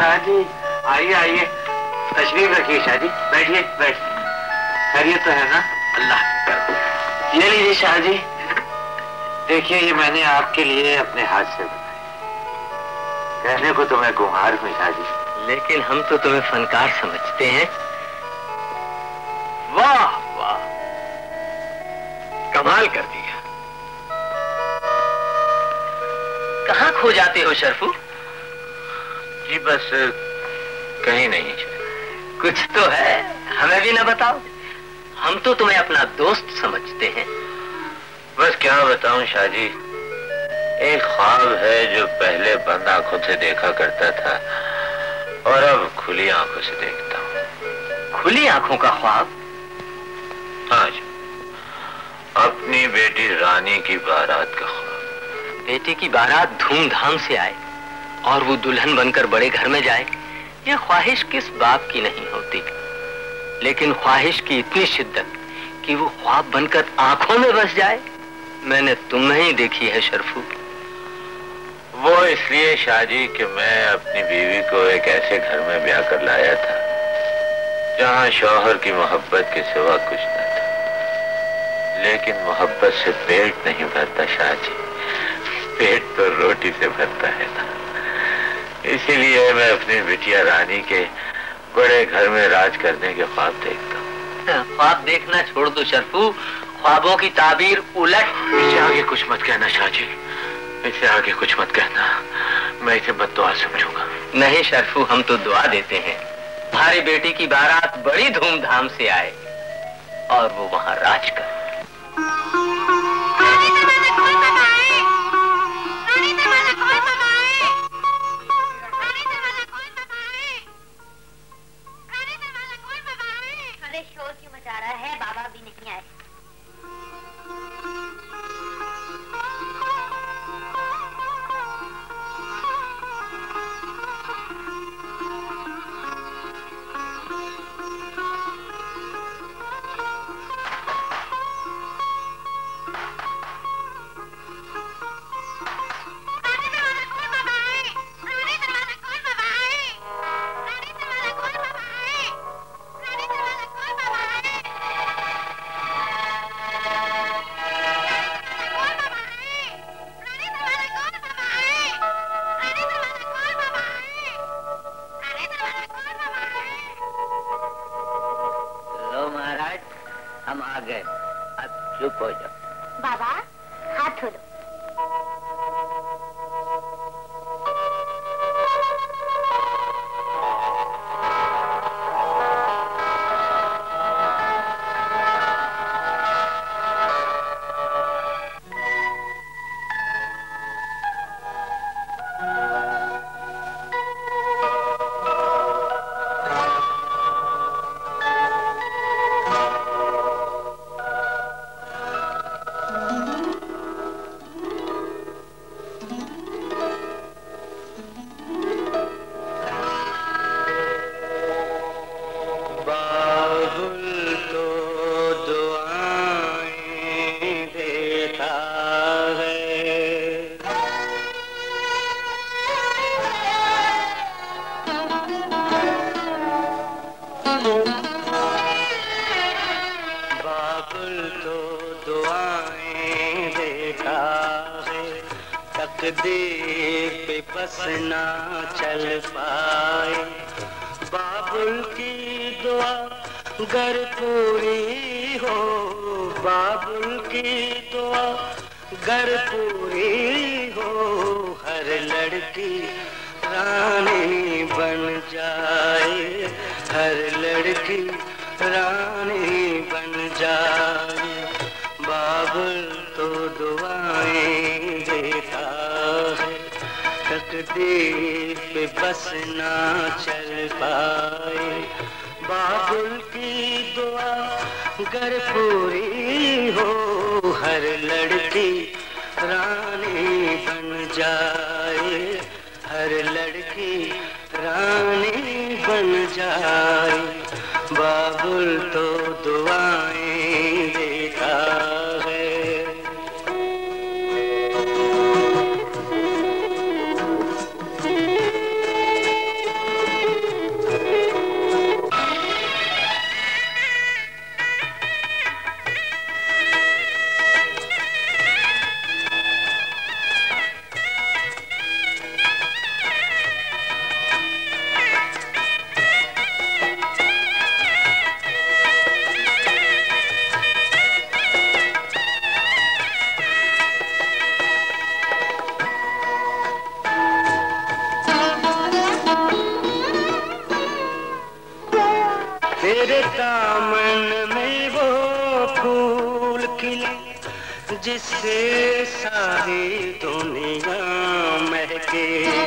शाहजी, आइए आइए, तशरीफ रखिए शाहजी, बैठिए बैठिए। खैरियत तो है ना? अल्लाह कर। ये लीजिए शाहजी, देखिए ये मैंने आपके लिए अपने हाथ से बनाई। कहने को तो मैं कुम्हार हूँ शाहजी, लेकिन हम तो तुम्हें फनकार समझते हैं। वाह वाह, कमाल कर दिया। कहाँ खो जाते हो शरफू? जी बस कहीं नहीं। कुछ तो है, हमें भी ना बताओ। हम तो तुम्हें अपना दोस्त समझते हैं। बस क्या बताऊं शाहजी, एक ख्वाब है जो पहले बंद आंखों से देखा करता था और अब खुली आंखों से देखता हूँ। खुली आंखों का ख्वाब? हाँ जी, अपनी बेटी रानी की बारात का ख्वाब। बेटी की बारात धूमधाम से आए और वो दुल्हन बनकर बड़े घर में जाए, यह ख्वाहिश किस बाप की नहीं होती। लेकिन ख्वाहिश की इतनी शिद्दत कि वो ख्वाब बनकर आंखों में बस जाए, मैंने तुम में ही देखी है शरफू। वो इसलिए शाहजी कि मैं अपनी बीवी को एक ऐसे घर में ब्याह कर लाया था जहां शौहर की मोहब्बत के सिवा कुछ न था। लेकिन मोहब्बत से पेट नहीं भरता शाहजी, पेट तो रोटी से भरता है ना। इसीलिए मैं अपनी बिटिया रानी के बड़े घर में राज करने के ख्वाब देखता हूँ। ख्वाब देखना छोड़ दो शरफू, ख्वाबों की ताबीर उलट। इससे आगे कुछ मत कहना शाहजी, इससे आगे कुछ मत कहना, मैं इसे बद्दुआ समझूंगा। नहीं शरफू, हम तो दुआ देते हैं तुम्हारी बेटी की बारात बड़ी धूमधाम से आए और वो वहां राज करे। अरे शोर क्यों मचा रहा है? बाबा भी नहीं आए। हम आ गए, अब चुप हो जाओ। बाबा हाथ धो लो। तकदीर पे बस ना चल पाए, बाबुल की दुआ गर पूरी हो, बाबुल की दुआ गर पूरी हो, हर लड़की रानी बन जाए, हर लड़की रानी बन जाए। बाबुल तो दुआएं देता है, तकदीर पे बस ना चल पाए, बाबुल की दुआ गर पूरी हो, हर लड़की रानी बन जाए, हर लड़की रानी बन जाए। बाबुल तो दुआएं देता है। तेरे दामन में वो फूल खिले जिससे सारी दुनिया महके।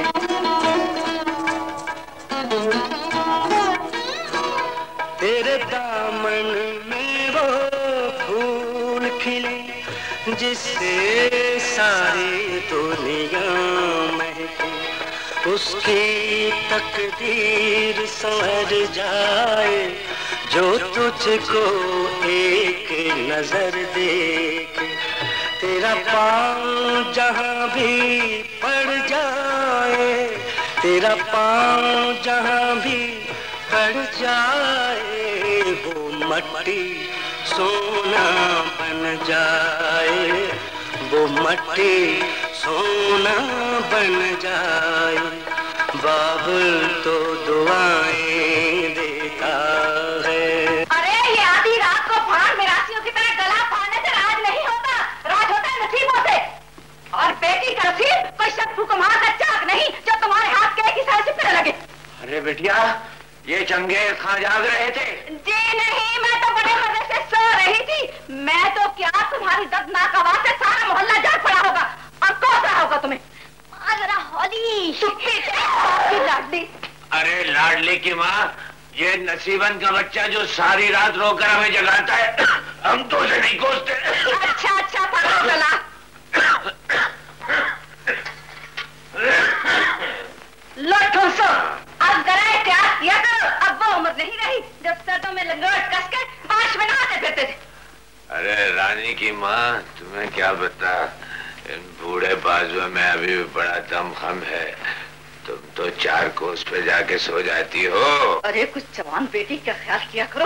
तेरे दामन में वो फूल खिले जिससे सारी दुनिया महके। उसकी तकदीर संवर जाए जो तुझको एक नजर देखे। तेरा पाँव जहाँ भी पड़ जाए, तेरा पाँव जहाँ भी पड़ जाए, वो मट्टी सोना बन जाए, वो मट्टी सोना बन जाए। बाबुल तो दुआएं देता है। अरे ये आधी रात को भाड़ मिरासियों की तरह गला फाड़ने से राज नहीं होता, राज होता है नसीबों से। और बेटी का नसीब कोई शत्रु कुमार का चाक नहीं जो तुम्हारे हाथ के किसी से फिर लगे। अरे बेटिया, ये चंगेज खां जाग रहे थे? जी नहीं, मैं तो बड़े मजे से सो रही थी। मैं तो क्या, तुम्हारी दर्दनाक आवाज से सारा मोहल्ला जाग पड़ा होगा और कोस रहा होगा तुम्हें। जरा हौली लाडली। अरे लाडली की माँ, ये नसीबन का बच्चा जो सारी रात रोकर हमें जगाता है, हम तो उसे नहीं कोसते। अच्छा अच्छा था चला। लो ठोसो, अब गराए क्या किया करो। अब वो उम्र नहीं रही जब सर्दों में लंगोट कस के बारिश में नहाते फिरते थे। अरे रानी की माँ, तुम्हें क्या बता, इन बूढ़े बाजुओं में अभी भी बड़ा दमखम है। तुम तो 4 कोस पे जाके सो जाती हो। अरे कुछ जवान बेटी का ख्याल किया करो।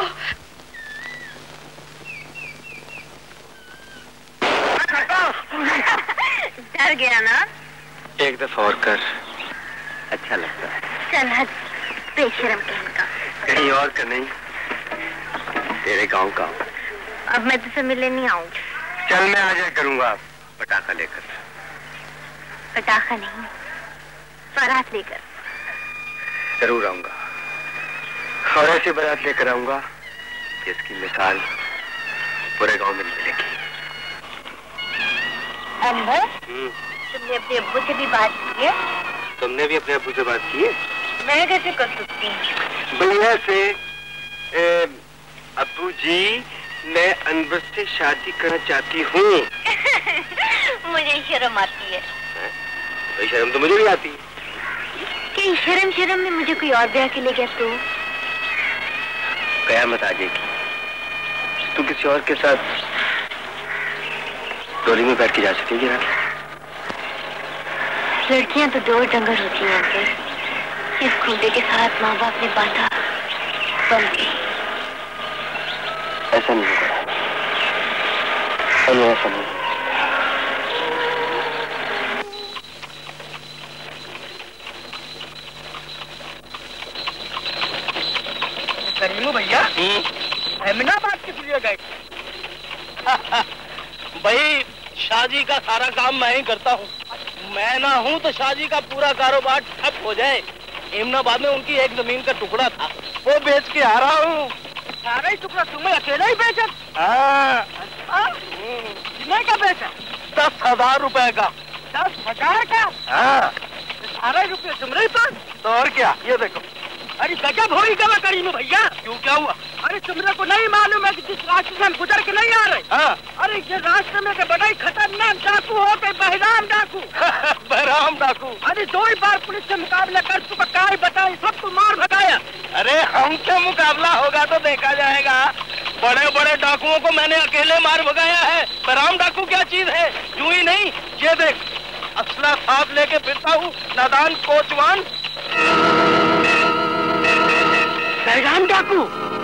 डर गया ना? एक दफा और कर, अच्छा लगता है। चल हद, बेशरम कहने का। कहीं और का नहीं, तेरे गांव का। अब मैं तुझसे मिलने नहीं आऊंगी। चल मैं आ जाया करूंगा पटाखा लेकर। पटाखा नहीं, बारात लेकर। जरूर आऊंगा, और ऐसी बारात लेकर आऊंगा जिसकी मिसाल पूरे गांव में मिलेगी। अनवर, तुमने अपने अब्बू से भी बात की है? तुमने भी अपने अब्बू से बात की है? मैं कैसे कर सकती हूँ? बढ़िया से, अब्बू जी मैं अनवर से शादी करना चाहती हूँ। मुझे शर्म आती है। वही शर्म तो मुझे भी आती है। कि शर्म शर्म में मुझे कोई और ब्याह के ले गया तो कयामत आ जाएगी, तू किसी और के साथ डोली में बैठ के जा सकेगी ना? लड़कियां तो दो डंगर होती हैं अंकल। इस खूंटे के साथ माँ बाप ने बांधा, बन गई। ऐसा नहीं होगा, ऐसा नहीं। करीमू भैया, अहमदाबाद किस लिए गए? भाई शादी का सारा काम मैं ही करता हूँ। मैं ना हूँ तो शादी का पूरा कारोबार ठप हो जाए। अहमदाबाद में उनकी एक जमीन का टुकड़ा था, वो बेच के आ रहा हूँ। सारा ही टुकड़ा तुम्हें अकेला ही बेचा? कितने का बेचा? 10,000 रुपए का। 10,000 का? हाँ। सारा रुपये तुम्हारे पास? तो और क्या, ये देखो। अरे गजब हो ही गया करीम भैया। क्यों, क्या हुआ? अरे तुमने को नहीं मालूम है कि जिस रास्ते से हम गुजर के नहीं आ रहे? हाँ। अरे ये रास्ते में बड़ा ही खतरनाक डाकू हो गए, बहराम डाकू। बहराम डाकू? अरे 2 ही बार पुलिस से मुकाबला कर चुका, काय बताए, सबको मार भगाया। अरे हमसे मुकाबला होगा तो देखा जाएगा। बड़े बड़े डाकुओं को मैंने अकेले मार भगाया है। बहराम डाकू क्या चीज है? यूं ही नहीं, ये देख असला साथ लेके फिरता हूँ, नादान कोचवान। बहराम डाकू?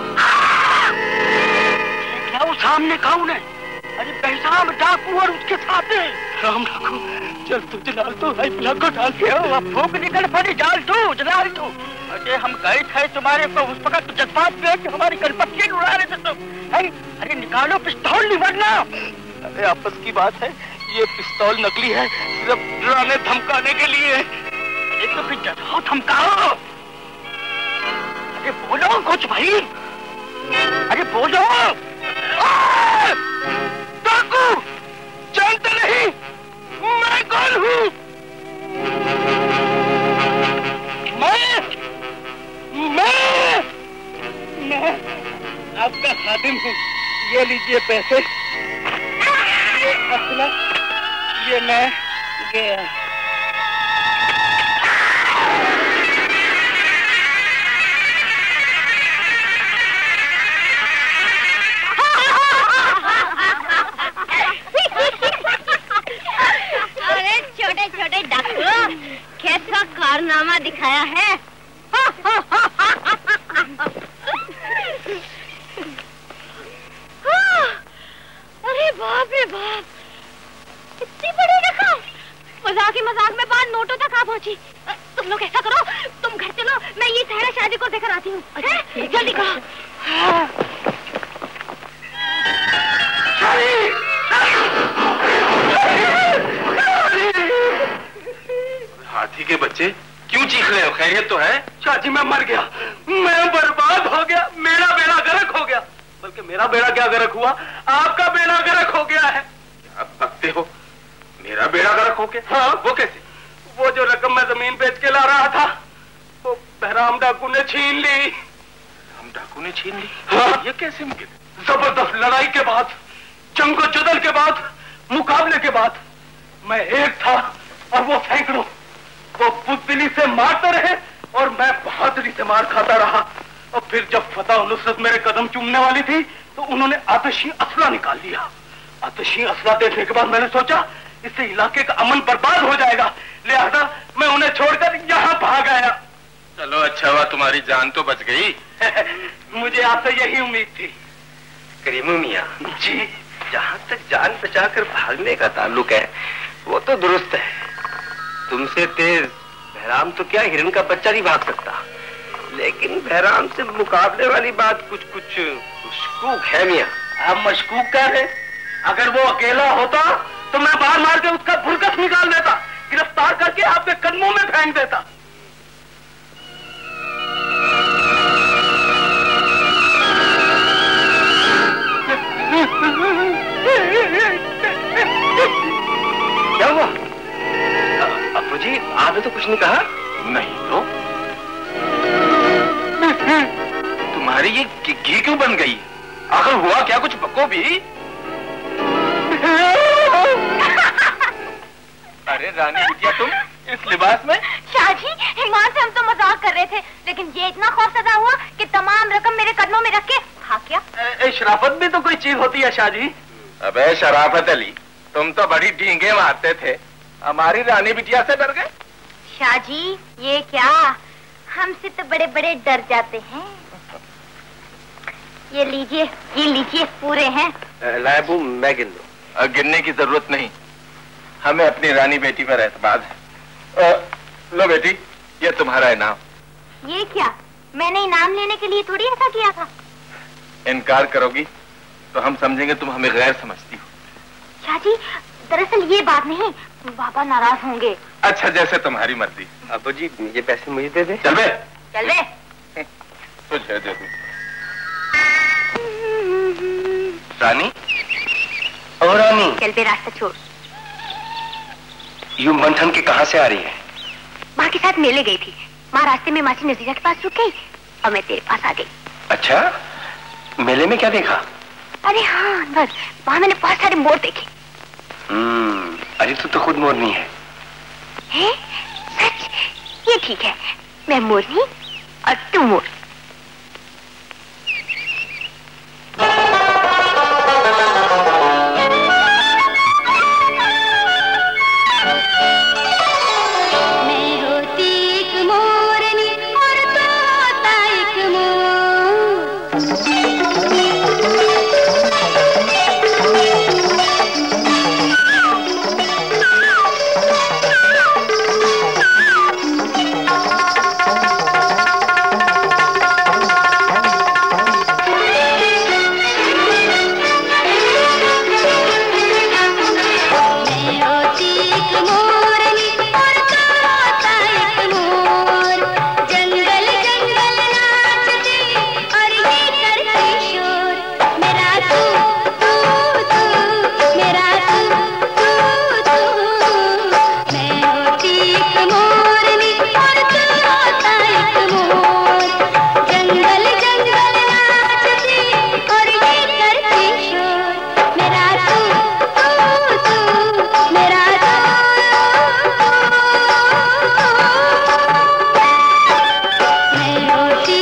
क्या वो सामने कौन है? अरे बहराम डाकू और उसके साथ है राम डाकू। चल तू जलाल तो लाइफ को डाल के अब फूक निकल पड़ी, डाल तू, जलाल तू। अरे हम गए थे तुम्हारे को उस वक्त जज्बात में हमारी कलपत्ती उड़ा रहे थे तुम। अरे निकालो पिस्तौल, नहीं वरना। अरे आपस की बात है, ये पिस्तौल नकली है, सिर्फ डराने धमकाने के लिए। एक तो फिर डराओ धमकाओ। अरे बोलो कुछ भाई। सो जाओ। डाकू, जानते नहीं मैं कौन हूँ? मैं आपका खादिम हूँ। ये लीजिए पैसे, ये असला, ये मैं गया। अरे छोटे छोटे डाकू, कैसा कारनामा दिखाया है। अरे बाप रे बाप, इतनी बड़ी रकम। मजाक ही मजाक में बात नोटों तक आ पहुंची। तुम लोग ऐसा करो, तुम घर चलो, मैं ये सहरा शादी को देकर आती हूँ। जल्दी करो। हाथी के बच्चे क्यों चीख रहे हो? खैरियत तो है? चाची मैं मर गया, मैं बर्बाद हो गया, मेरा बेड़ा गर्क हो गया। बल्कि मेरा बेड़ा क्या गर्क हुआ, आपका बेड़ा गर्क हो गया है। क्या बकते हो? मेरा बेड़ा गर्क हो गया? हाँ, वो कैसे? वो जो रकम मैं जमीन बेच के ला रहा था, वो बहराम डाकू ने छीन ली। हम डाकू ने छीन ली? हाँ। ये कैसे मुमकिन? जबरदस्त लड़ाई के बाद, जंगो जदल के बाद, मुकाबले के बाद, मैं एक था और वो सैकड़ों। वो बुजदिली से मारते रहे और मैं बहादुरी से मार खाता रहा। और फिर जब फतह और नुसरत मेरे कदम चूमने वाली थी तो उन्होंने आतिशी असला निकाल लिया। आतिशी असला देखने के बाद मैंने सोचा इससे इलाके का अमन बर्बाद हो जाएगा, लिहाजा मैं उन्हें छोड़कर यहाँ भाग आया। चलो अच्छा हुआ, तुम्हारी जान तो बच गई। मुझे आपसे यही उम्मीद थी। करीमू मियाँ जी, जहाँ तक जान बचाकर भागने का ताल्लुक है वो तो दुरुस्त है। तुमसे तेज बहराम तो क्या हिरन का बच्चा नहीं भाग सकता, लेकिन बहराम से मुकाबले वाली बात कुछ कुछ मशकूक है मियाँ। आप मशकूक कह रहे? अगर वो अकेला होता तो मैं बार मार के उसका भुरकस निकाल देता, गिरफ्तार करके आपके कदमों में फेंक देता। क्या हुआ? अब्बू जी आपने तो कुछ नहीं कहा। नहीं तो तुम्हारी ये घी क्यों बन गई? आखिर हुआ क्या? कुछ बको भी। अरे रानी बिटिया, तुम इस लिबास में? शाहजी, ईमान से हम तो मजाक कर रहे थे, लेकिन ये इतना खौफजदा हुआ कि तमाम रकम मेरे कदमों में रख के भाग गया। शराफत भी तो कोई चीज होती है शाहजी। अबे शराफत अली, तुम तो बड़ी डींगे मारते थे, हमारी रानी बिटिया से डर गए। शाहजी, ये क्या, हमसे तो बड़े बड़े डर जाते हैं। ये लीजिए पूरे हैं। लाबू मैं गिन लूं। गिनने की जरूरत नहीं, हमें अपनी रानी बेटी पर एतबार है। लो बेटी, ये तुम्हारा इनाम। ये क्या? मैंने इनाम लेने के लिए थोड़ी ऐसा किया था। इनकार करोगी तो हम समझेंगे तुम हमें गैर समझती हो। शाहजी, दरअसल ये बात नहीं, बाबा नाराज होंगे। अच्छा, जैसे तुम्हारी मर्जी। अब्बू जी ये पैसे मुझे दे दे। चल बे। चल बे। तुझे दे दूं। रानी, ओ रानी, चल बे, रास्ता छोड़। यूं मंथन के कहाँ से आ रही है? माँ के साथ मेले गई थी। माँ रास्ते में मासी नजीरा के पास रुक गई और मैं तेरे पास आ गई। अच्छा, मेले में क्या देखा? अरे हाँ, बस वहाँ मैंने बहुत सारे मोर देखे। अरे तू तो खुद मोरनी है। हैं? सच? ये ठीक है, मैं मोरनी और तू मोर।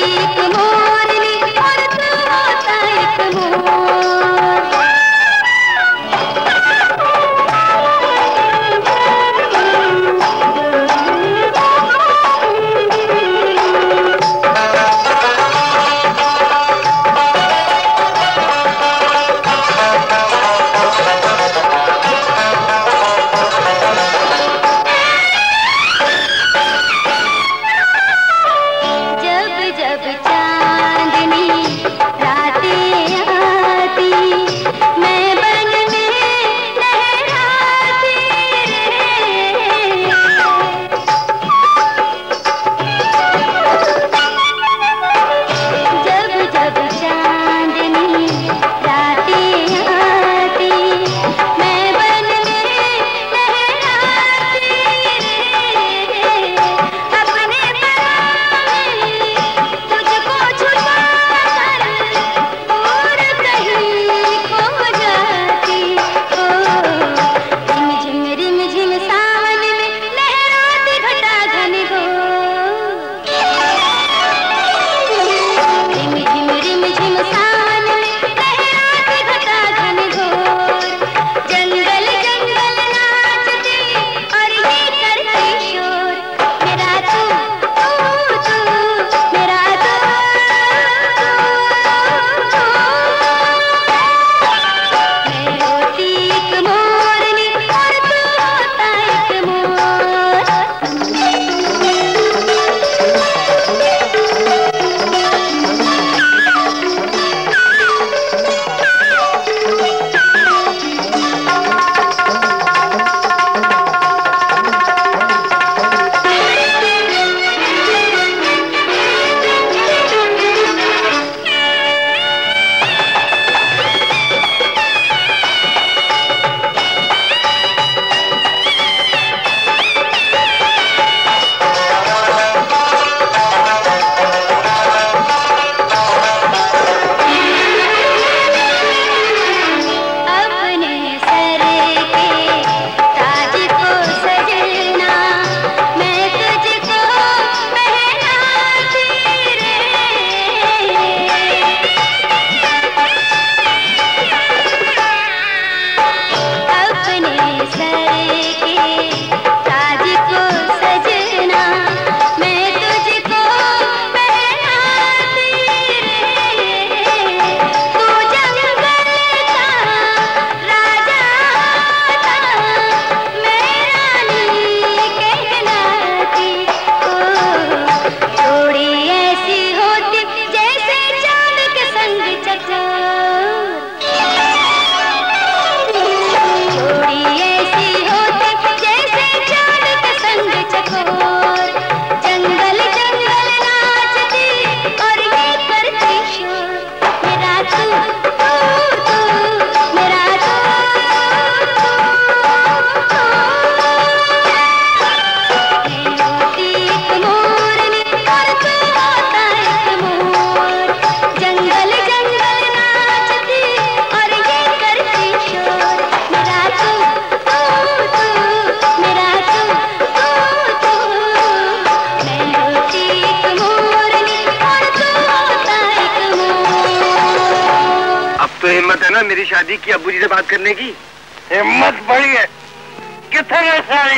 हिम्मत है ना मेरी शादी की अब्बू जी से बात करने की? हिम्मत बड़ी है। कितने है सारी?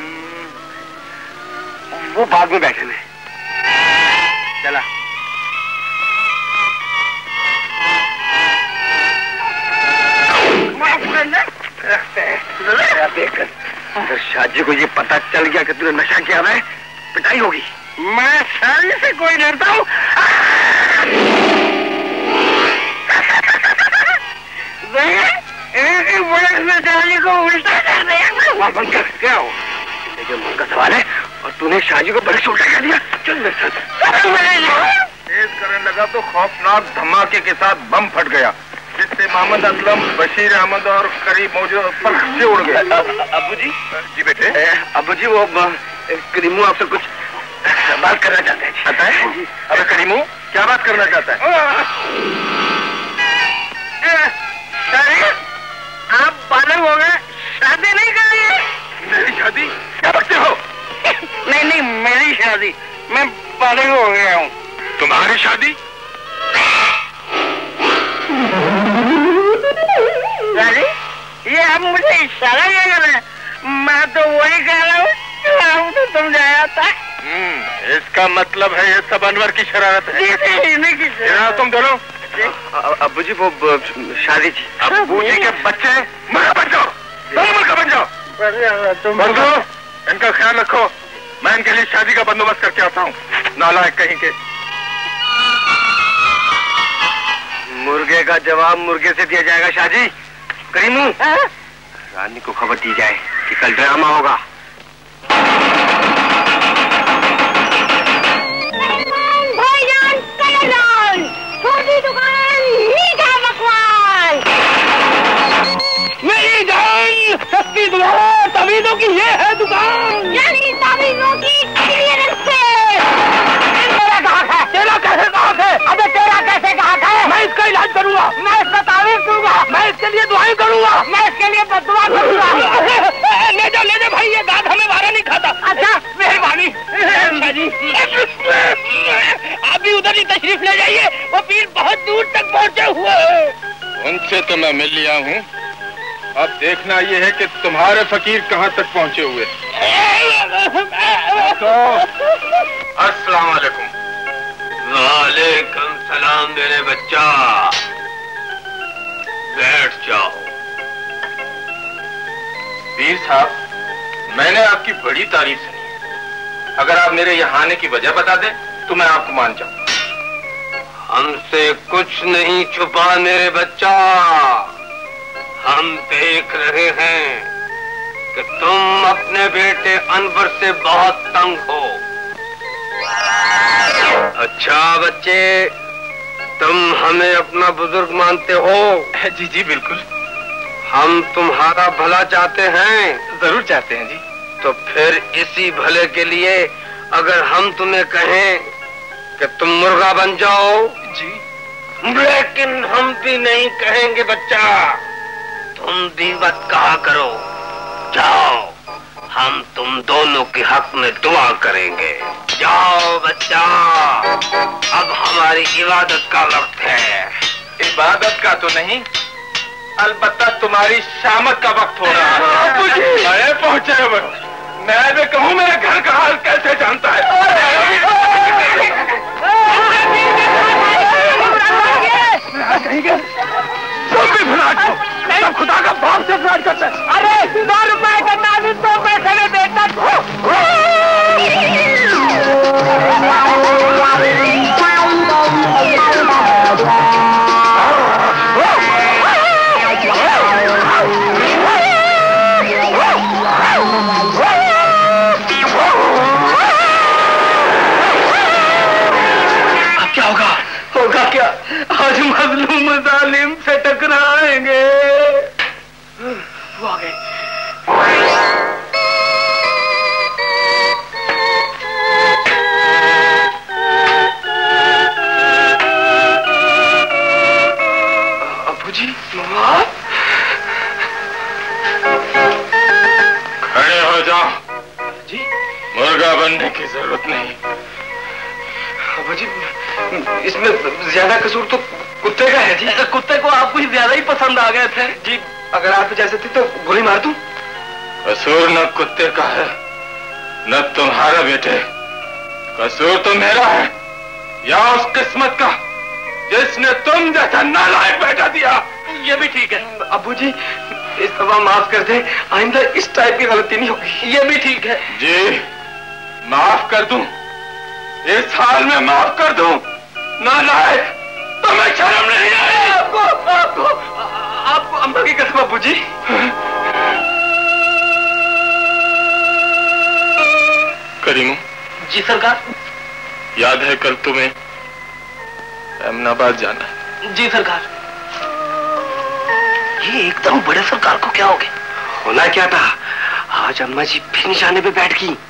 वो बाद में बैठे में। चला अगर शादी को ये पता चल गया कि तूने नशा किया है, पिटाई होगी। मैं सारी से कोई डरता हूँ? को उल्टा कर दिया। क्या हो? मुंह का सवाल है और तूने शादी को बड़े उल्टा कर दिया। चल मेरे साथ। तेज करने लगा तो खौफनाक धमाके के साथ बम फट गया, जिससे मोहम्मद असलम, बशीर अहमद और करीब मौजूद पर से उड़ गए। अब्बू जी? जी बेटे। अब्बू जी वो करीमू आपसे कुछ बात करना चाहते हैं। आता है? अरे करीमू क्या बात करना चाहता है? आप बालक हो गए, शादी नहीं करेंगे? मेरी शादी? क्या बकते हो? नहीं मेरी शादी, मैं बालक हो गया हूँ। तुम्हारी शादी? ये अब मुझे इशारा क्या कर रहे हैं? मैं तो वही कह रहा हूँ तो तुम जाया था। इसका मतलब है ये सब अनवर की शरारत है। नहीं की शरारत। तुम दोनों अब्बू जी वो शादी थी। अब्बू जी के बच्चे मुर्गा बन जाओ, तुम मुर्गा बन जाओ। बंधु, इनका ख्याल रखो, मैं इनके लिए शादी का बंदोबस्त करके आता हूँ। नालायक कहीं के। मुर्गे का जवाब मुर्गे से दिया जाएगा शाहजी। करीमू, रानी को खबर दी जाए कि कल ड्रामा होगा। भाईजान कल्याण, छोटी दुकान, मीठा पकवान। मेरी जान, सस्ती दुकान, तवीज़ों की ये है दुकान। यानी तवीज़ों की क्लियरेंस से। तेरा ग्राहक है। तेरा कैसे ग्राहक है? अबे तेरा कैसे ग्राहक है? मैं इसका इलाज करूंगा, मैं इसका तारीफ दूंगा, मैं इसके लिए दुआएं करूंगा, मैं इसके लिए बददुआ करूंगा। ले जा भाई, ये गाद हमें वारा नहीं खाता। अच्छा मेहरबानी। आप भी उधर ही तशरीफ ले जाइए, वो पीर बहुत दूर तक पहुंचे हुए हैं। उनसे तो मैं मिल लिया हूँ, अब देखना ये है कि तुम्हारे फकीर कहाँ तक पहुँचे हुए। तो अस्सलाम वालेकुम। वालेकुम सलाम मेरे बच्चा, बैठ जाओ। पीर साहब, मैंने आपकी बड़ी तारीफ सुनी है। अगर आप मेरे यहाँ आने की वजह बता दें तो मैं आपको मान जाऊं। हमसे कुछ नहीं छुपा मेरे बच्चा, हम देख रहे हैं कि तुम अपने बेटे अनवर से बहुत तंग हो। अच्छा बच्चे, तुम हमें अपना बुजुर्ग मानते हो? जी जी बिल्कुल। हम तुम्हारा भला चाहते हैं। जरूर चाहते हैं जी। तो फिर इसी भले के लिए अगर हम तुम्हें कहें कि तुम मुर्गा बन जाओ जी, लेकिन हम भी नहीं कहेंगे बच्चा, तुम भी मत कहा करो। जाओ, हम तुम दोनों के हक में दुआ करेंगे। जाओ बच्चा, अब हमारी इबादत का वक्त है। इबादत का तो नहीं, अलबत्ता तुम्हारी शामत का वक्त हो रहा है। अरे पहुंचे वो, मैं भी कहूँ मेरे घर का हाल कैसे जानता है। तुम भी भुला दो, सब खुदा का बाप से फ्रॉड करते हैं। अरे 100 रुपए का ताबीज तो पैसे में देता। अब क्या होगा? होगा क्या? आज मजलूम जालिम से टकराएंगे। वो आ गए। अब्बू जी, खड़े हो जाओ जी। मुर्गा बनने की जरूरत नहीं। अब्बू जी, इसमें ज्यादा कसूर तो कुत्ते का है जी। कुत्ते को आप कुछ ज्यादा ही पसंद आ गए थे जी। अगर आप इजाजत थी तो गोली मार दूं? कसूर न कुत्ते का है न तुम्हारा बेटे, कसूर तो मेरा है या उस किस्मत का जिसने तुम जैसा नालायक बेटा दिया। ये भी ठीक है अब्बू जी, इस दफा माफ कर दे, आइंदा इस टाइप की गलती नहीं होगी। ये भी ठीक है जी, माफ कर दूं, इस हाल में माफ कर दूं। नालायक, तुम्हें शर्म नहीं आई? आपको अम्मा की कसम अब्बू जी। करीमू जी सरकार। याद है कल तुम्हें अहमदाबाद जाना है? जी सरकार। ये एकदम बड़े सरकार को क्या हो गया? होना क्या था, आज अम्मा जी फिर निशाने पे बैठ गई।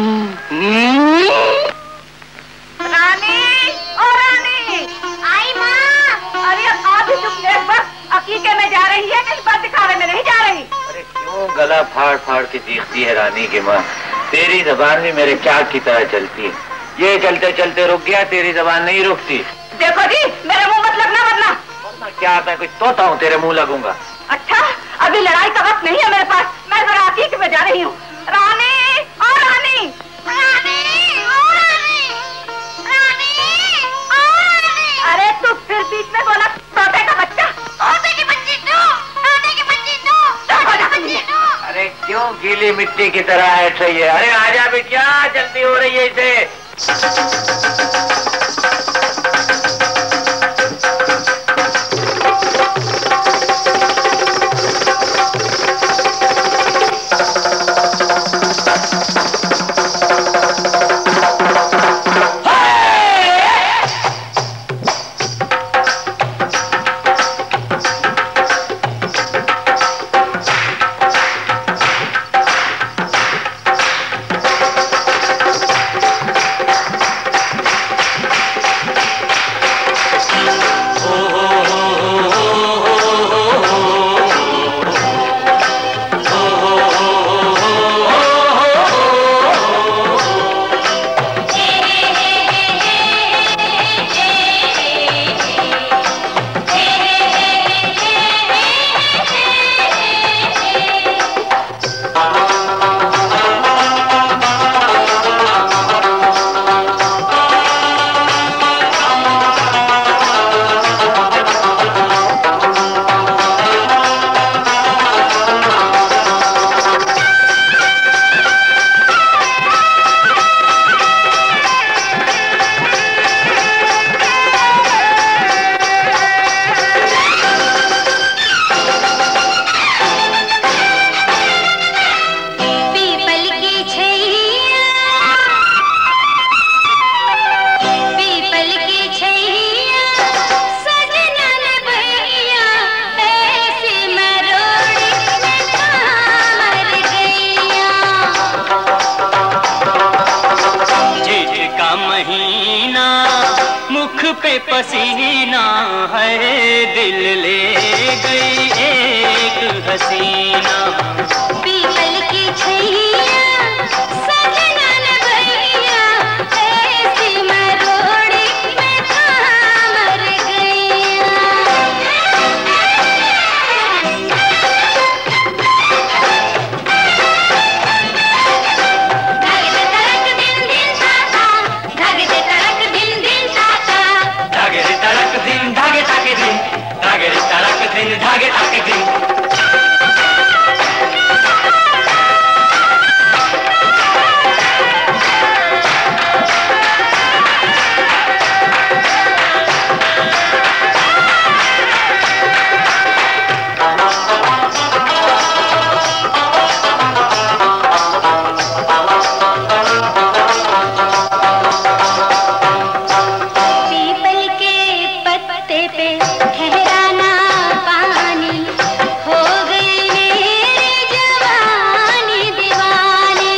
रानी, ओ रानी, आई माँ। अरे आप ही चुप देख, बस अकीके में जा रही है, कहीं पर दिखावे में नहीं जा रही। अरे क्यों गला फाड़ फाड़ के चीखती है रानी की माँ? तेरी जबान भी मेरे चाक की तरह चलती है। ये चलते चलते रुक गया, तेरी जबान नहीं रुकती। देखो जी, मेरे मुंह मत लगना वरना। क्या मैं कुछ तोता हूँ तेरे मुंह लगूंगा? अच्छा, अभी लड़ाई का वक्त नहीं है मेरे पास, मैं जरा हकीक में जा रही हूँ। रानी और रानी, रानी और रानी, रानी और रानी। अरे तू फिर बीच में बोला, तोते का बच्चा। तोते की बच्ची तू, तोते की बच्ची तू। अरे क्यों गीली मिट्टी की तरह है ये? अरे आजा बिटिया, जल्दी हो रही है इसे। पसीना है दिल ले गई एक हसीना। पीपल की छैया सजना न भैया, ऐसी मरोड़ी में कहाँ मर गईया। धागे दे तड़क दिन दिन ताता, धागे दे तड़क दिन दिन ताता, धागे दे तड़क दिन धागे ताके दिन, धागे दे तड़क दिन धागे ताके दिन। पीपल के पत्ते पे ठहराना पानी, हो गई मेरी जवानी दीवानी।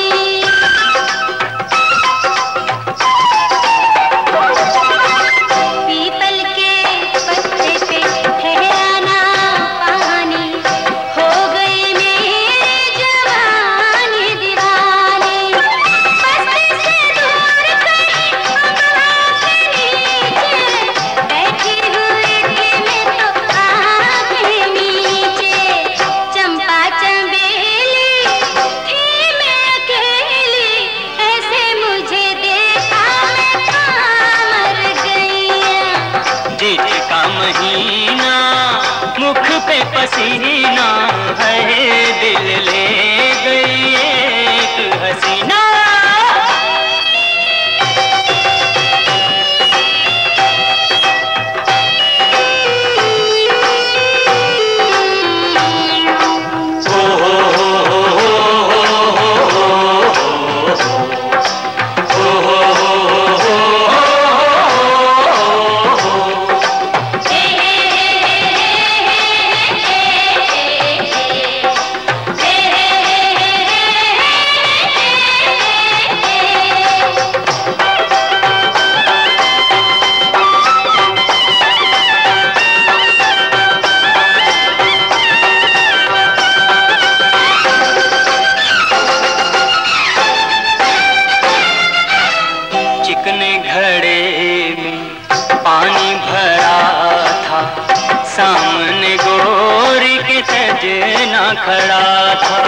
पीपल के पत्ते पे ठहराना पानी, हो गई मेरी जवानी दीवानी। बस्ती से दूर कहीं अम्मा के नीचे बैठी हुई थी मैं तो आँखें नीचे। चंपा चंबेली थी मैं अकेली, ऐसे मुझे देखा मैं कहाँ मर गईया। जेठ का महीना मुख पे पसीना है दिल ले गई एक हसीना। हे हे हे हे हे हे हे हे। सामने गोरी के सजना खड़ा था।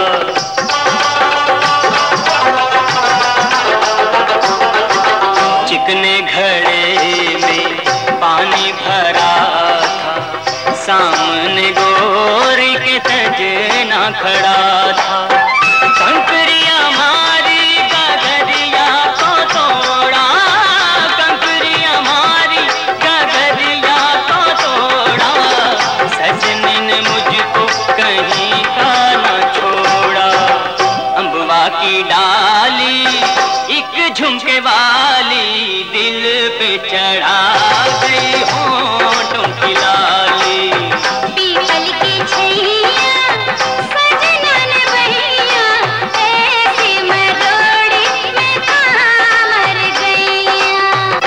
चिकने घड़े में पानी भरा था, सामने गोरी के सजना खड़ा था। कंकरिया मारी गगरिया को तोड़ा, कंकरिया मारी गगरिया को तोड़ा। सजने ने मुझको कहीं का न छोड़ा। अम्बवा की डाली एक झुमके वाली दिल पे चढ़ा गई होठों की लाली। पीपल की छैया सजना ने भैया, ऐसी मरोड़ी में कहाँ मर गईया।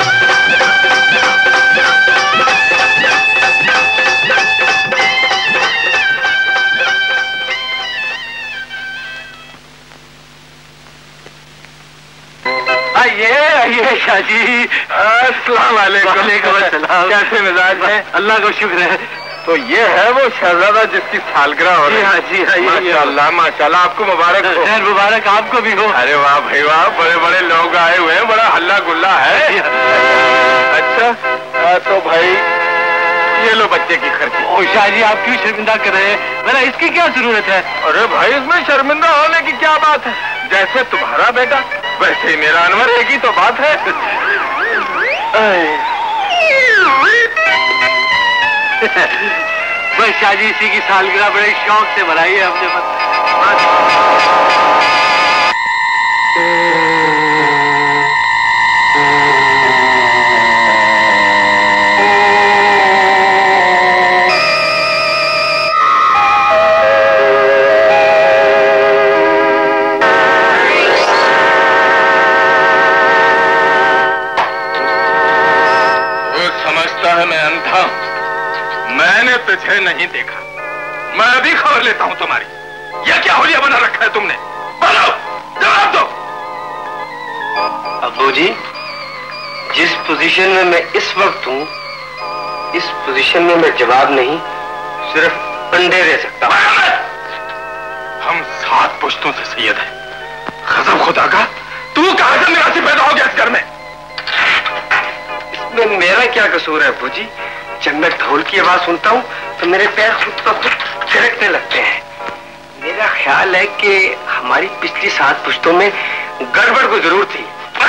आइए शाहजी। अस्सलाम वालेकुम। कैसे मिजाज है? अल्लाह का शुक्र है। तो ये है वो शहजादा जिसकी सालगिरह हो रही है। जी हाँ, माशाल्लाह माशाल्लाह, आपको मुबारक हो। खैर मुबारक आपको भी हो। अरे वाह भाई वाह, बड़े बड़े लोग आए हुए हैं, बड़ा हल्ला गुल्ला है। अच्छा तो भाई ये लो बच्चे की खर्ची। ओ शाहजी, आप क्यों शर्मिंदा कर रहे हैं? मेरा इसकी क्या जरूरत है? अरे भाई इसमें शर्मिंदा होने की क्या बात है? जैसे तुम्हारा बेटा वैसे ही मेरा अनवर, एक ही तो बात है। बस शाहजी इसी की सालगिरह बड़े शौक से मनाई है हमने। मैं अंधा, मैंने तुझे नहीं देखा। मैं अभी खबर लेता हूं तुम्हारी। यह क्या होलिया बना रखा है तुमने? बोलो, जवाब दो। अब्बूजी, जिस पोजीशन में मैं इस वक्त हूं, इस पोजीशन में मैं जवाब नहीं, सिर्फ अंडे दे सकता हूं। हम 7 पुश्तों से सैयद हैं। गजब खुदा का, तू कहां से मिरासी पैदा हो गया इस घर में? इसमें मेरा क्या कसूर है अब्बूजी? जब मैं ढोल की आवाज सुनता हूँ तो मेरे पैर खुद ब खुद थिरकने लगते हैं। मेरा ख्याल है कि हमारी पिछली 7 पुश्तों में गड़बड़ को जरूर थी।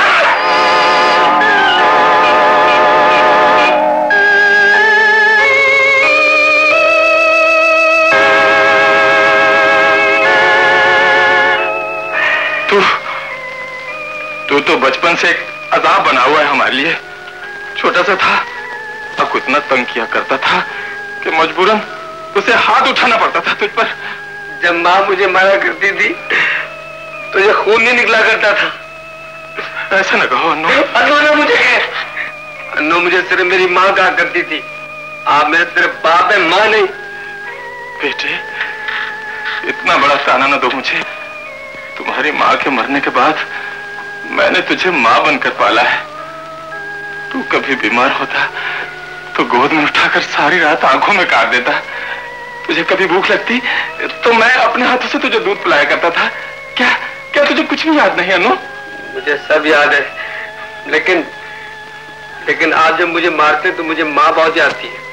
तू तो बचपन से एक अजाब बना हुआ है हमारे लिए। छोटा सा था अब इतना तंग किया करता था कि मजबूरन उसे हाथ उठाना पड़ता था तुझ पर। जब माँ मुझे मारा करती थी तो ये खून नहीं निकला करता था। ऐसा न कहो अन्नो। अन्नो ने मुझे कहे, अन्नो मुझे सिर्फ मेरी माँ कहा करती थी। आप मेरे सिर्फ बाप है, माँ नहीं। बेटे इतना बड़ा ताना न दो मुझे। तुम्हारी माँ के मरने के बाद मैंने तुझे माँ बनकर पाला है। तू कभी बीमार होता तो गोद में उठाकर सारी रात आंखों में काट देता। तुझे कभी भूख लगती तो मैं अपने हाथों से तुझे दूध पिलाया करता था। क्या क्या तुझे कुछ भी याद नहीं अनु? मुझे सब याद है, लेकिन आप जब मुझे मारते तो मुझे माँ बहुत याद आती है।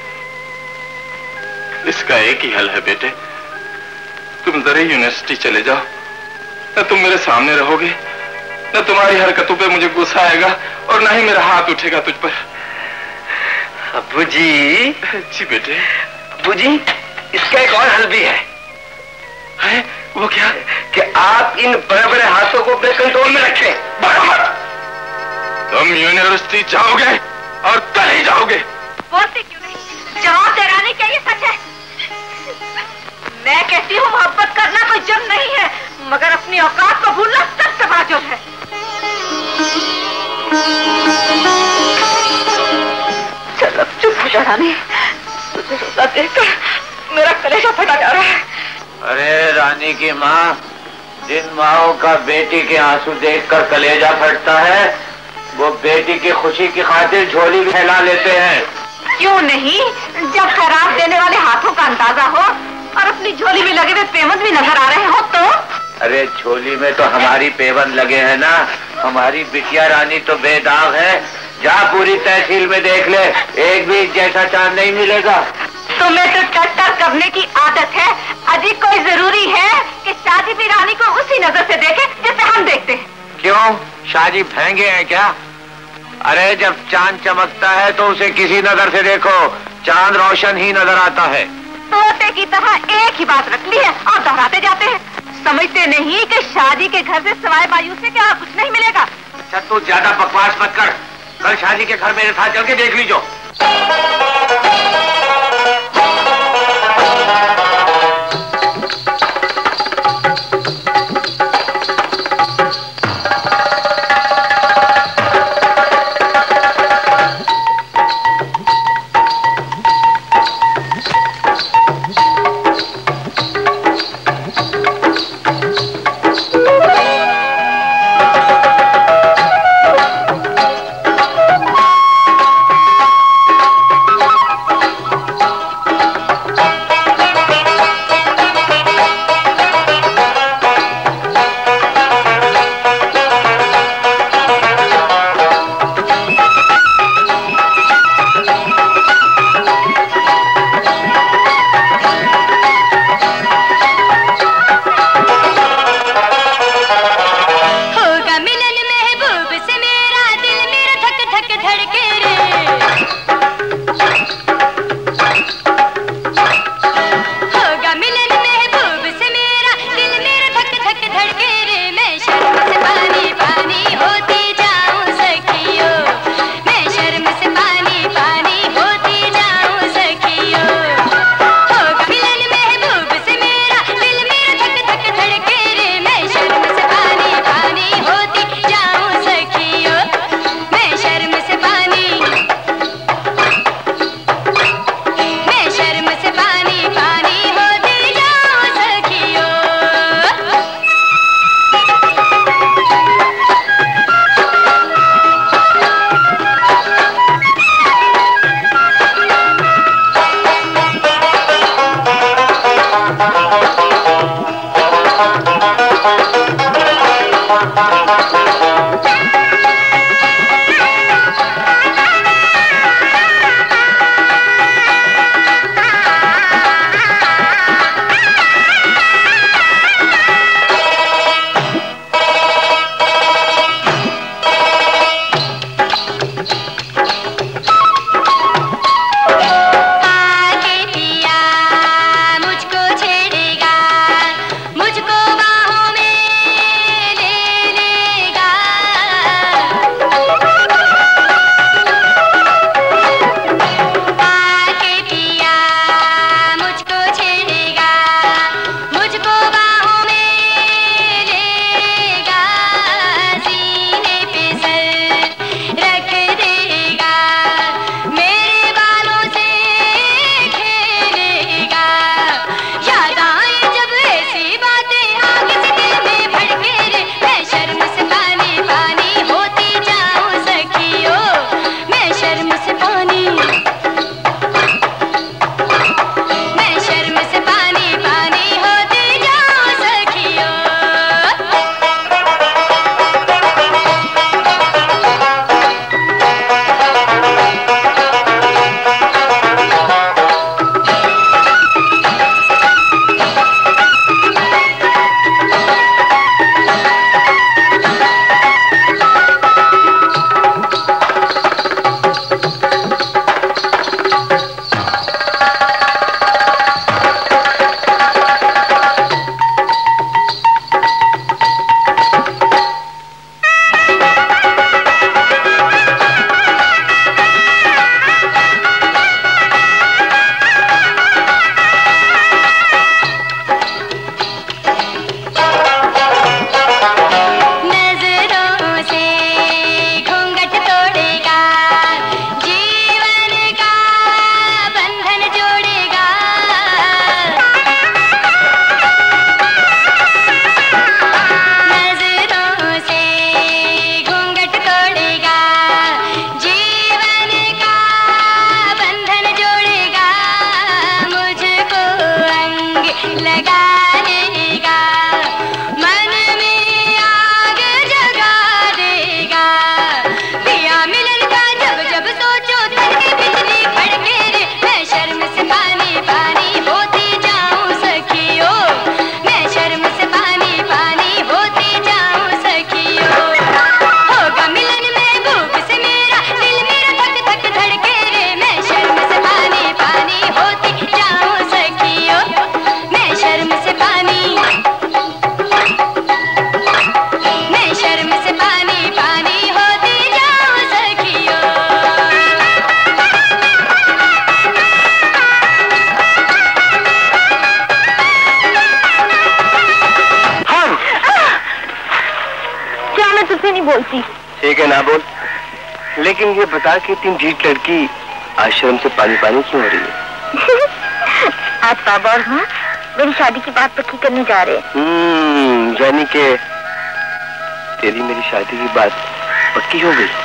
इसका एक ही हल है बेटे, तुम जरा यूनिवर्सिटी चले जाओ। न तुम मेरे सामने रहोगे, न तुम्हारी हरकतों पे मुझे गुस्सा आएगा और न ही मेरा हाथ उठेगा तुझ पर। अब्बू जी। जी बेटे। अब्बू जी, इसका एक और हल भी है। वो क्या? कि आप इन बड़े बड़े हाथों को अपने कंट्रोल में रखें। बराबर। तुम यूनिवर्सिटी जाओगे और कल ही जाओगे। बोलते क्यों नहीं? जवाब दे रानी, क्या ये सच है? मैं कहती हूँ मोहब्बत करना कोई जुर्म नहीं है, मगर अपनी औकात को भूलना सबसे बड़ा जुर्म है। चल अब चुप हो जा रानी, तुझे रोता देखकर मेरा कलेजा फटा जा रहा है। अरे रानी की माँ, जिन माओं का बेटी के आंसू देखकर कलेजा फटता है वो बेटी की खुशी की खातिर झोली फैला लेते हैं। क्यों नहीं, जब खैरात देने वाले हाथों का अंदाजा हो और अपनी झोली में लगे हुए पेवंद भी नजर आ रहे हो तो। अरे झोली में तो हमारी पेवंद लगे हैं ना, हमारी बिटिया रानी तो बेदाग है। जा पूरी तहसील में देख ले, एक भी जैसा चांद नहीं मिलेगा। तुम्हें तो टट्टर करने की आदत है। अजी कोई जरूरी है कि शादी भी रानी को उसी नजर से देखे जैसे हम देखते हैं? क्यों, शादी भैंगे हैं क्या? अरे जब चांद चमकता है तो उसे किसी नजर से देखो, चांद रोशन ही नजर आता है। तोते की तरह एक ही बात रख ली है और दोहराते जाते हैं। समझते नहीं कि शादी के घर से सिवाय मायूस से क्या कुछ नहीं मिलेगा। अच्छा तू ज्यादा बकवास मत कर, कल शादी के घर मेरे साथ चल के देख लीजो। लगा लेगा, मन में आग जगा देगा। पिया मिलन का जब जब सोचो तन की बिजली खड़के रे, मैं शर्म से पानी पानी होती जाऊं सखियो, मैं शर्म से पानी पानी होती जाऊं सखियो। होगा मिलन में भूख से मेरा दिल मेरा धक धक धड़के रे, मैं शर्म से पानी पानी होती जाऊं सखियो, मैं शर्म से पानी, मैं शर्म से पानी पानी होती जाऊं सखियो। क्या मैं तुझसे नहीं बोलती? ठीक है ना बोल, लेकिन ये बता कि तुम जीत लड़की आश्रम से पानी पानी क्यों हो रही है? आज बाबा और माँ मेरी शादी की बात पक्की करने जा रहे हैं। यानी कि तेरी मेरी शादी की बात पक्की हो गई?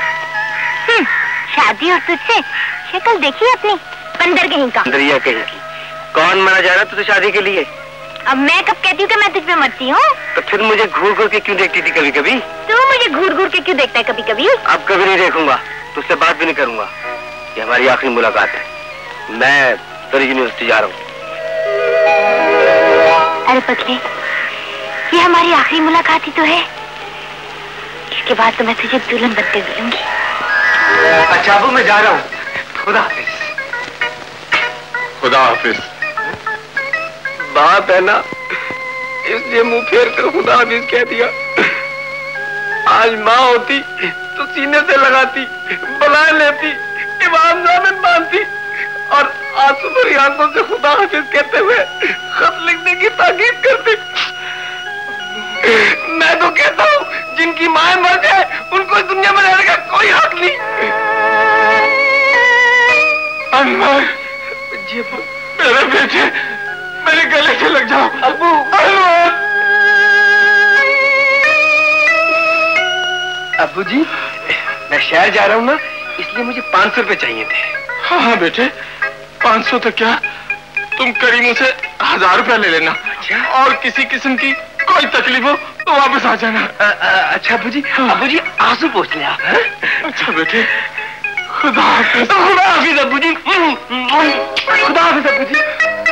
शादी और तुझसे शक्ल देखी अपनी बंदर कहीं का। बंदरिया कहेगी। कौन मना जा रहा तुझे शादी के लिए? अब मैं कब कहती हूँ कि मैं तुझ पे मरती हूँ? तो फिर मुझे घूर घूर के क्यों देखती थी कभी कभी? तू मुझे घूर घूर के क्यों देखता है कभी कभी? अब कभी नहीं देखूंगा, तुझसे बात भी नहीं करूंगा। ये हमारी आखिरी मुलाकात है, मैं तेरी यूनिवर्सिटी जा रहा हूँ। अरे पगले, ये हमारी आखिरी मुलाकात ही तो है। इसके बाद तो मैं तुझे दुल्हन बनते मिलूंगी। अच्छा अबू मैं जा रहा हूँ, खुदा हाफिज। खुदा हाफिज। बात है ना, इसलिए मुंह फेर कर खुदा हाफिज कह दिया। आज माँ होती तो सीने से लगाती, बुला लेती, इमाम जामिन बांधती और आंसू भरी आंखों से खुदा हाफिज कहते हुए खत लिखने की ताकीद करती। मैं तो कहता हूँ जिनकी माँ मर जाए उनको इस दुनिया में रहने का कोई हक नहीं। अनवर, जी अब्बू। मेरे बेटे, मेरे गले से लग जाओ। अब्बू। अनवर। अब्बू जी, मैं शहर जा रहा हूँ ना, इसलिए मुझे 500 रुपए चाहिए थे। हाँ हाँ बेटे, 500 तो क्या, तुम करीमों से 1000 रुपया ले लेना। और किसी किस्म की कोई तकलीफ हो तो वापस आ जाना। अच्छा अब्बू जी आंसू पोंछ ले आप। अच्छा बेटे, खुदा हाफिज। खुदा हाफिज अब्बू जी। खुदा हाफिज अब्बू जी।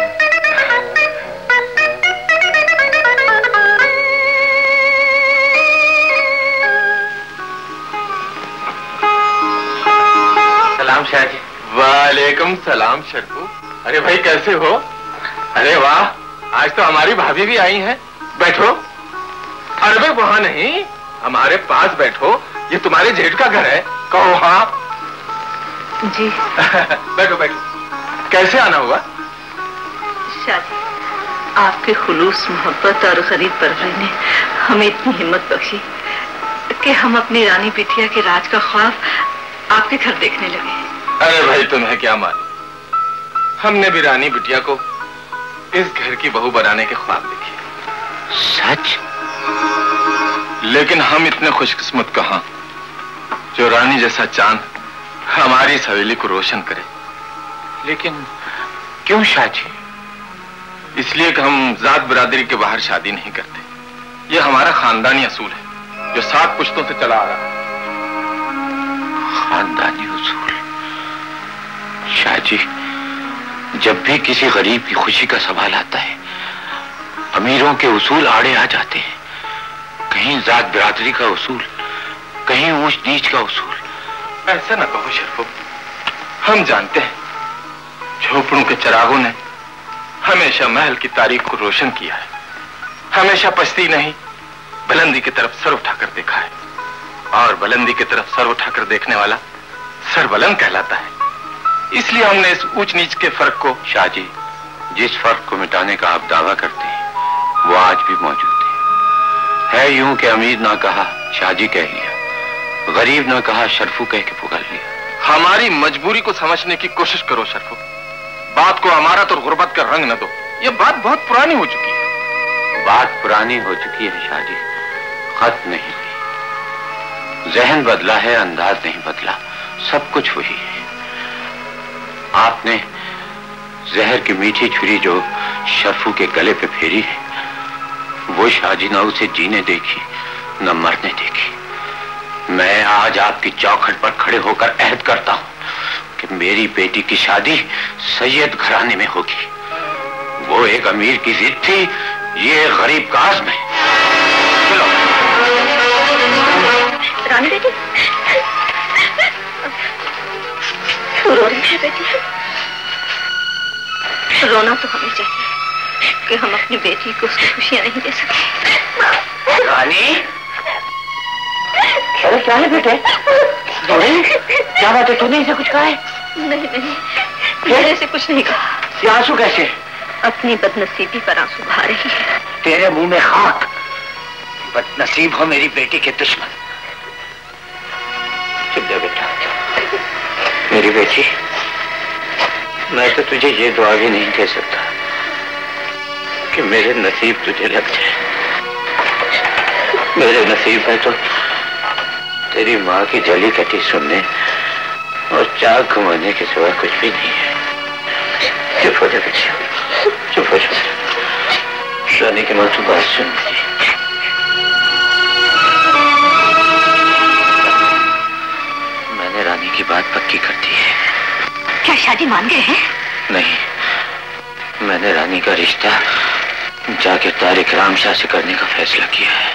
सलाम शाह जी। वालेकुम सलाम शर्फू। अरे भाई कैसे हो? अरे वाह, आज तो हमारी भाभी भी आई हैं। बैठो। अरे भाई वहां नहीं, हमारे पास बैठो, ये तुम्हारे जेठ का घर है। कहो हाँ। जी। बैठो बैठो। कैसे आना हुआ? शादी, आपके खुलूस मोहब्बत और गरीब परवरी ने हमें इतनी हिम्मत बख्शी कि हम अपनी रानी बिटिया के राज का ख्वाब आपके घर देखने लगे। अरे भाई तुम्हें क्या मालूम, हमने भी रानी बिटिया को इस घर की बहू बनाने के ख्वाब देखे। सच? लेकिन हम इतने खुशकिस्मत कहां जो रानी जैसा चांद हमारी इस हवेली को रोशन करे। लेकिन क्यों शाह जी? इसलिए कि हम जात बिरादरी के बाहर शादी नहीं करते। ये हमारा खानदानी असूल है जो 7 पुश्तों से चला आ रहा है। खानदानी उसूल? शाह जी, जब भी किसी गरीब की खुशी का सवाल आता है, अमीरों के उसूल आड़े आ जाते हैं। कहीं जात बिरादरी का उसूल, कहीं ऊंच नीच का उसूल। ऐसा ना कहो शर्फो, हम जानते हैं झोपड़ों के चिरागों ने हमेशा महल की तारीख को रोशन किया है। हमेशा पश्ती नहीं, बुलंदी की तरफ सर उठाकर देखा है, और बुलंदी की तरफ सर उठाकर देखने वाला सरबुलंद कहलाता है। इसलिए हमने इस ऊंच नीच के फर्क को। शाह जी, जिस फर्क को मिटाने का आप दावा करते हैं वो आज भी मौजूद है यूं कि अमीर ना कहा शाह जी कह लिया, गरीब ना कहा शर्फू कह के पुकार लिया। हमारी मजबूरी को समझने की कोशिश करो शर्फू, बात को अमारत और गुर्बत का रंग न दो। ये बात बहुत पुरानी हो चुकी है। बात पुरानी हो चुकी है शाह जी, खत्म नहीं हुई। जहन बदला है, अंदाज नहीं बदला, सब कुछ वही है। आपने जहर की मीठी छुरी जो शर्फू के गले पे फेरी है। वो शादी ना उसे जीने देगी न मरने देगी। मैं आज आपकी चौखट पर खड़े होकर अहद करता हूं कि मेरी बेटी की शादी सैयद घराने में होगी। वो एक अमीर की जिद थी, ये गरीब का आज़म है। चलो रानी बेटी, रो रही है बेटी? रोना तो हमें चाहिए कि हम अपनी बेटी को उसकी खुशियां नहीं दे सकते। रानी, अरे क्या है बेटे? क्या बात है, तूने इसे कुछ कहा है? नहीं नहीं, मेरे से कुछ नहीं कहा। ये आंसू कैसे? अपनी बदनसीबी पर आंसू बहा रही है। तेरे मुंह में खाक। बदनसीब हो मेरी बेटी के दुश्मन। चुप जा बेटा। मेरी बेटी, मैं तो तुझे ये दुआ भी नहीं दे सकता कि मेरे नसीब तुझे लग जाए। मेरे नसीब में तो तेरी माँ की जली कटी सुनने और चाक घुमाने के सिवा कुछ भी नहीं है। चुप हो जा बेटा, चुप हो जा। रानी की माँ, तू बात सुन मेरी। मैंने रानी की बात पक्की कर दी है। क्या शादी मान गए हैं? नहीं, मैंने रानी का रिश्ता जागीरदार इकराम शाह से करने का फैसला किया है।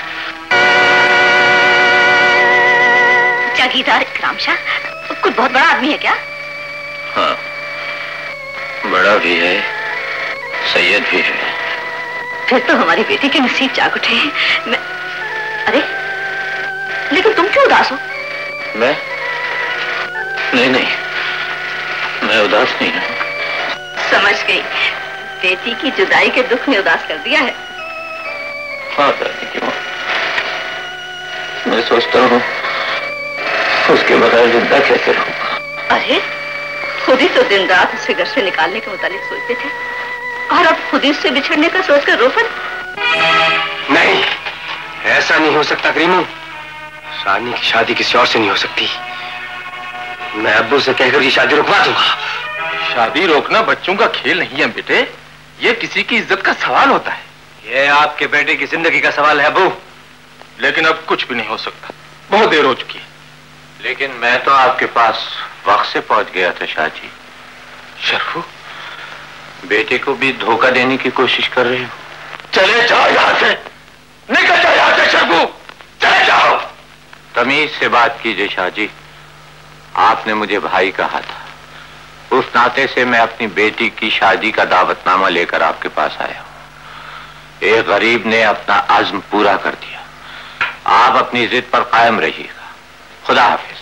जागीरदार इकराम शाह कोई बहुत बड़ा आदमी है क्या? हाँ, बड़ा भी है, सैयद भी है। फिर तो हमारी बेटी के नसीब जाग उठे हैं। अरे लेकिन तुम क्यों उदास हो? मैं? नहीं, मैं उदास नहीं हूँ। समझ गई, बेटी की जुदाई के दुख ने उदास कर दिया है। हाँ रानी की माँ, मैं सोचता हूँ उसके बगैर जिंदा कैसे रहूँगा। अरे खुद ही तो दिन रात उसे घर से निकालने के मुताबिक सोचते थे और अब खुद ही उससे बिछड़ने का सोचकर रो पड़े। नहीं, ऐसा नहीं हो सकता करीमू। रानी की शादी किसी और से नहीं हो सकती। मैं अब्बू से कहकर ये शादी रुकवा दूंगा। शादी रोकना बच्चों का खेल नहीं है बेटे, ये किसी की इज्जत का सवाल होता है। ये आपके बेटे की जिंदगी का सवाल है अब्बू। लेकिन अब कुछ भी नहीं हो सकता, बहुत देर हो चुकी है। लेकिन मैं तो आपके पास वक्त से पहुंच गया था शाह जी। शर्फू, बेटे को भी धोखा देने की कोशिश कर रहे हो? चले जाओ यहाँ से, निकल जाओ यहाँ से शर्फू, चले जाओ। तमीज से बात कीजिए शाह जी। आपने मुझे भाई कहा था, उस नाते से मैं अपनी बेटी की शादी का दावतनामा लेकर आपके पास आया हूं। एक गरीब ने अपना आज़म पूरा कर दिया। आप अपनी जिद पर कायम रहिएगा। खुदा हाफिज।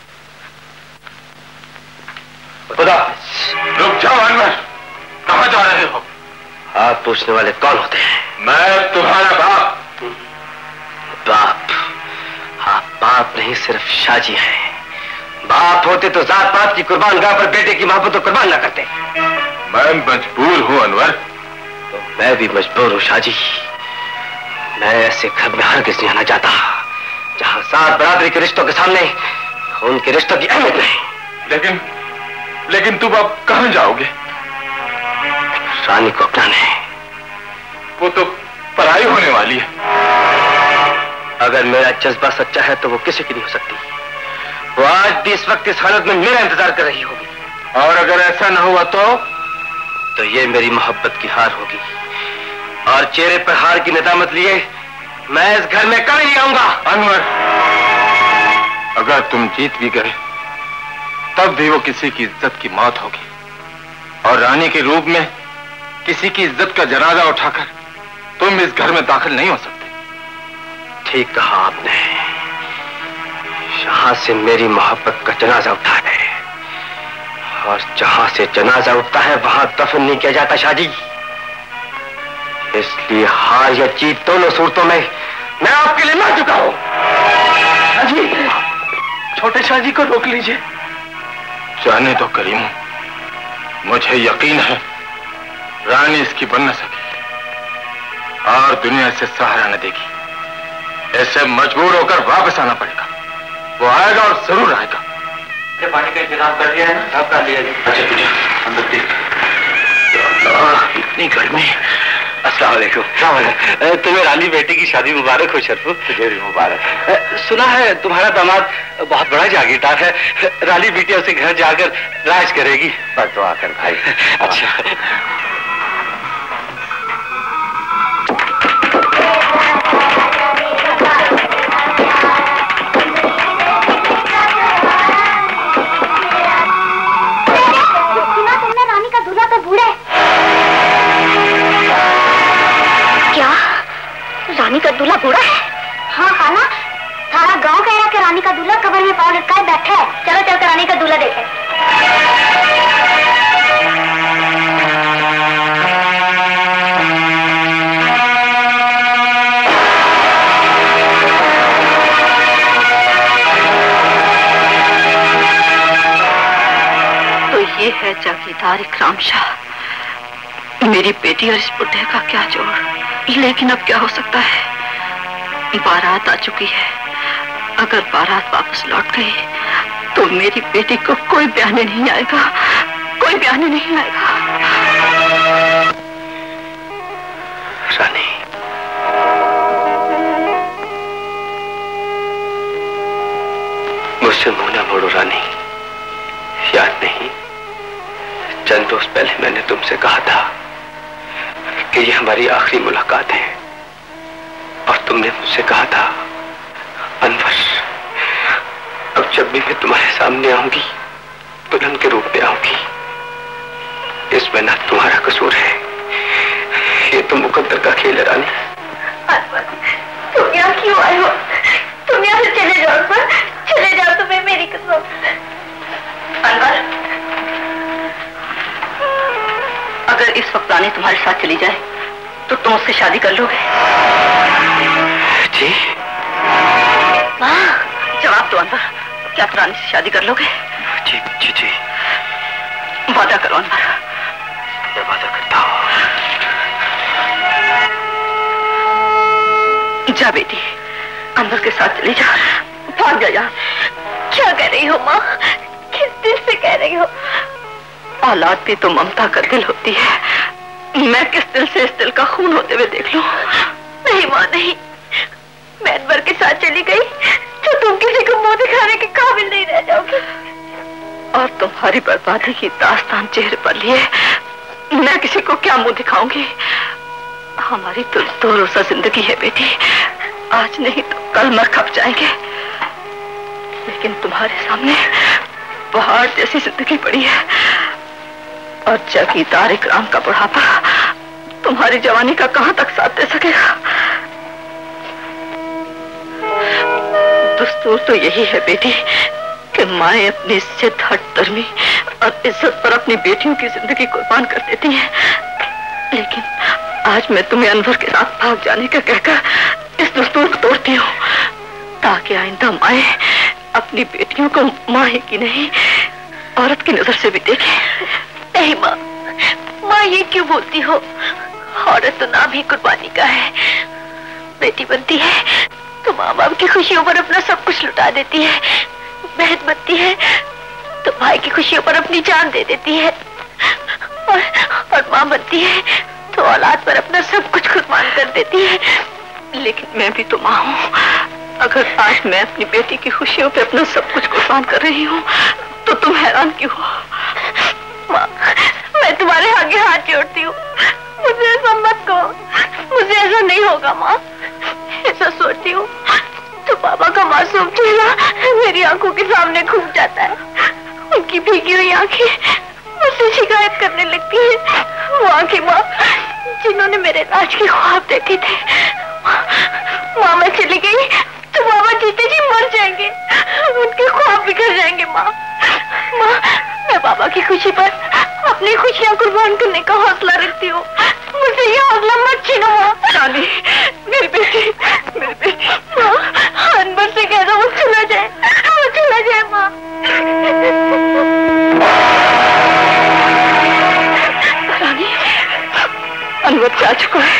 खुदा। रुक जाओ अनवर, कहां जा रहे हो? आप पूछने वाले कौन होते हैं? मैं तुम्हारा बाप। बाप? आप बाप नहीं, सिर्फ शाहजी हैं। बाप होते तो जात पात की कुर्बान गाह पर बेटे की मोहब्बत को कुर्बान ना करते। मैं मजबूर हूं अनवर। तो मैं भी मजबूर हूं शाहजी। मैं ऐसे घर में हरगिज़ नहीं आना चाहता जहां सात बरादरी के रिश्तों के सामने उनके रिश्तों की अहमियत नहीं। लेकिन तुम अब कहां जाओगे? रानी को अपनाने। वो तो पराई होने वाली है। अगर मेरा जज्बा सच्चा है तो वो किसी की नहीं हो सकती। वो आज भी इस वक्त इस हालत में मेरा इंतजार कर रही होगी। और अगर ऐसा न हुआ तो ये मेरी मोहब्बत की हार होगी। और चेहरे पर हार की नदामत लिए मैं इस घर में कभी नहीं आऊंगा। अनवर, अगर तुम जीत भी गए तब भी वो किसी की इज्जत की मौत होगी। और रानी के रूप में किसी की इज्जत का जनाजा उठाकर तुम इस घर में दाखिल नहीं हो सकते। ठीक कहा आपने। जहां से मेरी मोहब्बत का जनाजा उठा है और जहां से जनाजा उठता है वहां दफन नहीं किया जाता शादी। इसलिए हार या जीत दोनों सूरतों में मैं आपके लिए मर चुका हूं। शादी, छोटे शादी को रोक लीजिए। जाने दो करीम, मुझे यकीन है रानी इसकी बन न सकेगी और दुनिया से सहारा न देगी। ऐसे मजबूर होकर वापस आना पड़ेगा। वो आएगा और जरूर आएगा। पानी का इंतजाम कर लिया है ना? आप कर लिया। अच्छा तुझे अंदर देख। इतने इतनी गर्मी। अस्सलाम वालेकुम। तुम्हें रानी बेटी की शादी मुबारक हो शरफू। तुझे भी मुबारक। सुना है तुम्हारा दामाद बहुत बड़ा जागीरदार है, रानी बेटी उसे घर जाकर राज करेगी। बस दुआ कर भाई। अच्छा रानी का दूल्हा बूढ़ा है? हाँ खाला, सारा गांव कह रहा कि रानी का दूल्हा कब्र में पाँव लटकाए बैठा है। चलो चलकर रानी का दूल्हा देखें। तो ये है जागीरदार इकराम शाह। मेरी बेटी और इस बुढ़े का क्या जोड़। लेकिन अब क्या हो सकता है, बारात आ चुकी है। अगर बारात वापस लौट गई तो मेरी बेटी को कोई बयाने नहीं आएगा, कोई बयाने नहीं आएगा। रानी, मुझसे मुंह ना मोड़ो रानी। याद नहीं, चंद रोज पहले मैंने तुमसे कहा था कि ये हमारी आखिरी मुलाकात है, और तुमने मुझसे कहा था अनवर, अब जब भी मैं तुम्हारे सामने आऊंगी दुल्हन के रूप में आऊंगी। इसमें ना तुम्हारा कसूर है, ये तो मुकद्दर का खेल है रानी। अनवर, तुम यहाँ क्यों आए हो? तुम यहाँ से चले जाओ अनवर, चले जाओ, तुम्हें मेरी कसम। अनवर, अगर इस वक्त रानी तुम्हारे साथ चली जाए तो तुम उससे शादी कर लोगे? जी? माँ, जवाब दो अनवर, क्या तुम रानी से शादी कर लोगे? जी जी जी। वादा करो अनवर। मैं वादा करता हूँ। जा बेटी, अनवर के साथ चली जा, भाग जा यहाँ। क्या कह रही हो माँ? किस दिल से कह रही हो? औलाद भी तो ममता का दिल होती है। मैं किस दिल से इस दिल का खून होते हुए देख लूं? नहीं माँ नहीं, मैं अनवर के साथ चली गई तो तुम किसी को मुंह दिखाने के काबिल नहीं रह जाओगी। और तुम्हारी बर्बादी की दास्तान चेहरे पर लिए मैं किसी को क्या मुंह दिखाऊंगी? हमारी तो 2 रोजा जिंदगी है बेटी, आज नहीं तो कल मर खप जाएंगे। लेकिन तुम्हारे सामने पहाड़ जैसी जिंदगी पड़ी है, और जागीरदार इकराम का बुढ़ापा तुम्हारी जवानी का कहां तक साथ दे सकेगा? दस्तूर तो यही है बेटी कि माएं अपनी इज्जत, हठधर्मी और इज्जत पर अपनी बेटियों की जिंदगी कुर्बान कर देती हैं। लेकिन आज मैं तुम्हें अनवर के साथ भाग जाने का कहकर इस दस्तूर को तोड़ती हूँ, ताकि आइंदा माएं अपनी बेटियों को माँ ही की नहीं औरत की नजर से भी देखें। नहीं माँ, माँ ये क्यों बोलती हो? औरत तो नाम ही कुर्बानी का है। बेटी बनती है तो माँ बाप की खुशियों पर अपना सब कुछ लुटा देती है, बहन बनती है तो भाई की खुशियों पर अपनी जान दे देती है, और माँ बनती है तो औलाद पर अपना सब कुछ कुर्बान कर देती है। लेकिन मैं भी तो माँ हूँ। अगर आज मैं अपनी बेटी की खुशियों पे अपना सब कुछ कुर्बान कर रही हूँ तो तुम हैरान क्यों हो? माँ, मैं तुम्हारे आगे हाथ जोड़ती हूँ, मुझे ऐसा मत कहो, मुझे ऐसा नहीं होगा माँ। ऐसा सोचती हूँ तो बाबा का मासूम चेहरा मेरी आंखों के सामने घूम जाता है। उनकी भीगी हुई आंखें मुझसे शिकायत करने लगती है। वो आंखें माँ जिन्होंने मेरे राज के ख्वाब देखे थे। माँ मैं चली गई तो बाबा जीते जी मर जाएंगे, उनके ख्वाब बिखर जाएंगे। माँ माँ, मैं बाबा की खुशी पर अपनी खुशियाँ कुर्बान करने का हौसला रखती हूँ, मुझे ये हौसला मत छीनो माँ। रानी, मेरी बेटी, मेरी बेटी। माँ, अनवर से कह दो वो चला जाए, वो चला जाए माँ। रानी, अनवर जा चुका है।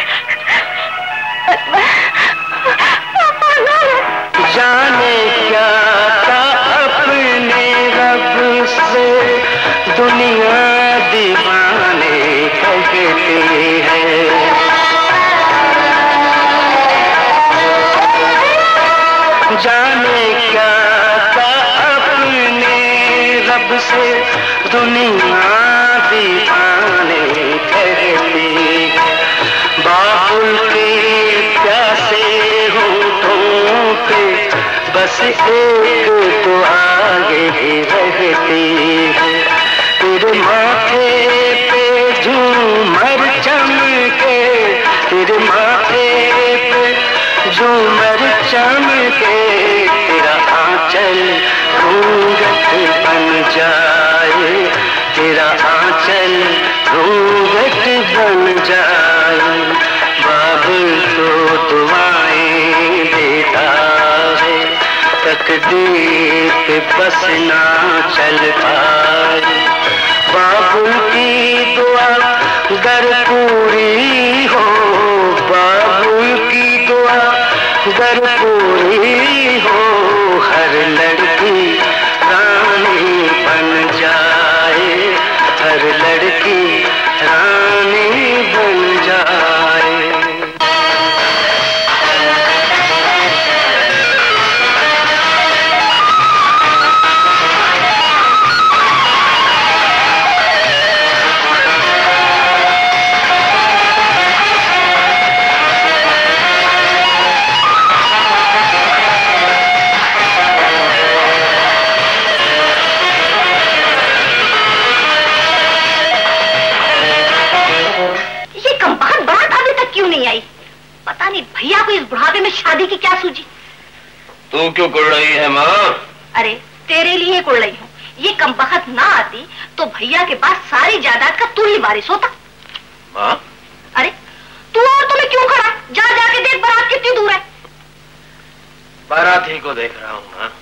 जाने क्या था अपने रब से दुनिया दीवाने कहते एक तो आगे ही रहती है, तेरे माथे पे झूमर चमके, तेरे माथे पे झूमर चमके, तेरा आंचल घूंघट बन जाए, तेरा आंचल घूंघट बन जाए। बाबुल तो दुआएं देता है, तकदीर पे बस ना चल पाए। बाबुल की दुआ गर पूरी हो, बाबुल की दुआ गर पूरी हो, हर लड़की रानी बन जाए, हर लड़की रानी बन जाए। क्यों नहीं आई? पता नहीं भैया को इस बुढ़ापे में शादी की क्या सूझी। तू क्यों कुड़ रही है माँ? अरे तेरे लिए कुड़ रही हूँ। ये कमबख्त ना आती तो भैया के पास सारी जायदाद का तू ही वारिस होता। माँ? अरे तू और तुम्हें क्यों खड़ा? जा जाके देख बारात कितनी दूर है। बारात ही को देख रहा हूँ माँ।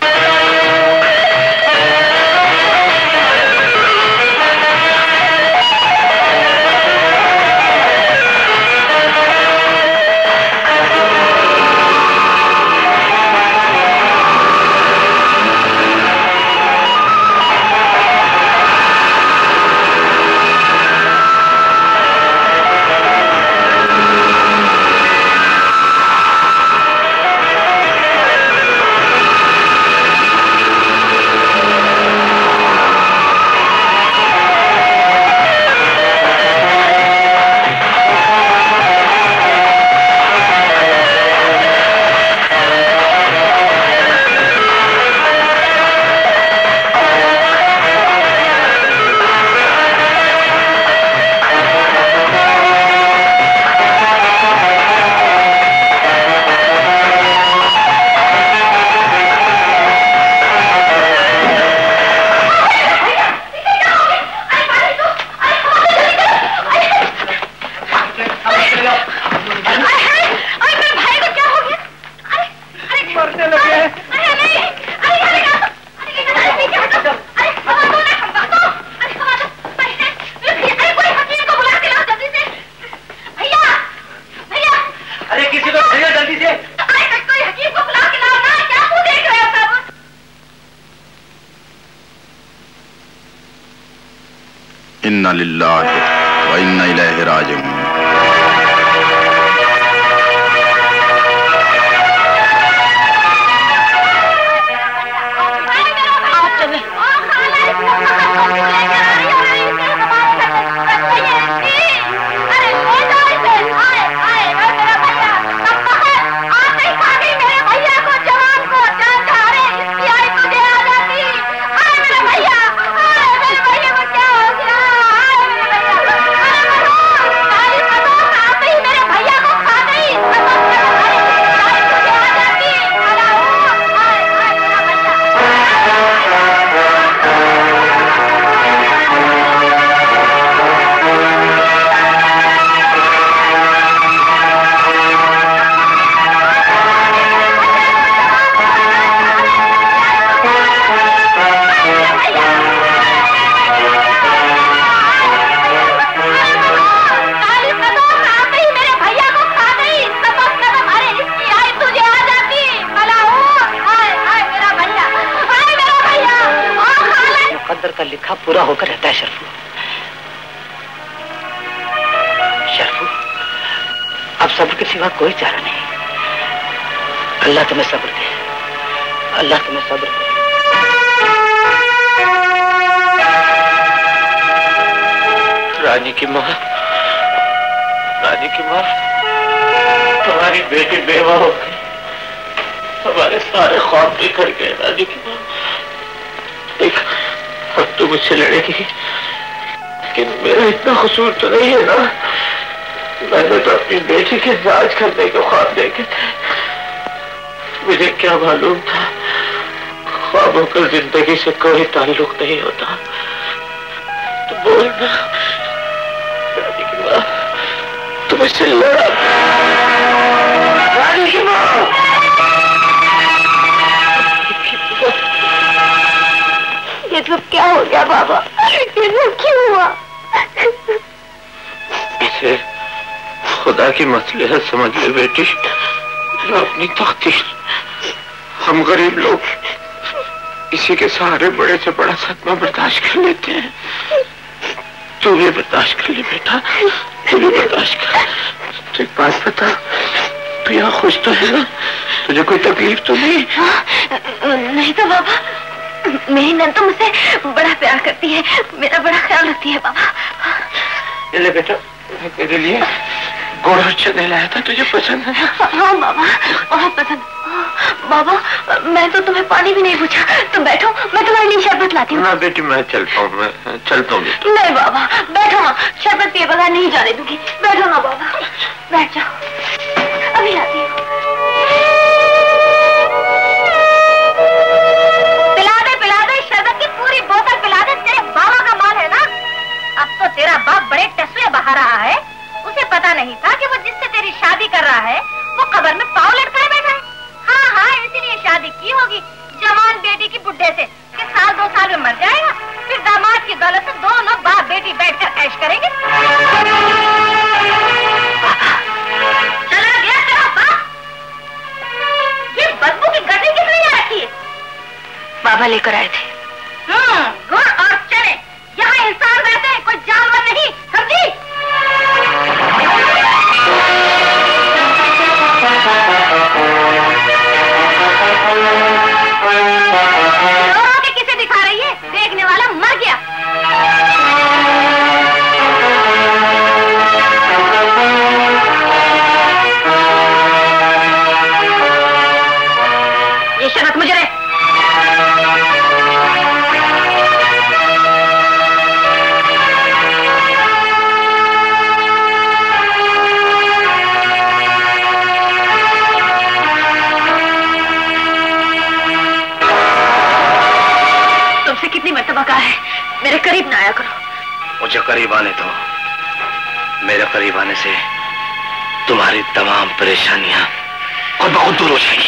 इन्ना लिल्लाहि व इन्ना इलैहि राजिऊन। लिखा पूरा होकर रहता है शर्फू। शर्फू, अब सब्र के सिवा कोई चारा नहीं। अल्लाह तुम्हें सब्र दे, अल्लाह तुम्हें सब्र दे। रानी की माँ, रानी की माँ, तुम्हारी बेटी बेवा हो गई। हमारे सारे ख्वाब बिखर गए रानी की माँ। देख, अब तू मुझसे लड़ेगी, लेकिन मेरा इतना कसूर तो नहीं है ना। मैंने तो अपनी बेटी के राज करने के ख्वाब देखे थे। मुझे क्या मालूम था ख्वाबों का जिंदगी से कोई ताल्लुक नहीं होता। तो बोल ना रानी की माँ, तू मुझसे लड़ा। रानी की माँ, ये सब क्या हो गया बाबा? ये सब क्यों हुआ? इसे खुदा की मसलिहत समझ ले बेटी, जो अपनी तख्तीश। हम गरीब लोग इसी के सहारे बड़े से बड़ा सदमा बर्दाश्त कर लेते हैं। तू भी बर्दाश्त कर ले बेटा, तू भी बर्दाश्त कर। तो एक बात बता, तू यहाँ खुश तो है ना? तुझे कोई तकलीफ तो नहीं? नहीं तो बाबा, मेरी नंद तो मुझसे बड़ा प्यार करती है, मेरा बड़ा ख्याल रखती है बाबा। ये ले बेटा, तेरे लिए गुड़ और चने लाया था, तुझे पसंद है? हाँ बाबा, बहुत पसंद। बाबा, मैं तो तुम्हें पानी भी नहीं पूछा, तुम बैठो, मैं तुम्हारे लिए शरबत लाती हूँ। ना बेटी, मैं चलता हूँ, मैं चलता हूँ। नहीं बाबा, बैठो ना, शरबत पिए बगैर नहीं जाने दूंगी। बैठो ना बाबा, बैठ जाओ, अभी आती हूँ। पिला दे शरबत की पूरी बोतल पिला दे। तेरे बाबा का माल है ना। अब तो तेरा बाप बड़े टसवे बहा रहा है। उसे पता नहीं था कि वो जिससे तेरी शादी कर रहा है वो कब्र में पाँव लटकाए बैठा है। हाँ हाँ, इसीलिए शादी की होगी जवान बेटी की बुढ़े से कि साल 2 साल में मर जाएगा, फिर दामाद की दौलत से दोनों बाप बेटी बैठकर ऐश करेंगे। चला गया तेरा बाप। ये बदबू की गड्डी किसने यहाँ रखी है? बाबा लेकर आए थे। गुड़ और चने। यहाँ इंसान रहते हैं, कोई जानवर नहीं, समझी? रो के किसे दिखा रही है? देखने वाला मर गया। ये शरत मुझे रहे। कितनी मर्तबा कहा है मेरे करीब ना आया करो। मुझे करीब आने दो। मेरे करीब आने से तुम्हारी तमाम परेशानियां खुद ब खुद दूर हो जाएंगी।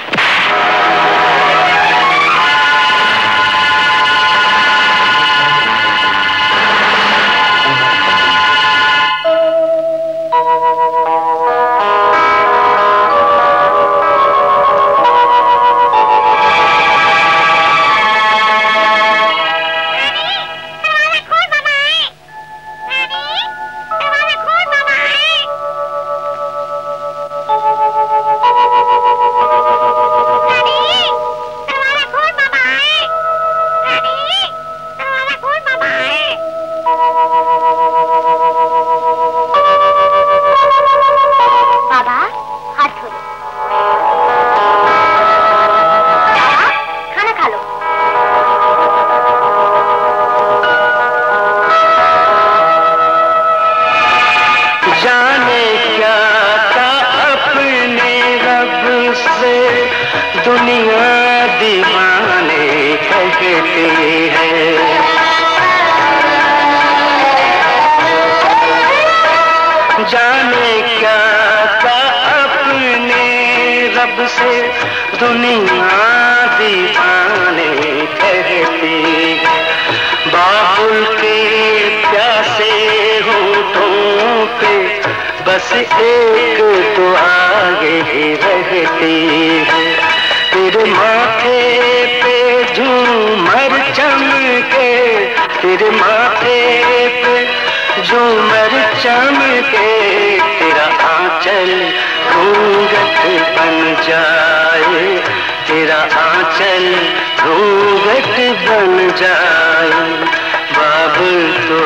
बस एक तो आगे ही रहती है, तेरे माथे पे झूमर चमके, तेरे माथे पे झूमर चमके, तेरा आंचल घूंघट बन जाए, तेरा आंचल घूंघट बन जाए। बाबुल तो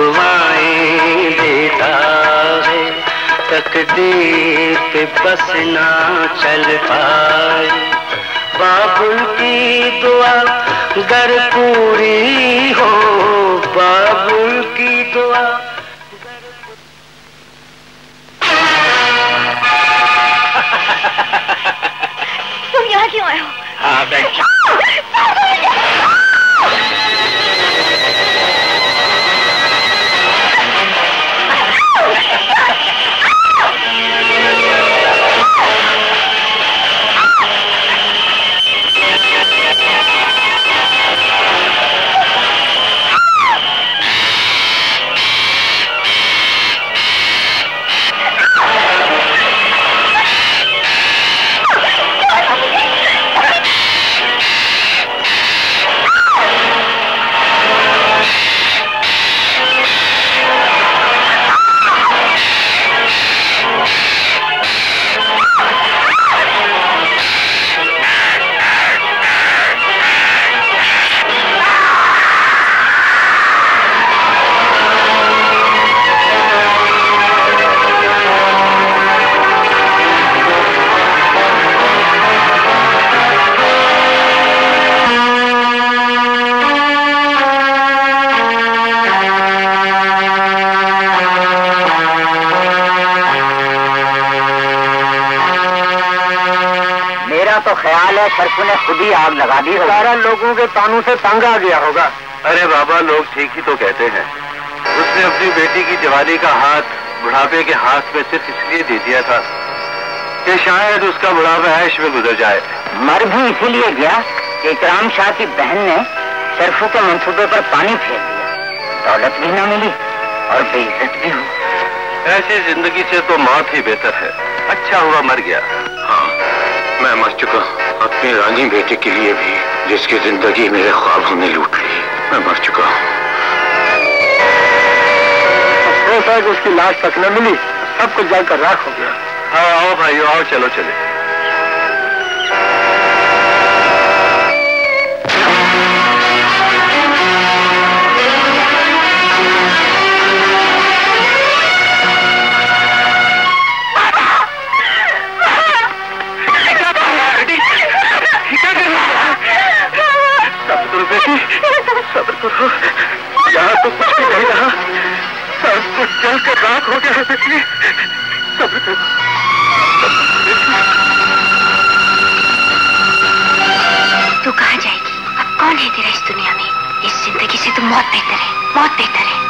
दुआएं देता है, तकदीर पे बस ना चल पाए। बाबुल की दुआ गर पूरी हो, बाबुल की दुआ। तुम यहाँ क्यों आए हो? हाँ बैठ। तो ख्याल है सरसू ने खुद ही आग लगा दी। सारा लोगों के तानों से तंग आ गया होगा। अरे बाबा, लोग ठीक ही तो कहते हैं। उसने अपनी बेटी की जवानी का हाथ बुढ़ापे के हाथ में सिर्फ इसलिए दे दिया था कि शायद उसका बुढ़ापा ऐश में गुजर जाए। मर भी इसीलिए गया कि इकराम शाह की बहन ने सरसू के मंसूबे पर पानी फेर दिया। दौलत भी ना मिली और बेइज्जत भी हुई। ऐसी जिंदगी से तो मौत ही बेहतर है। अच्छा हुआ मर गया। हाँ, मैं मर चुका अपनी रानी बेटे के लिए भी, जिसकी जिंदगी मेरे ख्वाबों ने लूट ली। मैं मर चुका हूँ। उसकी लाश तक न मिली, सब कुछ जलकर राख हो गया। हाँ आओ भाई आओ, चलो चले। सब्र करो, यहाँ तो कुछ भी नहीं रहा, सब कुछ जल कर राख हो गया है बेटी। सब्र करो। तू कहाँ जाएगी? अब कौन है तेरा इस दुनिया में? इस जिंदगी से तो मौत बेहतर है, मौत बेहतर है।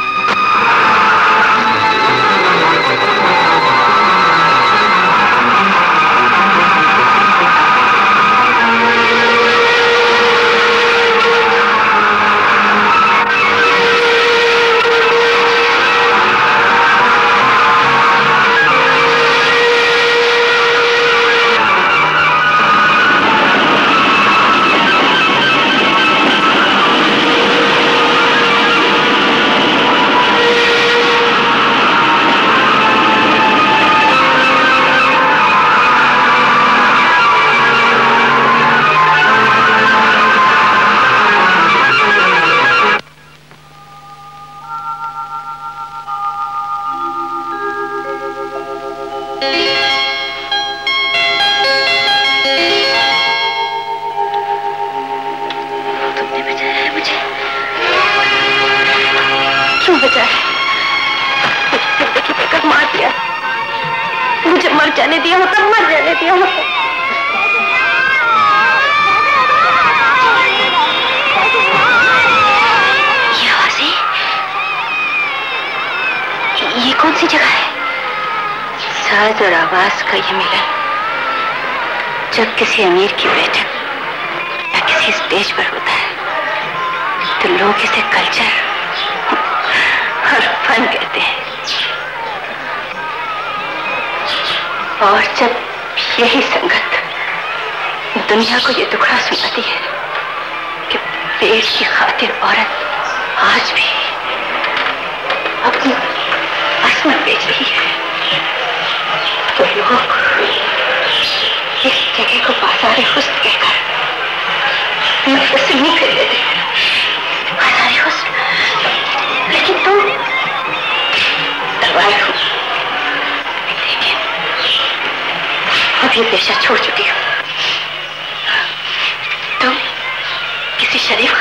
और आवाज का ये मिलन जब किसी अमीर की बैठक या किसी स्टेज पर होता है तो लोग इसे कल्चर और फन कहते हैं। और जब यही संगत दुनिया को ये दुखड़ा सुनाती है कि पेट की खातिर औरत आज भी अपनी असमत बेच रही है, तो लोग इस जगह को बाज़ार हुस्न कहकर मुझसे सुनी कर लेते हैं। बाज़ार हुस्न, लेकिन तुम दवाई हो। लेकिन अब ये पेशा छोड़ चुकी हो।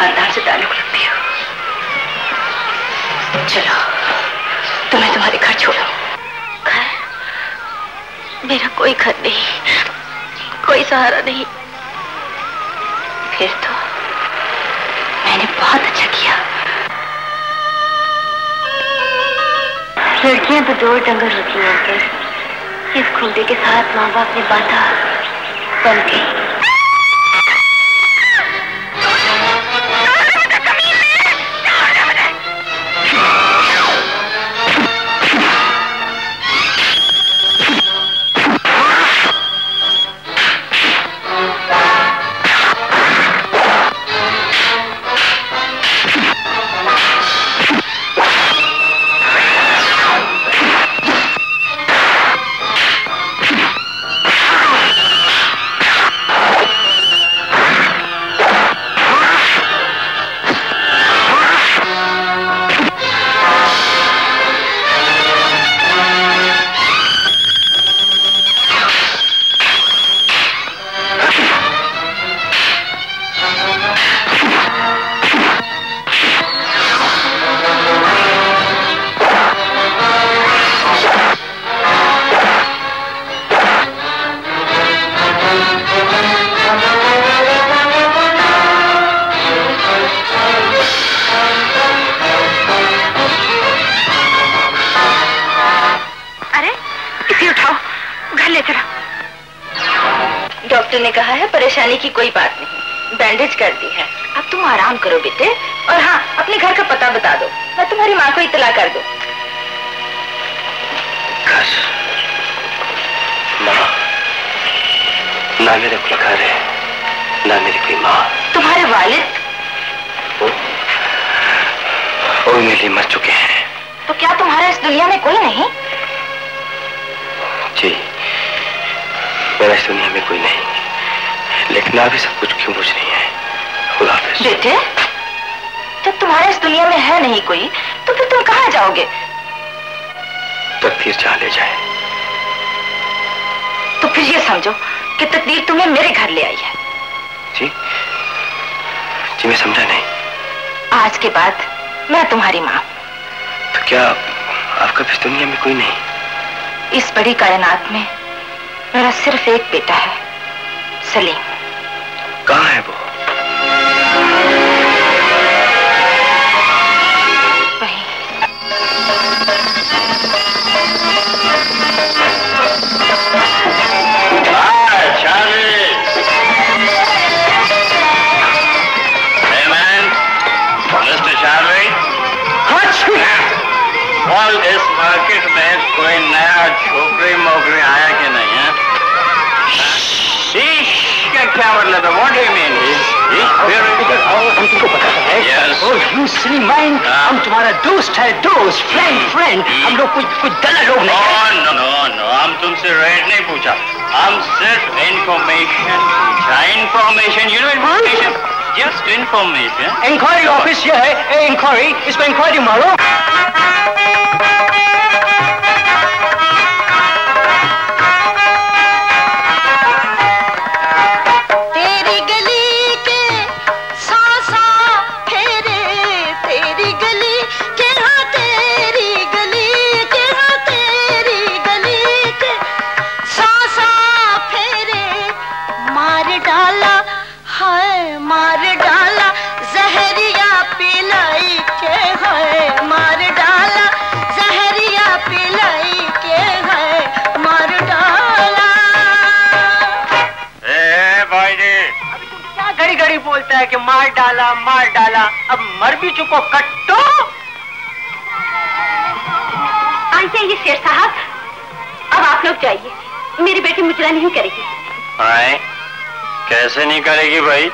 खानदान से ताल्लुक रखती हो। चलो तुम्हें तुम्हारे घर छोड़ो। घर? मेरा कोई घर नहीं, कोई सहारा नहीं। फिर तो मैंने बहुत अच्छा किया। लड़कियां तो दो डंगर होती हैं, इस खूंटे के साथ माँ बाप ने बांधा, बन गई। डॉक्टर ने कहा है परेशानी की कोई बात नहीं, बैंडेज कर दी है। अब तुम आराम करो बेटे, और हाँ अपने घर का पता बता दो, मैं तुम्हारी माँ को इत्तला कर दूं। माँ, ना मेरे कोई घर है, ना मेरी कोई माँ। तुम्हारे वालिद? वो मेरे मर चुके हैं। तो क्या तुम्हारा इस दुनिया में कोई नहीं? जी, मेरा इस दुनिया में कोई नहीं, लेकिन अभी सब कुछ क्यों मुझ नहीं है। खुदा हाफिज़। बेटे, जब तुम्हारे इस दुनिया में है नहीं कोई, तो फिर तुम कहाँ जाओगे? तकदीर जहाँ ले जाए। तो फिर ये समझो कि तकदीर तुम्हें मेरे घर ले आई है। जी जी, मैं समझा नहीं। आज के बाद मैं तुम्हारी माँ। तो क्या आपका भी इस दुनिया में कोई नहीं? इस बड़ी कायनात में मेरा सिर्फ एक बेटा है, सलीम। कहाँ है वो? वहीं। और इस मार्केट में कोई नया छोकरी मोकरी आया कि नहीं है? क्या मतलब है? What do you mean? हम तुमको पता है? Yes. You Slimane, हम तुम्हारा दोस्त है, दोस्त, फ्रेंड। हम लोग कोई दलाल लोग नहीं। नो, हम तुमसे रेट नहीं पूछा, हम सिर्फ इन्फॉर्मेशन पूछा। Information, you know information, just information. Enquiry office ये है, इंक्वायरी, इस पर इंक्वायरी मारो। बोलता है कि मार डाला, अब मर भी चुको, कट्टो। आइए शेर साहब, अब आप लोग जाइए, मेरी बेटी मुजरा नहीं करेगी। आए? कैसे नहीं करेगी भाई?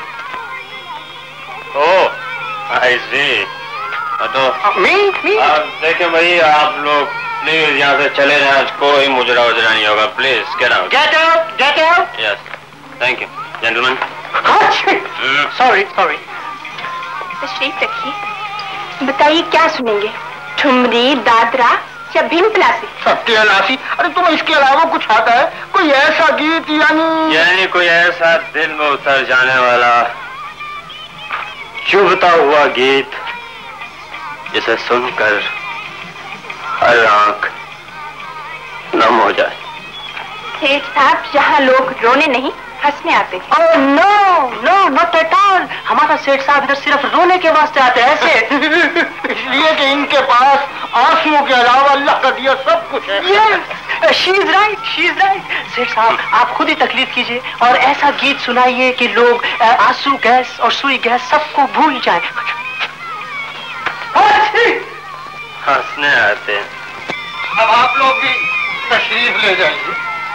ओ, आई सी। तो देखिए भाई, आप लोग प्लीज यहाँ से चले जाए, कोई मुजरा वजरा नहीं होगा, please get out. Get out. Yes, thank you gentleman. Sorry. तशरीफ रखिए, बताइए क्या सुनेंगे? ठुमरी, दादरा या भीम पलासी? सत्यानाशी। अरे तुम इसके अलावा कुछ आता है? कोई ऐसा गीत यानी कोई ऐसा दिल में उतर जाने वाला चुभता हुआ गीत जिसे सुनकर हर आंख नम हो जाए। सेठ साहब, यहाँ लोग रोने नहीं हंसने आते हैं। Oh no no not at all. हमारा सेठ साहब इधर सिर्फ रोने के वास्ते आते हैं ऐसे। इसलिए कि इनके पास आंसुओं के अलावा अल्लाह का दिया सब कुछ है। She is right, she is right. सेठ साहब, आप खुद ही तकलीफ कीजिए और ऐसा गीत सुनाइए कि लोग आंसू गैस और सुई गैस सबको भूल जाए। हंसने आते हैं। अब आप लोग भी तशरीफ ले जाइए।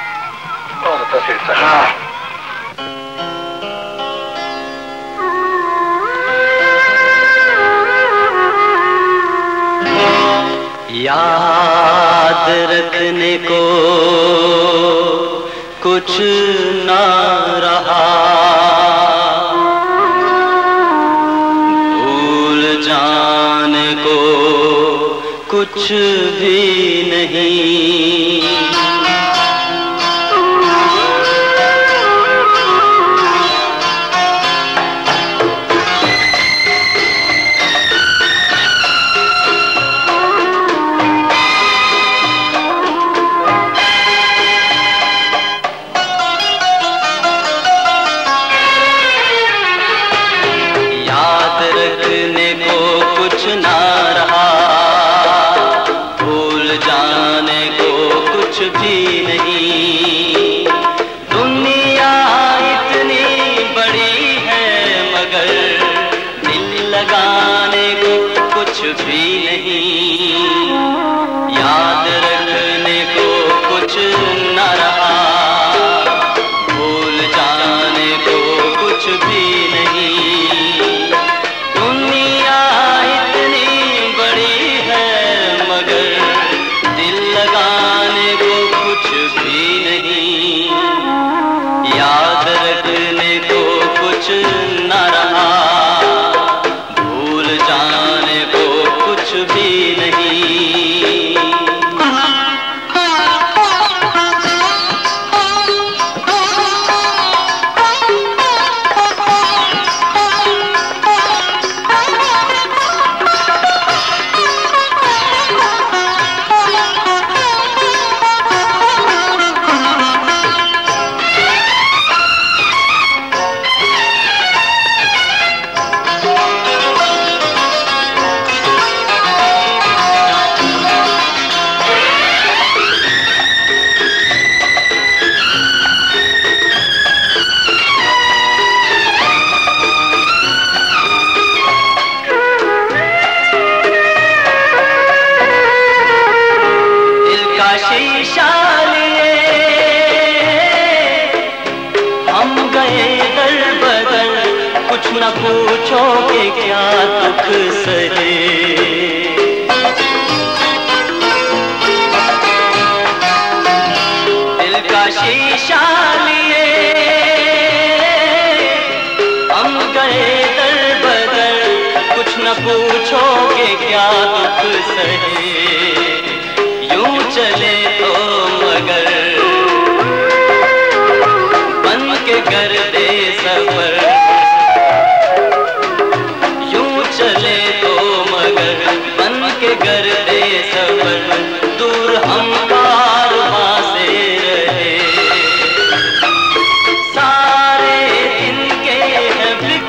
याद रखने को कुछ ना रहा, भूल जाने को कुछ भी नहीं।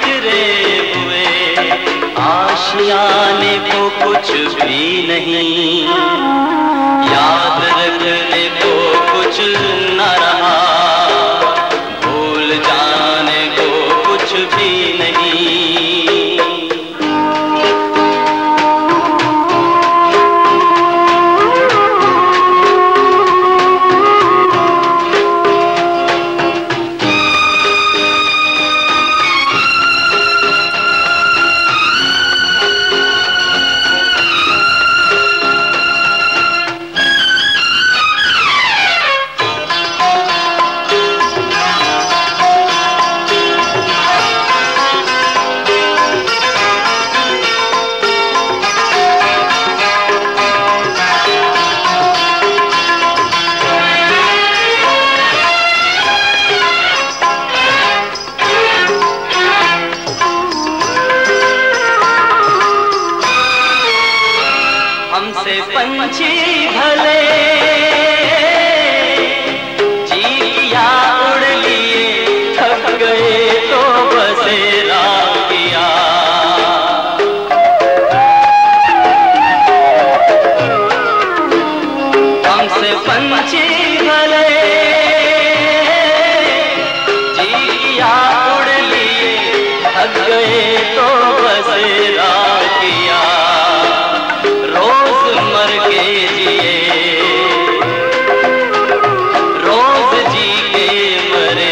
आशियाने को कुछ भी नहीं। हमसे पंछी भले जी या उड़ लिए, थक गए तो बसेरा किया। हमसे पंछी भले जी या उड़ लिए, थक गए तो बसेरा किया। रोज मर के जिए, रोज जी के मरे,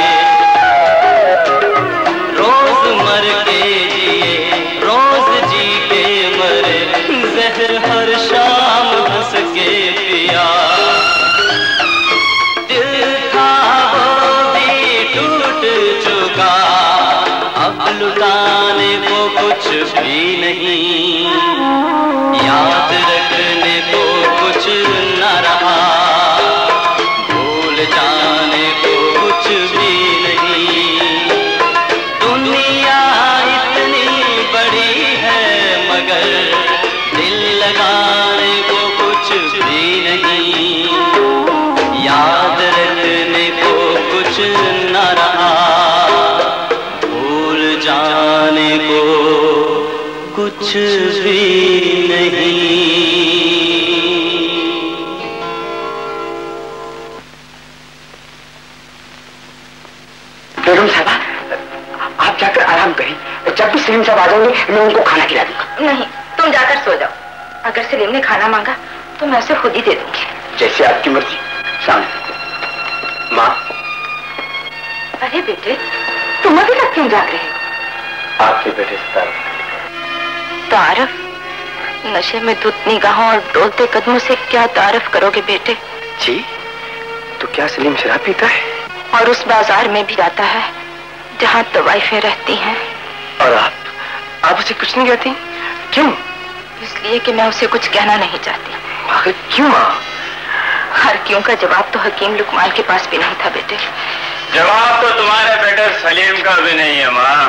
रोज मर के जिए, रोज जी के मरे। जहर हर शाम हंस के पिया, दिल था वो भी टूट चुका, अब लुटाने को कुछ भी नहीं, याद रखने को कुछ न रहा, भूल जाने को कुछ भी नहीं। दुनिया इतनी बड़ी है मगर दिल लगाने को कुछ भी नहीं, याद रखने को कुछ न रहा, भूल जाने को कुछ भी नहीं। बेगम साहबा, आप जाकर आराम करें। जब भी सलीम साहब आ जाएंगे मैं उनको खाना खिला दूंगा। नहीं, तुम जाकर सो जाओ। अगर सलीम ने खाना मांगा तो मैं उसे खुद ही दे दूंगी। जैसे आपकी मर्जी। शाम माँ। अरे बेटे, तुम अभी तक क्यों जाग रहे हो? आपके बेटे से तारफ? नशे में धुत निगाहों और डोलते कदमों से क्या तारफ करोगे बेटे? जी, तो क्या सलीम शराब पीता है? और उस बाजार में भी जाता है जहाँ तवाइफें रहती हैं। और आप उसे कुछ नहीं कहती? क्यों? इसलिए कि मैं उसे कुछ कहना नहीं चाहती। आखिर क्यों माँ? हर क्यों का जवाब तो हकीम लुकमान के पास भी नहीं था बेटे। जवाब तो तुम्हारे बेटे सलीम का भी नहीं है माँ।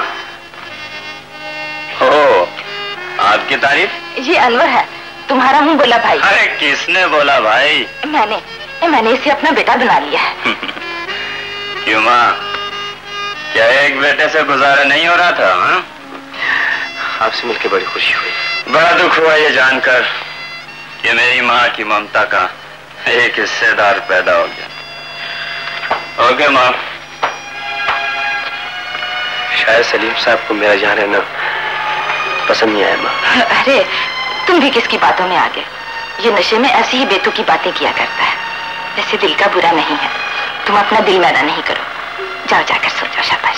हो, आपकी तारीफ? ये अनवर है, तुम्हारा मुंह बोला भाई। अरे किसने बोला भाई? मैंने इसे अपना बेटा बना लिया है। क्यों माँ, क्या एक बेटे से गुजारा नहीं हो रहा था? हाँ? आपसे मिलकर बड़ी खुशी हुई। बड़ा दुख हुआ ये जानकर कि मेरी माँ की ममता का एक हिस्सेदार पैदा हो गया। ओके माँ। शायद सलीम साहब को मेरा यहाँ रहना पसंद नहीं आया माँ। अरे तुम भी किसकी बातों में आ गए? ये नशे में ऐसी ही बेतुकी बातें किया करता है। वैसे दिल का बुरा नहीं है, तुम अपना दिल मैला नहीं करो। जाओ जाकर सो जाओ। शाबाश।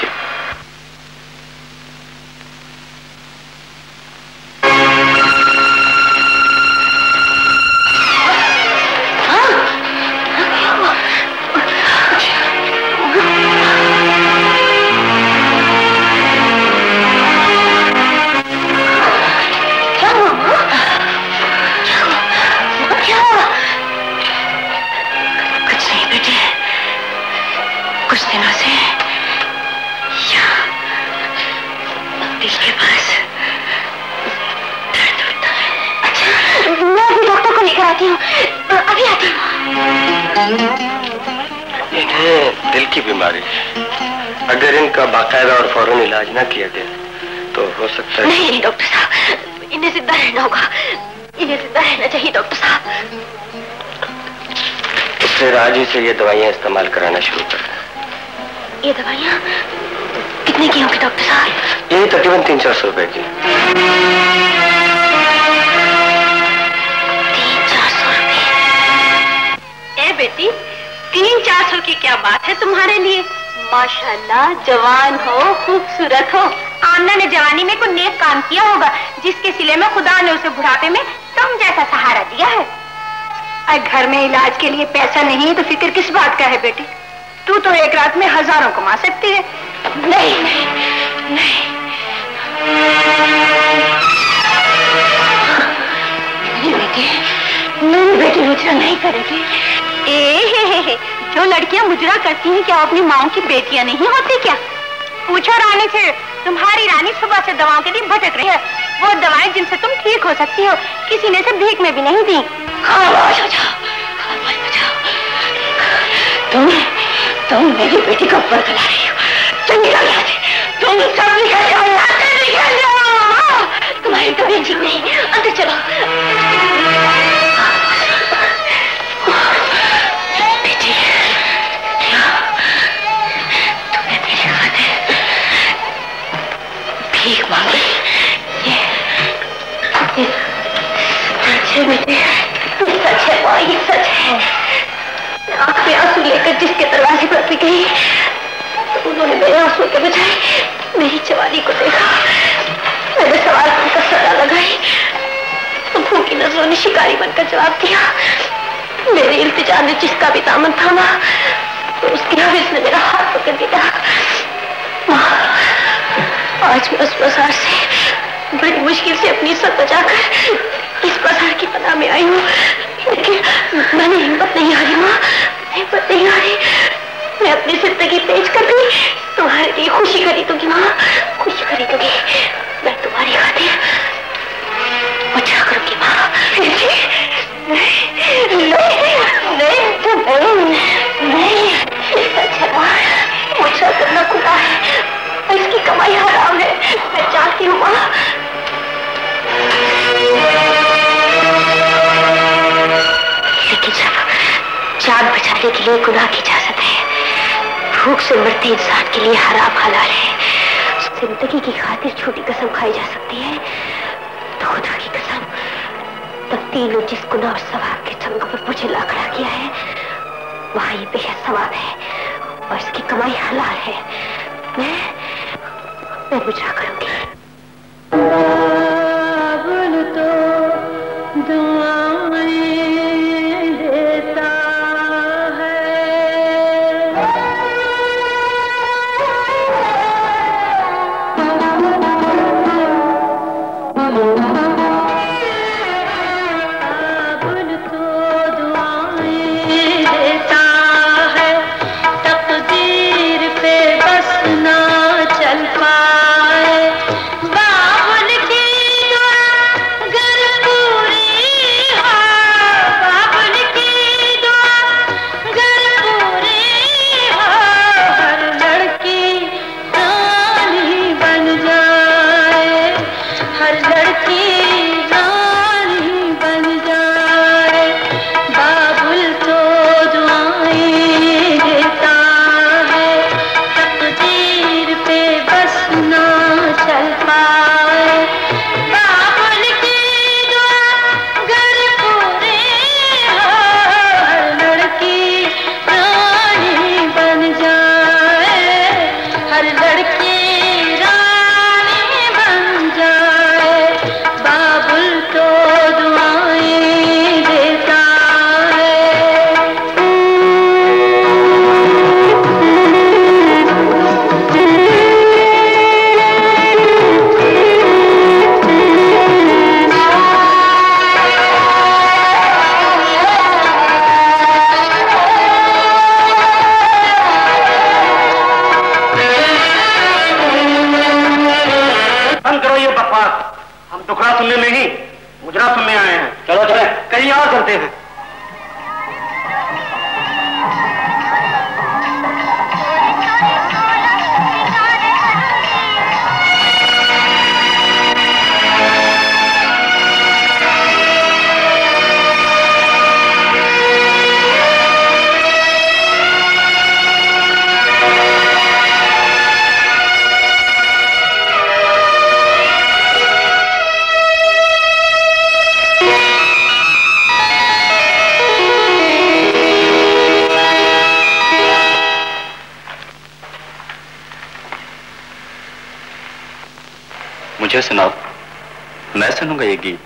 इन्हें दिल की बीमारी है। अगर इनका बाकायदा और फौरन इलाज ना किया गया तो हो सकता है। नहीं डॉक्टर साहब, इन्हें जिंदा रहना होगा। इन्हें जिंदा रहना चाहिए डॉक्टर साहब। इसलिए आज ही से ये दवाइयाँ इस्तेमाल कराना शुरू कर। ये दवाइयाँ कितने की होंगी डॉक्टर साहब? ये तकरीबन 300-400 रुपए की। 300-400 रुपए? ए बेटी, 300-400 की क्या बात है तुम्हारे लिए? माशाल्लाह, जवान हो, खूबसूरत हो। आमना ने जवानी में कोई नेक काम किया होगा, जिसके सिले में खुदा ने उसे बुढ़ापे में तुम जैसा सहारा दिया है। घर में इलाज के लिए पैसा नहीं है तो फिक्र किस बात का है बेटी? तू तो एक रात में हजारों कमा सकती है। नहीं नहीं नहीं, मेरी बेटी मुजरा नहीं करेगी। जो लड़कियां मुजरा करती हैं क्या अपनी माओ की बेटियां नहीं होती क्या? पूछो रानी से। तुम्हारी रानी सुबह से दवाओं के लिए भटक रही है। वो दवाएं जिनसे तुम ठीक हो सकती हो, किसी ने से भीख में भी नहीं दी। खामोश हो जाओ, खामोश हो जाओ। तुम मेरी बेटी को ऊपर खिला रही हो। तुम निकल यहाँ से, तुम सब निकल जाओ यहाँ से, निकल जाओ। तुम्हारी तबीयत ठीक नहीं, अंदर चलो। बेटी, तुमने मेरे खाते भीख मांगी। ये सच है बेटे, सच है माँ, ये सच है। आंख में आंसू लेकर जिसके दरवाजे पर भी गई, तो उन्होंने मेरे आंसू के बजाय मेरी जवानी को देखा। मैंने सवाल बनकर सजा लगाई, तो भूखी नजरों ने शिकारी बनकर जवाब दिया। मेरी इल्तिजा ने जिसका भी दामन थामा, तो उसकी हविस ने मेरा हाथ पकड़ लिया। माँ, आज मैं उस बाजार से बड़ी मुश्किल से अपनी इज्जत बचाकर इस बाजार की पनाह में आई हूँ, लेकिन मैंने हिम्मत नहीं हारी माँ, हिम्मत नहीं हारी। मैं अपनी जिंदगी बेच कर भी तुम्हारे लिए खुशी खरीदूंगी माँ, खुशी खरीदूंगी। मैं तुम्हारी खातिर बचा करूंगी माँ। नहीं, सच है माँ, मुझसे करना खुदा है, इसकी कमाई हराम है, मैं चाहती हूँ माँ। लेकिन जब जान बचाने के लिए गुनाह की इजाजत है, भूख से मरते इंसान के लिए हराम हलाल है, जिंदगी की खातिर छोटी कसम खाई जा सकती है, तो खुदा की कसम तब्दील और जिस गुनाह और सवाब के संगम पर मुझे ला खड़ा किया है, वहां ये बेहद सवाब है और इसकी कमाई हलाल है। मैं बुझा करूंगी। बाबुल तो दुआएं देता है, बाबुल तो दुआएं देता है, तकदीर पे बस ना चल पाए। बाबुल की दुआ घर पूरी हो, बाबुल की दुआ घर पूरी हो, हर लड़की रानी बन जाए, हर लड़की रानी बन जाए। बाबुल तो दुआएं देता है, तकदीर पे बस ना चल पाए। बाबुल की दुआ घर पूरी हो, हर लड़की रानी बन जाए, हर लड़की रानी बन जाए। बाबुल तो दुआएं देता है। बंद करो ये बकवास, हम दुखड़ा सुनने नहीं मुजरा सुनने आए हैं। चलो चले, कहीं और चलते हैं। मुझे सुनाओ, मैं सुनूंगा ये गीत।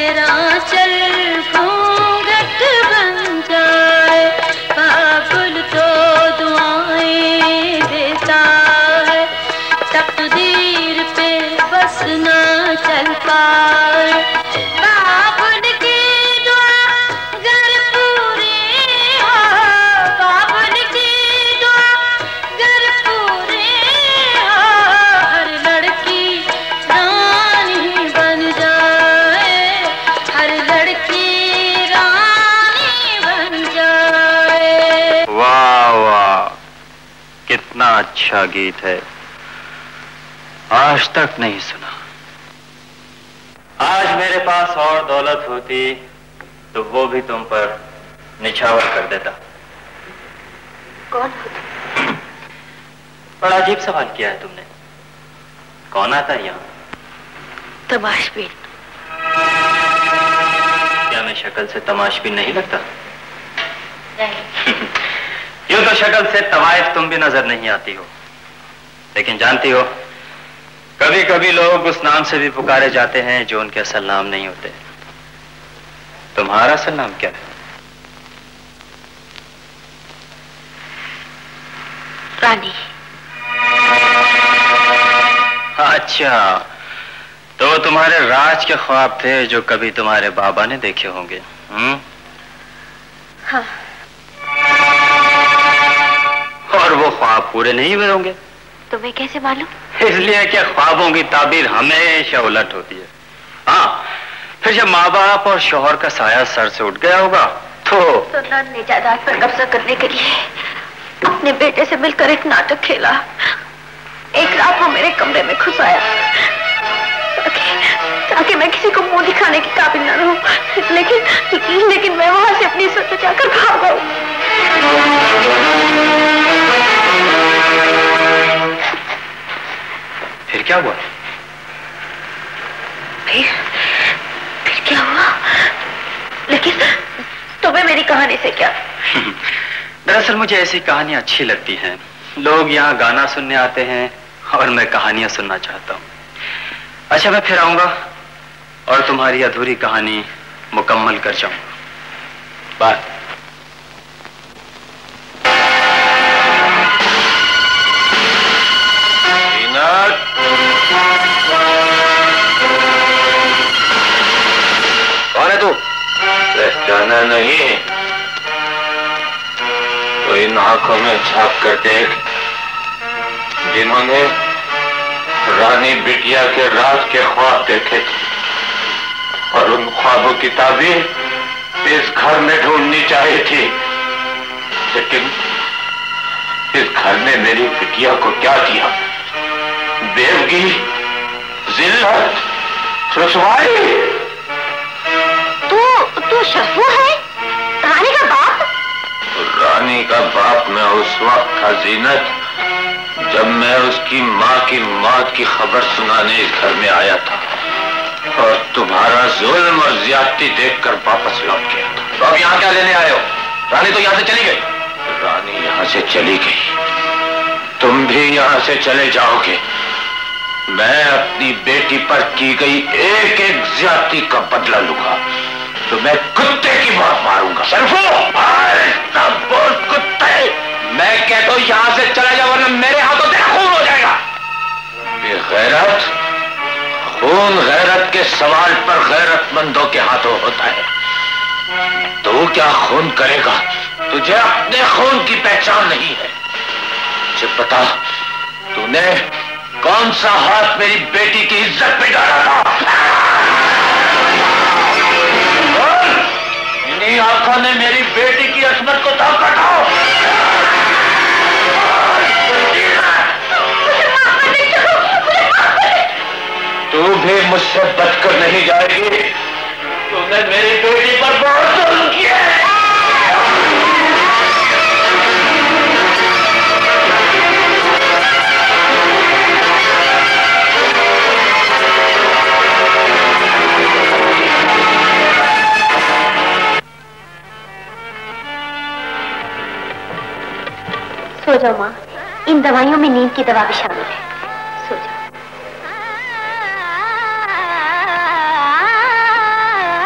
मेरा चल घूंघट बन जाए, बाबुल तो दुआएं देता है, तकदीर पे बस ना चल पाए। बाबुल की दुआ घर पूरी हो, बाबुल की दुआ घर पूरी हो, हर लड़की रानी बन जाए, हर लड़की रानी बन जाए। वाह वाह, कितना अच्छा गीत है, आज तक नहीं सुना। आज मेरे पास और दौलत होती तो वो भी तुम पर निछावर कर देता। कौन होता? बड़ा अजीब सवाल किया है तुमने। कौन आता है यहाँ? तमाशबीन। क्या मैं शक्ल से तमाशबीन नहीं लगता? नहीं। यूं तो शक्ल से तवाइफ तुम भी नजर नहीं आती हो, लेकिन जानती हो कभी कभी लोग उस नाम से भी पुकारे जाते हैं जो उनके असल नाम नहीं होते। तुम्हारा असल नाम क्या है? रानी। अच्छा, तो तुम्हारे राज के ख्वाब थे जो कभी तुम्हारे बाबा ने देखे होंगे। हाँ। और वो ख्वाब पूरे नहीं हुए होंगे। तुम्हें कैसे मालूम? इसलिए कि ख्वाबों की ताबीर हमेशा उलट होती है। हाँ, फिर जब माँ बाप और शौहर का साया सर से उठ गया होगा तो नन ने जायदाद पर कब्जा करने के लिए अपने बेटे से मिलकर एक नाटक खेला। एक रात वो मेरे कमरे में घुस आया ताकि मैं किसी को मुंह दिखाने के काबिल न रहूं, लेकिन मैं वहां से अपनी इज्जत बचाकर भाग आऊं। फिर क्या हुआ? फिर क्या हुआ? लेकिन तुम्हें मेरी कहानी से क्या? दरअसल मुझे ऐसी कहानियां अच्छी लगती हैं। लोग यहाँ गाना सुनने आते हैं और मैं कहानियां सुनना चाहता हूँ। अच्छा, मैं फिर आऊंगा और तुम्हारी अधूरी कहानी मुकम्मल कर जाऊंगा। बाय। कौन है तू? पहचाना नहीं तो इन आंखों में झांक कर देख, जिन्होंने रानी बिटिया के रात के ख्वाब देखे थे और उन ख्वाबों की ताबीर इस घर में ढूंढनी चाहिए थी, लेकिन इस घर ने मेरी बिटिया को क्या दिया? बेवगी, जिल्लत, रुसवाई। तू शर्फू है? रानी का बाप? रानी का बाप मैं उस वक्त था जीनत, जब मैं उसकी माँ की मौत की खबर सुनाने इस घर में आया था और तुम्हारा जुल्म और ज्यादती देखकर वापस लौट गया था। तो अब यहाँ क्या लेने आए हो? रानी तो यहाँ से चली गई। रानी यहाँ से चली गई, तुम भी यहाँ से चले जाओगे। मैं अपनी बेटी पर की गई एक एक ज्यादती का बदला लूंगा, तो मैं कुत्ते की मौत मारूंगा। शर्फो, बोल कुत्ते! मैं कहता हूं यहां से चला जा, वरना मेरे हाथों तेरा खून हो जाएगा। बेगैरत, खून गैरत के सवाल पर गैरतमंदों के हाथों होता है। तू क्या खून करेगा? तुझे अपने खून की पहचान नहीं है। मुझे बता, तूने कौन सा हाथ मेरी बेटी की इज्जत पे डाला था? इन्हीं आंखों ने मेरी बेटी की अस्मत को तो कटाओ। तू भी मुझसे बचकर नहीं जाएगी। तूने मेरी बेटी पर बहुत जुल्म किया है। सो जाओ माँ, इन दवाइयों में नींद की दवा भी शामिल है। सो जाओ।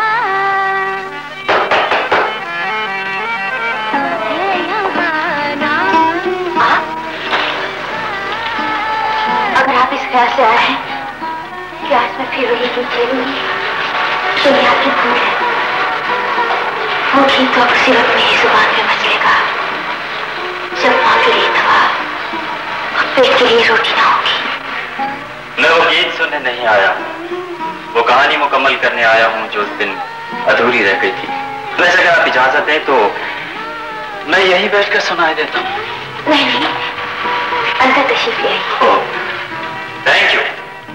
ख्याल से आया है कि आज मैं फिर वही गीत खेलूंगी जो यहाँ की भूल है। वो गीत तो उसी वक्त मेरी जुबान पे बचलेगा जब माँ के लिए दवा और पेट के लिए रोटी ना होगी। मैं वो गीत सुनने नहीं आया, वो कहानी मुकम्मल करने आया हूँ जो उस दिन अधूरी रह गई थी। वैसे अगर आप इजाजत दें तो मैं यहीं बैठकर सुनाई देता हूँ। नहीं नहीं, अंदर तशरीफ ले आइए। Thank you.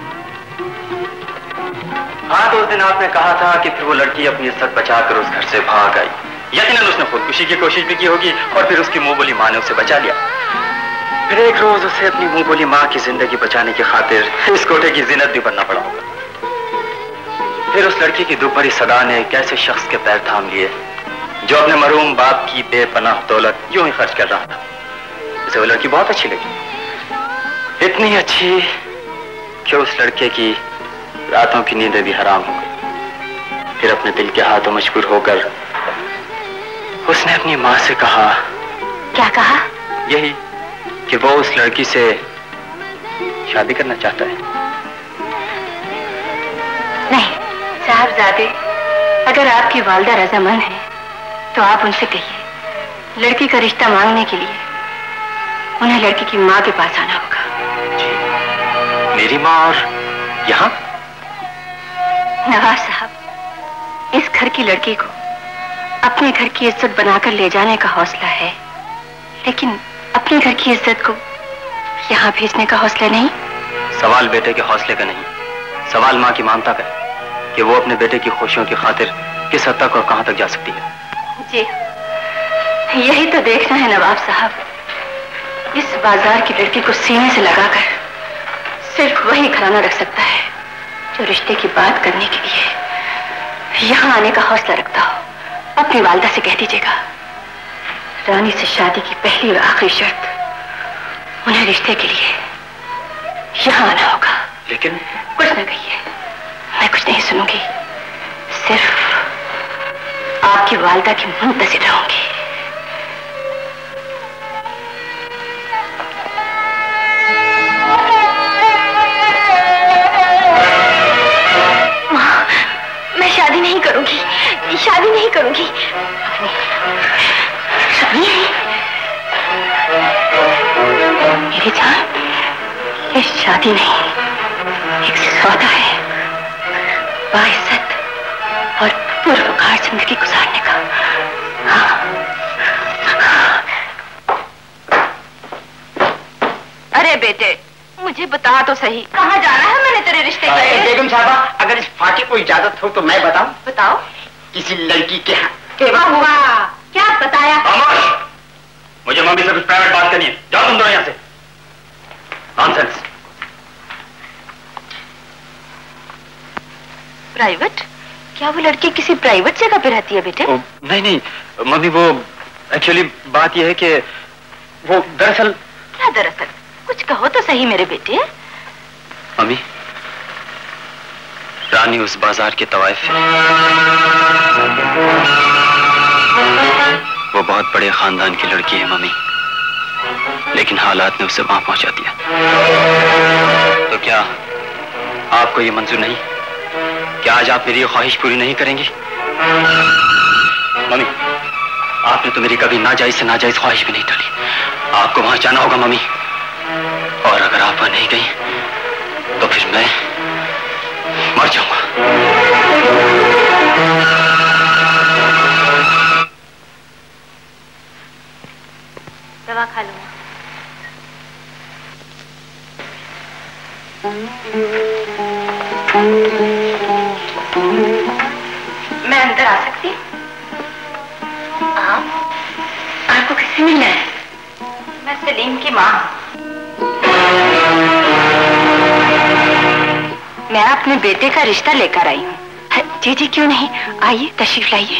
हाँ, तो उस दिन आपने कहा था कि फिर वो लड़की अपनी इज्जत बचाकर उस घर से भाग आई। यकीनन उसने खुदकुशी की कोशिश भी की होगी और फिर उसकी मुंह बोली माँ ने उसे बचा लिया। फिर एक रोज उसे अपनी मुंह बोली माँ की जिंदगी बचाने की खातिर इस कोठे की जिन्नत भी बनना पड़ा होगा। फिर उस लड़की की दुख भरी सदा ने एक ऐसे शख्स के पैर थाम लिए जो अपने मरूम बाप की बेपनाह दौलत यूं ही खर्च कर रहा था। उसे वो लड़की बहुत अच्छी लगी, इतनी अच्छी कि उस लड़के की रातों की नींदें भी हराम हो गई। फिर अपने दिल के हाथों मजबूर होकर उसने अपनी माँ से कहा। क्या कहा? यही कि वो उस लड़की से शादी करना चाहता है। नहीं साहबजादे, अगर आपकी वालिदा रजामंद है तो आप उनसे कहिए लड़की का रिश्ता मांगने के लिए उन्हें लड़की की माँ के पास आना होगा। जी, मेरी माँ और यहाँ? नवाज साहब, इस घर की लड़की को अपने घर की इज्जत बनाकर ले जाने का हौसला है, लेकिन अपने घर की इज्जत को यहाँ भेजने का हौसला नहीं। सवाल बेटे के हौसले का नहीं, सवाल माँ की ममता का है कि वो अपने बेटे की खुशियों की खातिर किस हद तक और कहां तक जा सकती है। जी, यही तो देखना है नवाब साहब। इस बाजार की लड़की को सीने से लगाकर सिर्फ वही घराना रख सकता है जो रिश्ते की बात करने के लिए यहाँ आने का हौसला रखता हो। अपनी वालिदा से कह दीजिएगा रानी से शादी की पहली और आखिरी शर्त उन्हें रिश्ते के लिए यहाँ आना होगा। लेकिन कुछ न कहिए, मैं कुछ नहीं सुनूंगी, सिर्फ आपकी वालिदा की मुंतज़िर रहूंगी। माँ, मैं शादी नहीं करूंगी, शादी नहीं करूंगी। रानी, मेरी जान, ये शादी नहीं, एक सौदा है बाइज्जत और पुरवकार जिंदगी गुजारने का। हाँ। अरे बेटे, मुझे बता तो सही, कहाँ जाना है? मैंने तेरे रिश्ते के लिए। बेगम साहबा, अगर इस फाके को इजाजत हो तो मैं बताऊं? बताओ। किसी लड़की के यहाँ। क्या हुआ? क्या बताया? मुझे मम्मी से कुछ प्राइवेट बात करनी है, जाओ तुम दोनों यहाँ से। नॉनसेंस। प्राइवेट? क्या वो लड़की किसी प्राइवेट जगह पे रहती है बेटे? नहीं नहीं मम्मी, वो एक्चुअली बात यह है कि वो दरअसल। क्या दरअसल? कुछ कहो तो सही मेरे बेटे। मम्मी, रानी उस बाजार के तवाइफ है। वो बहुत बड़े खानदान की लड़की है मम्मी, लेकिन हालात ने उसे वहां पहुंचा दिया। तो क्या आपको ये मंजूर नहीं? क्या आज आप मेरी ख्वाहिश पूरी नहीं करेंगी? मम्मी, आपने तो मेरी कभी नाजायज से नाजायज ख्वाहिश भी नहीं टाली। आपको वहां जाना होगा मम्मी, और अगर आप वहां नहीं गई तो फिर मैं मर जाऊंगा। दवा खा लूंगा। मैं अंदर आ सकती? आपको किससे मिलना है? मैं सलीम की माँ। मैं अपने बेटे का रिश्ता लेकर आई हूँ। जी जी, क्यों नहीं, आइए तशरीफ लाइए।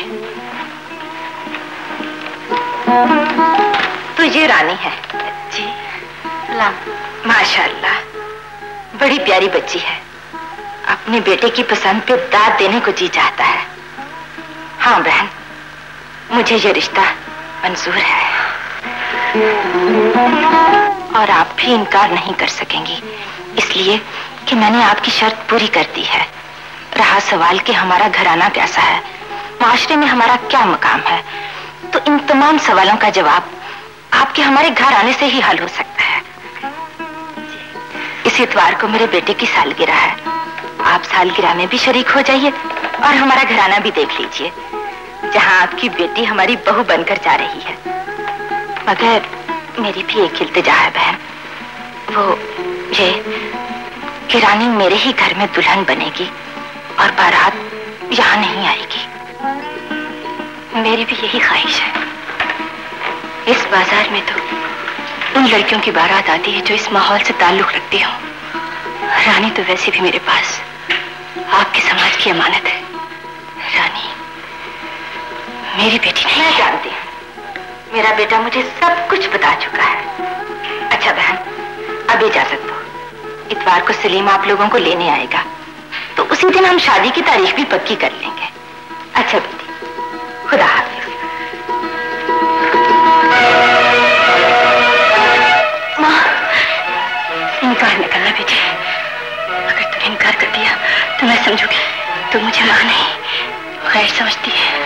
तो ये रानी है जी। माशाअल्लाह, बड़ी प्यारी बच्ची है। अपने बेटे की पसंद पे दाद देने को जी चाहता है। हाँ बहन, मुझे ये रिश्ता मंजूर है और आप भी इनकार नहीं कर सकेंगी। इसलिए कि मैंने आपकी शर्त पूरी कर दी है। रहा सवाल कि हमारा घराना कैसा है, माशरे में हमारा क्या मकाम है, तो इन तमाम सवालों का जवाब आपके हमारे घर आने से ही हल हो सकता है। इस इतवार को मेरे बेटे की सालगिरह है, आप सालगिरह में भी शरीक हो जाइए और हमारा घराना भी देख लीजिए, जहां आपकी बेटी हमारी बहू बनकर जा रही है। मगर मेरी भी एक इल्तिजा है बहन, वो ये कि रानी मेरे ही घर में दुल्हन बनेगी और बारात यहाँ नहीं आएगी। मेरी भी यही ख्वाहिश है। इस बाजार में तो उन लड़कियों की बारात आती है जो इस माहौल से ताल्लुक रखती हो। रानी तो वैसे भी मेरे पास आपके समाज की अमानत है। रानी मेरी बेटी नहीं। मैं जानती हूँ, मेरा बेटा मुझे सब कुछ बता चुका है। अच्छा बहन, अब इजाजत दो, इतवार को सलीम आप लोगों को लेने आएगा, तो उसी दिन हम शादी की तारीख भी पक्की कर लेंगे। अच्छा बेटी, खुदा हाफिज। माँ, इनकार न करना बेटी, अगर तुमने इनकार कर दिया तो मैं समझूंगी तुम मुझे माँ नहीं खैर समझती है।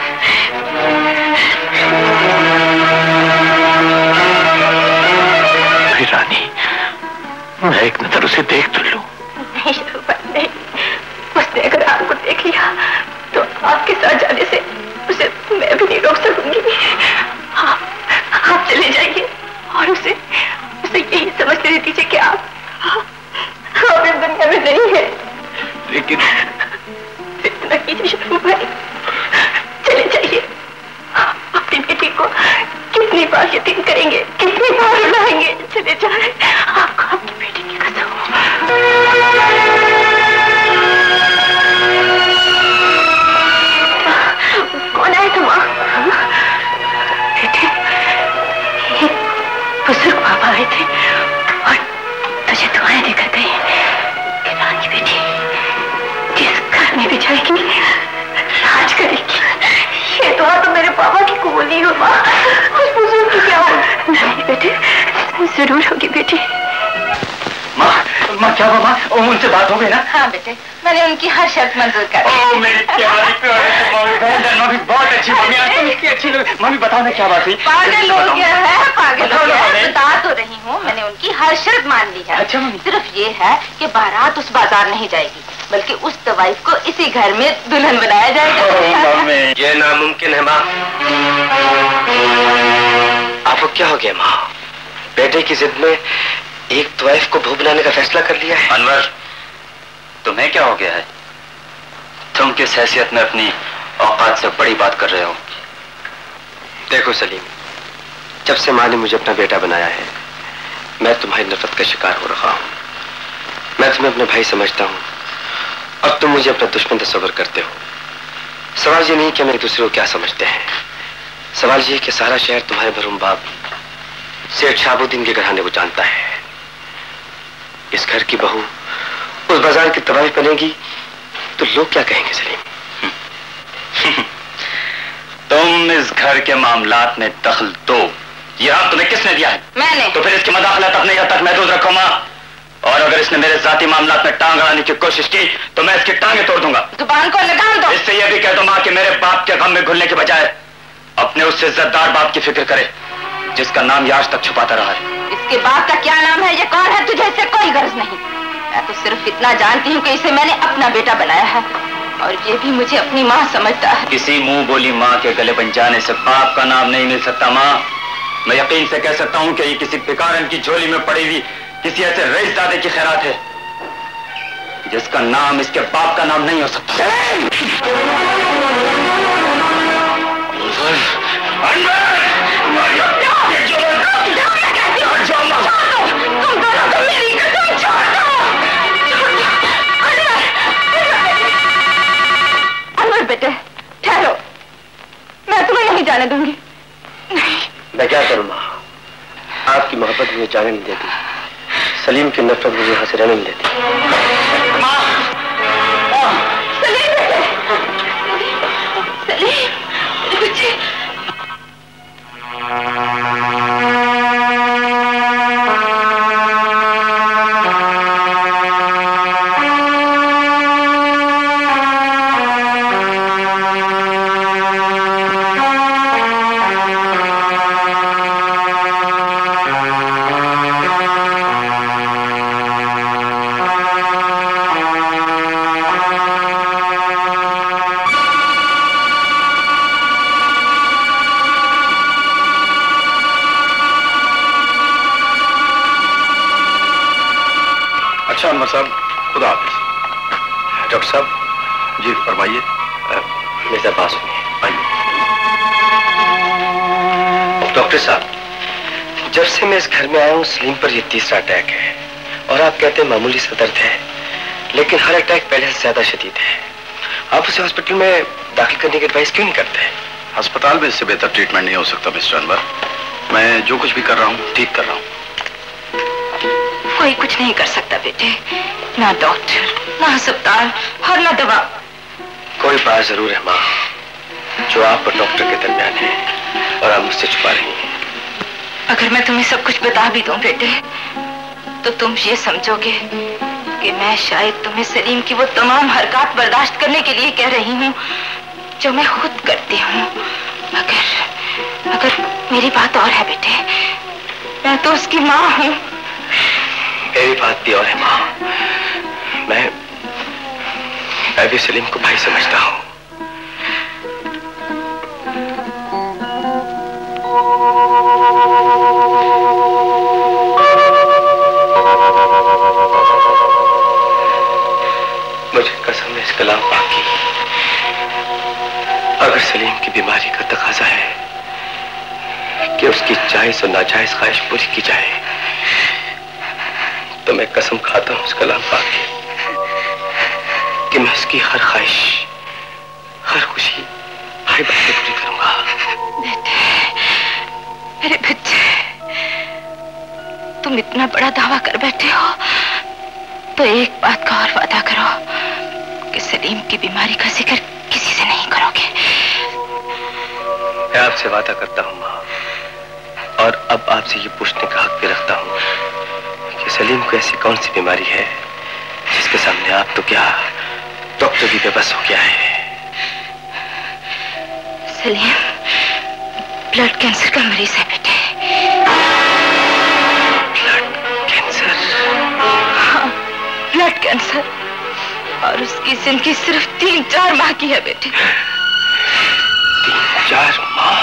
रानी, मैं एक नजर उसे देख तो लूं। नहीं नहीं, उसने अगर आपको देख लिया तो आपके साथ जाने से उसे मैं भी नहीं रोक सकूंगी। आप चले जाइए और उसे यही समझते रह दीजिए कि आप इस दुनिया में नहीं है। लेकिन इतना कीजिए शरीफ भाई, चले जाइए। अपनी बेटी को कितनी बार यतीम करेंगे, कितनी बार रुलाएंगे। चले जाए, आपको आपकी बेटी की कसम। कौन आया था माँ? बेटे, बुजुर्ग बाबा आए थे और तुझे दुआएं देकर गए कि रानी बेटी जिस घर में भी जाएगी राज करेगी। ये दुआ तो मेरे पापा की कबूल नहीं हो माँ, उस बुजुर्ग की क्या हो? नहीं बेटे, जरूर होगी बेटी। माँ क्या हुआ माँ? उनसे बात हो गई ना? हाँ बेटे, मैंने उनकी हर शर्त मंजूर कर दी। मेरी प्यारी मम्मी, बहुत अच्छी मम्मी, आज तुम इतनी अच्छी लग। मम्मी बताओ ना क्या बात हुई? पागल हो गया है, पागल हो गया है। बता तो रही हूँ, मैंने उनकी हर शर्त मान ली है। अच्छा मम्मी। सिर्फ ये है कि बारात उस बाजार नहीं जाएगी, बल्कि उस तवाइफ को इसी घर में दुल्हन बनाया जाएगा। ये नामुमकिन है माँ। आपको क्या हो गया माँ? बेटे की जिद में एक तवाइफ को भू बनाने का फैसला कर लिया है। अनवर, तुम्हें क्या हो गया है? तुम किस हैसियत में अपनी औकात से बड़ी बात कर रहे हो? देखो सलीम, जब से माँ ने मुझे अपना बेटा बनाया है, मैं तुम्हारी नफरत का शिकार हो रहा हूँ। मैं तुम्हें अपने भाई समझता हूँ और तुम मुझे अपना दुश्मन तस्वर करते हो। सवाल ये नहीं कि हम एक दूसरे को क्या समझते हैं, सवाल ये कि सारा शहर तुम्हारे भरूम बाप सेठ शाहबुद्दीन के घराने को जानता है। इस घर की बहू उस बाजार की तबाही बनेगी तो लोग क्या कहेंगे सलीम? तुम इस घर के मामलात में दखल दो, यह हक तुम्हें किसने दिया है? मैंने। तो फिर इसकी मदाखलत अपने यहाँ तक महदूद रखो माँ, और अगर इसने मेरे जाती मामलात में टांग अड़ाने की कोशिश की तो मैं इसकी टांगे तोड़ दूंगा। जुबान को लगाम दो। इससे यह भी कह दो माँ कि मेरे बाप के गम में घुलने के बजाय अपने उस इज्जतदार बाप की फिक्र करे जिसका नाम ये आज तक छुपाता रहा है। इसके बाप का क्या नाम है, ये कौन है, तुझे इससे कोई गर्ज नहीं। मैं तो सिर्फ इतना जानती हूँ कि इसे मैंने अपना बेटा बनाया है और ये भी मुझे अपनी माँ समझता है। किसी मुंह बोली माँ के गले बन जाने से बाप का नाम नहीं मिल सकता माँ। मैं यकीन से कह सकता हूँ कि ये किसी भिखारन की झोली में पड़ी हुई किसी ऐसे रईसजादे की खैरात है जिसका नाम इसके बाप का नाम नहीं हो सकता। तुम दोनों को मेरी कसम छोड़ दो। अनवर बेटे ठहरो, मैं तुम्हें नहीं जाने दूंगी। नहीं। मैं क्या करूं माँ? आपकी मोहब्बत मुझे जाने नहीं देती, सलीम की नफरत मुझे यहाँ से रहने नहीं देती। सलीम बेटे, सलीम बच्चे। अच्छा अनवर साहब, खुदा हाफिज। डॉक्टर साहब। जी फरमाइए। मेरे पास आइए। डॉक्टर साहब, जब से मैं इस घर में आया हूँ सलीम पर ये तीसरा अटैक है और आप कहते हैं मामूली सा दर्द है, लेकिन हर अटैक पहले से ज्यादा शदीद है। आप उसे हॉस्पिटल में दाखिल करने की एडवाइस क्यों नहीं करते? अस्पताल में इससे बेहतर ट्रीटमेंट नहीं हो सकता मिस्टर अनवर। मैं जो कुछ भी कर रहा हूँ ठीक कर रहा हूँ। कोई कुछ नहीं कर सकता बेटे, ना डॉक्टर, ना अस्पताल और ना दवा। कोई बात जरूर है माँ, जो आप और डॉक्टर के दरमियान है और आप मुझसे छुपा रही हैं। अगर मैं तुम्हें सब कुछ बता भी दूं बेटे, तो तुम ये समझोगे कि मैं शायद तुम्हें सलीम की वो तमाम हरकत बर्दाश्त करने के लिए कह रही हूँ जो मैं खुद करती हूँ। अगर मेरी बात और है बेटे, मैं तो उसकी माँ हूँ। मेरी बात भी और है माँ, मैं भी सलीम को भाई समझता हूँ। मुझे कसम है इस कलाम पाक की, अगर सलीम की बीमारी का तकाजा है कि उसकी जायज और नाजायज ख्वाहिश पूरी की जाए, तो मैं कसम खाता हूं उस कलाम पाक की कि मैं उसकी हर ख्वाहिश, हर खुशी भाई बन के पूरी करूंगा। बेटे, मेरे बच्चे, तुम इतना बड़ा दावा कर बैठे हो, तो एक बात का और वादा करो कि सलीम की बीमारी का जिक्र किसी से नहीं करोगे। मैं आपसे वादा करता हूं माँ, और अब आपसे ये पूछने का हक भी रखता हूं कि सलीम को ऐसी कौन सी बीमारी है जिसके सामने आप तो क्या डॉक्टर भी बेबस हो गया है। सलीम ब्लड कैंसर का मरीज है बेटे। Blood cancer? हाँ, ब्लड कैंसर, और उसकी जिंदगी सिर्फ 3-4 माह की है बेटे। 3-4 माह?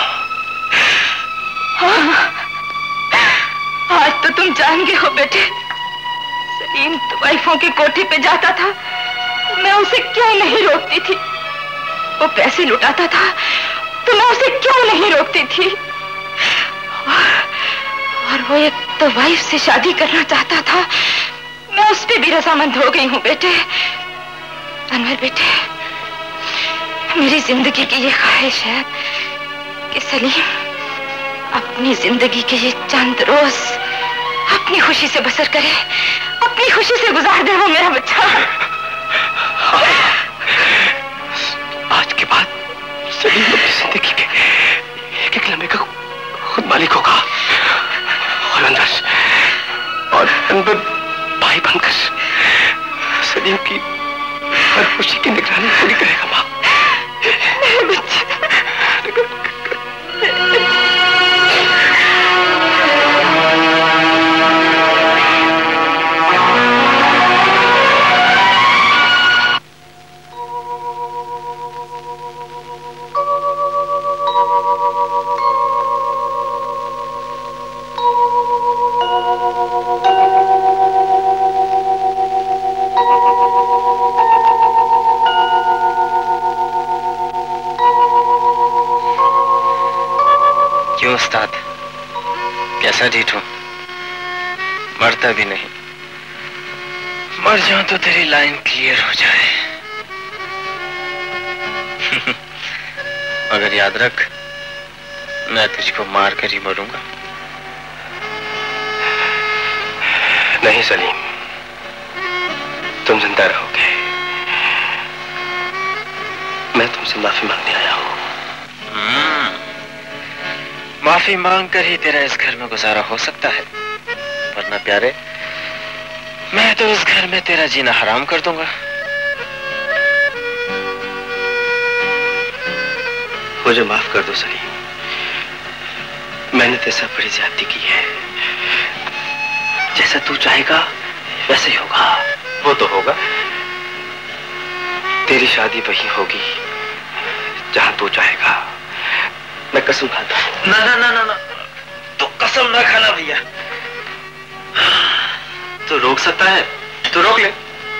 हाँ, आज तो तुम जान गए हो बेटे। सलीम तो वाइफों के कोठे पे जाता था, मैं उसे क्यों नहीं रोकती थी। वो पैसे लुटाता था तो मैं उसे क्यों नहीं रोकती थी। और वो एक तो वाइफ से शादी करना चाहता था, मैं उस पे भी रजामंद हो गई हूँ बेटे। अनवर बेटे, मेरी जिंदगी की ये ख्वाहिश है कि सलीम अपनी जिंदगी के ये चंद रोज अपनी खुशी से बसर करे, अपनी खुशी से गुजार दे वो मेरा बच्चा। आज के बाद सलीम अपनी जिंदगी के एक लम्हे का खुद मालिक होगा, और अंदर भाई बनकर सलीम की हर खुशी की निगरानी पूरी करेगा माँ। उस्ताद, कैसा ठीक हूं? मरता भी नहीं, मर जाऊं तो तेरी लाइन क्लियर हो जाए। मगर याद रख, मैं तुझको मार कर ही मरूंगा। नहीं सलीम, तुम जिंदा रहोगे। मैं तुमसे माफी मांगने आया हूं। माफी मांग कर ही तेरा इस घर में गुजारा हो सकता है, वरना प्यारे मैं तो इस घर में तेरा जीना हराम कर दूंगा। मुझे माफ कर दो सलीम, मैंने तेरे साथ बड़ी ज्यादती की है। जैसा तू चाहेगा वैसे ही होगा। वो तो होगा। तेरी शादी वही होगी जहां तू चाहेगा। मैं कसम खाता हूं। ना ना ना ना ना, तो कसम ना खाना भैया। तो रोक सकता है तू रोक ले।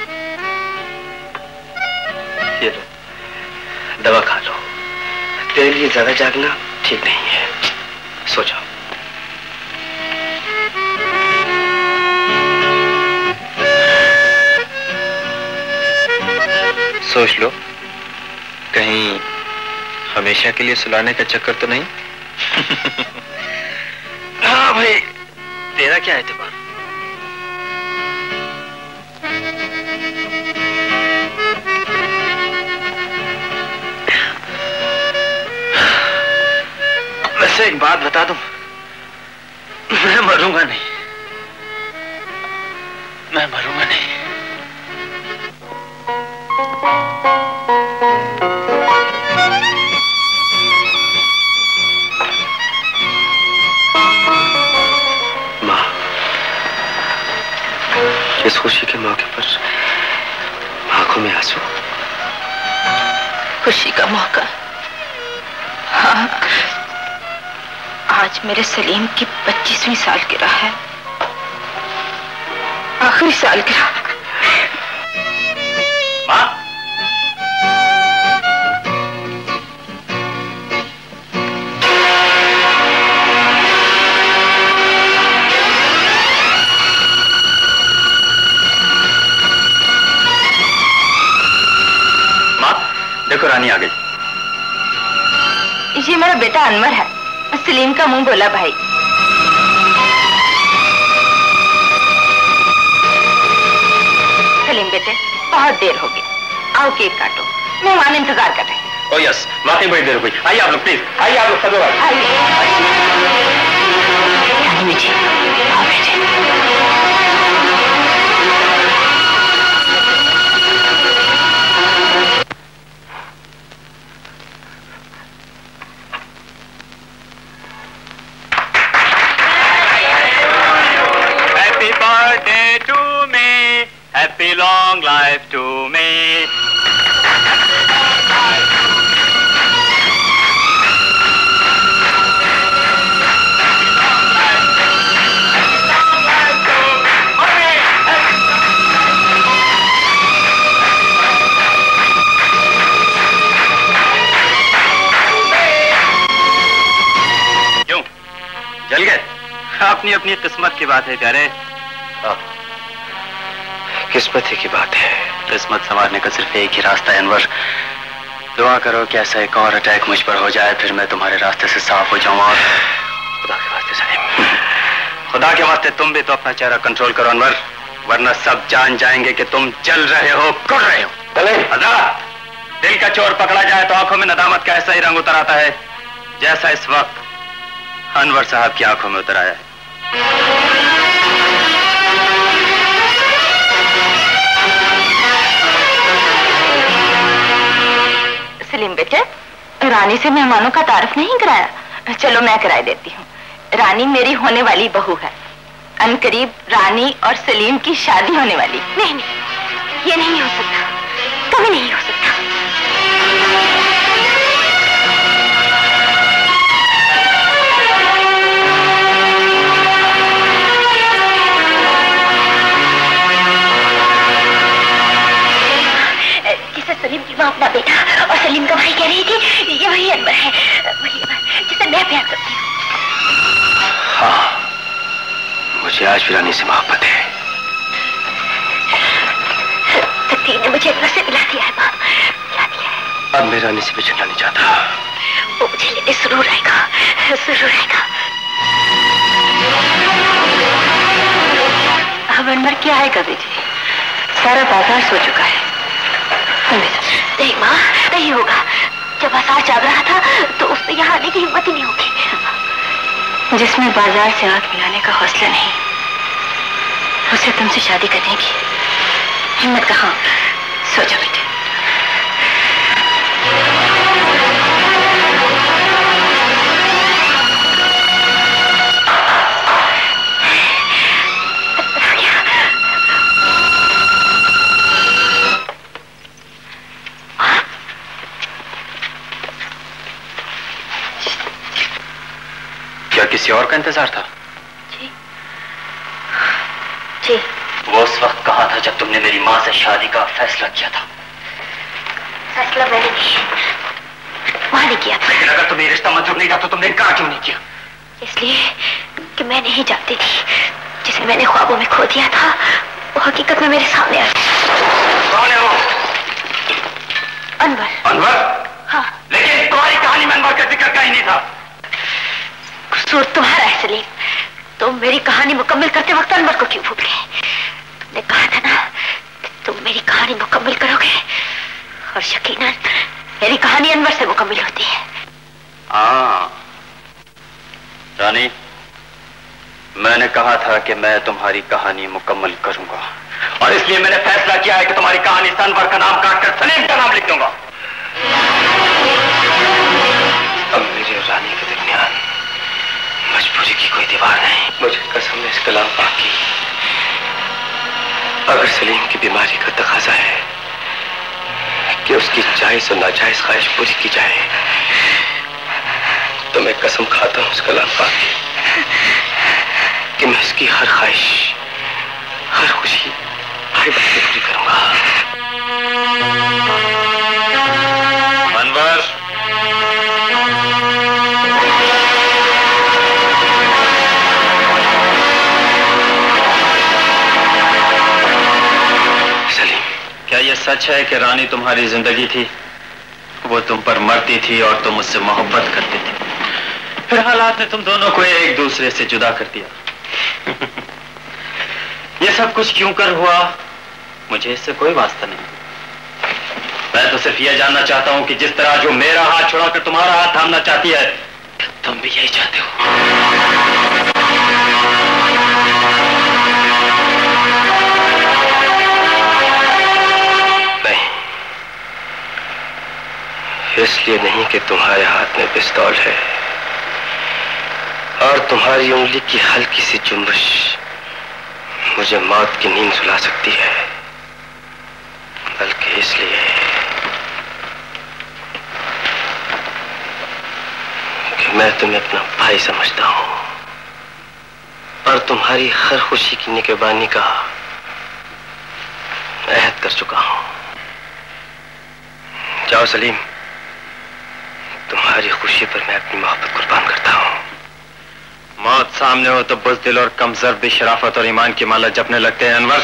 ये लो, दवा खा लो। तेरे लिए ज्यादा जागना ठीक नहीं है। सो जाओ। सोच लो, कहीं हमेशा के लिए सुलाने का चक्कर तो नहीं? हाँ भाई, तेरा क्या एतबार? वैसे एक बात बता दूं, मैं मरूंगा नहीं, मैं मरूंगा नहीं। माँ, इस खुशी के मौके पर आंखों में आंसू। खुशी का मौका? हाँ, आज मेरे सलीम की 25वीं सालगिरह है, आखिरी सालगिरह। माँ, देखो रानी आ गई। ये मेरा बेटा अनवर है, सलीम का मुंह बोला भाई। सलीम बेटे, बहुत देर हो गई, आओ केक काटो, मेहमान इंतजार कर रहे हैं। ओह यस, वाकई बड़ी देर हो गई। आइए आप लोग, प्लीज आइए आप लोग, सब लोग आइए। रानी बेटी, आओ बेटे। Happy long life to me. क्यों जल गए? अपनी अपनी किस्मत की बात है प्यारे। किस्मत ही की बात है। किस्मत संवारने का सिर्फ एक ही रास्ता है अनवर। दुआ करो कि ऐसा एक और अटैक मुझ पर हो जाए, फिर मैं तुम्हारे रास्ते से साफ हो जाऊं। और खुदा के वास्ते सलीम, खुदा के वास्ते तुम भी तो अपना चेहरा कंट्रोल करो अनवर, वरना सब जान जाएंगे कि तुम जल रहे हो, कुड़ रहे हो। दिल का चोर पकड़ा जाए तो आंखों में नदामत का ऐसा ही रंग उतर आता है, जैसा इस वक्त अनवर साहब की आंखों में उतर आया है। सलीम बेटे, रानी से मेहमानों का तारुफ नहीं कराया? चलो मैं कराए देती हूँ। रानी मेरी होने वाली बहू है, अनकरीब रानी और सलीम की शादी होने वाली। नहीं नहीं, ये नहीं हो सकता, कभी नहीं हो सकता। सलीम की माँ अपना बेटा और सलीम का भाई कह रही थी, ये वही अनवर है, वही अनवर जिसे मैं प्यार करती हूँ। हाँ, मुझे आज भी रानी से मोहब्बत है। तकदीर ने मुझे अनवर से मिला दिया है माँ, मिला दिया है। अब मैं रानी से बिछड़ना नहीं चाहता। वो मुझे लेने जरूर आएगा, जरूर आएगा। अब अनवर क्या आएगा बेटी? सारा बाजार सो चुका है। नहीं माँ, नहीं होगा। जब बाजार जाग रहा था तो उसने यहाँ आने की हिम्मत ही नहीं होगी। जिसमें बाजार से आंख मिलाने का हौसला नहीं, उसे तुमसे शादी करने की हिम्मत कहाँ? सोचो बेटे। क्या किसी और का इंतजार था? जी जी, वो उस वक्त कहा था जब तुमने मेरी माँ से शादी का फैसला किया था। फैसला मैंने नहीं, माँ ने किया था। लेकिन अगर तुम्हें रिश्ता मंजूर नहीं था तो तुमने इनकार क्यों नहीं किया? इसलिए कि मैं नहीं जानती थी जिसे मैंने ख्वाबों में खो दिया था वो हकीकत में मेरे सामने आ गया। कौन है वो? अनवर। अनवर? हाँ। लेकिन तुम्हारी कहानी में अनवर का जिक्र कहीं नहीं था। कसूर तुम्हारा है सलीम। तुम मेरी कहानी मुकम्मल करते वक्त अनवर को क्यों भूल गए? तुमने कहा था ना कि तुम मेरी कहानी मुकम्मल करोगे, और यकीनन मेरी कहानी अनवर से मुकम्मल होती है। हाँ रानी, मैंने कहा था कि मैं तुम्हारी कहानी मुकम्मल करूंगा, और इसलिए मैंने फैसला किया है कि तुम्हारी कहानी से अनवर का नाम काटकर सलीम का नाम लिख दूंगा। अब मेरी और रानी के दरमियान मजबूरी की कोई दीवार नहीं। मुझे कसम है इस कलाम पाक की, अगर सलीम की बीमारी का तकाजा है कि उसकी जायज और नाजायज ख्वाहिश पूरी की जाए, तो मैं कसम खाता हूं उस कलाम पाक की कि मैं उसकी हर ख्वाहिश, हर खुशी, हर बात पूरी करूंगा। अनवर, सलीम, क्या यह सच है कि रानी तुम्हारी जिंदगी थी, वो तुम पर मरती थी और तुम उससे मोहब्बत करते थे, फिर हालात ने तुम दोनों को एक दूसरे से जुदा कर दिया? ये सब कुछ क्यों कर हुआ मुझे इससे कोई वास्ता नहीं। मैं तो सिर्फ यह जानना चाहता हूं कि जिस तरह जो मेरा हाथ छुड़ाकर तुम्हारा हाथ थामना चाहती है, तुम भी यही चाहते हो? नहीं, इसलिए नहीं कि तुम्हारे हाथ में पिस्तौल है और तुम्हारी उंगली की हल्की सी जुम्बश मुझे मौत की नींद सुला सकती है, बल्कि इसलिए कि मैं तुम्हें अपना भाई समझता हूं और तुम्हारी हर खुशी की निगरानी का अहद कर चुका हूं। जाओ सलीम, तुम्हारी खुशी पर मैं अपनी मोहब्बत कुर्बान करता हूं। मौत सामने हो तो बुज़दिल और कमजोर भी शराफत और ईमान की माला जपने लगते हैं। अनवर,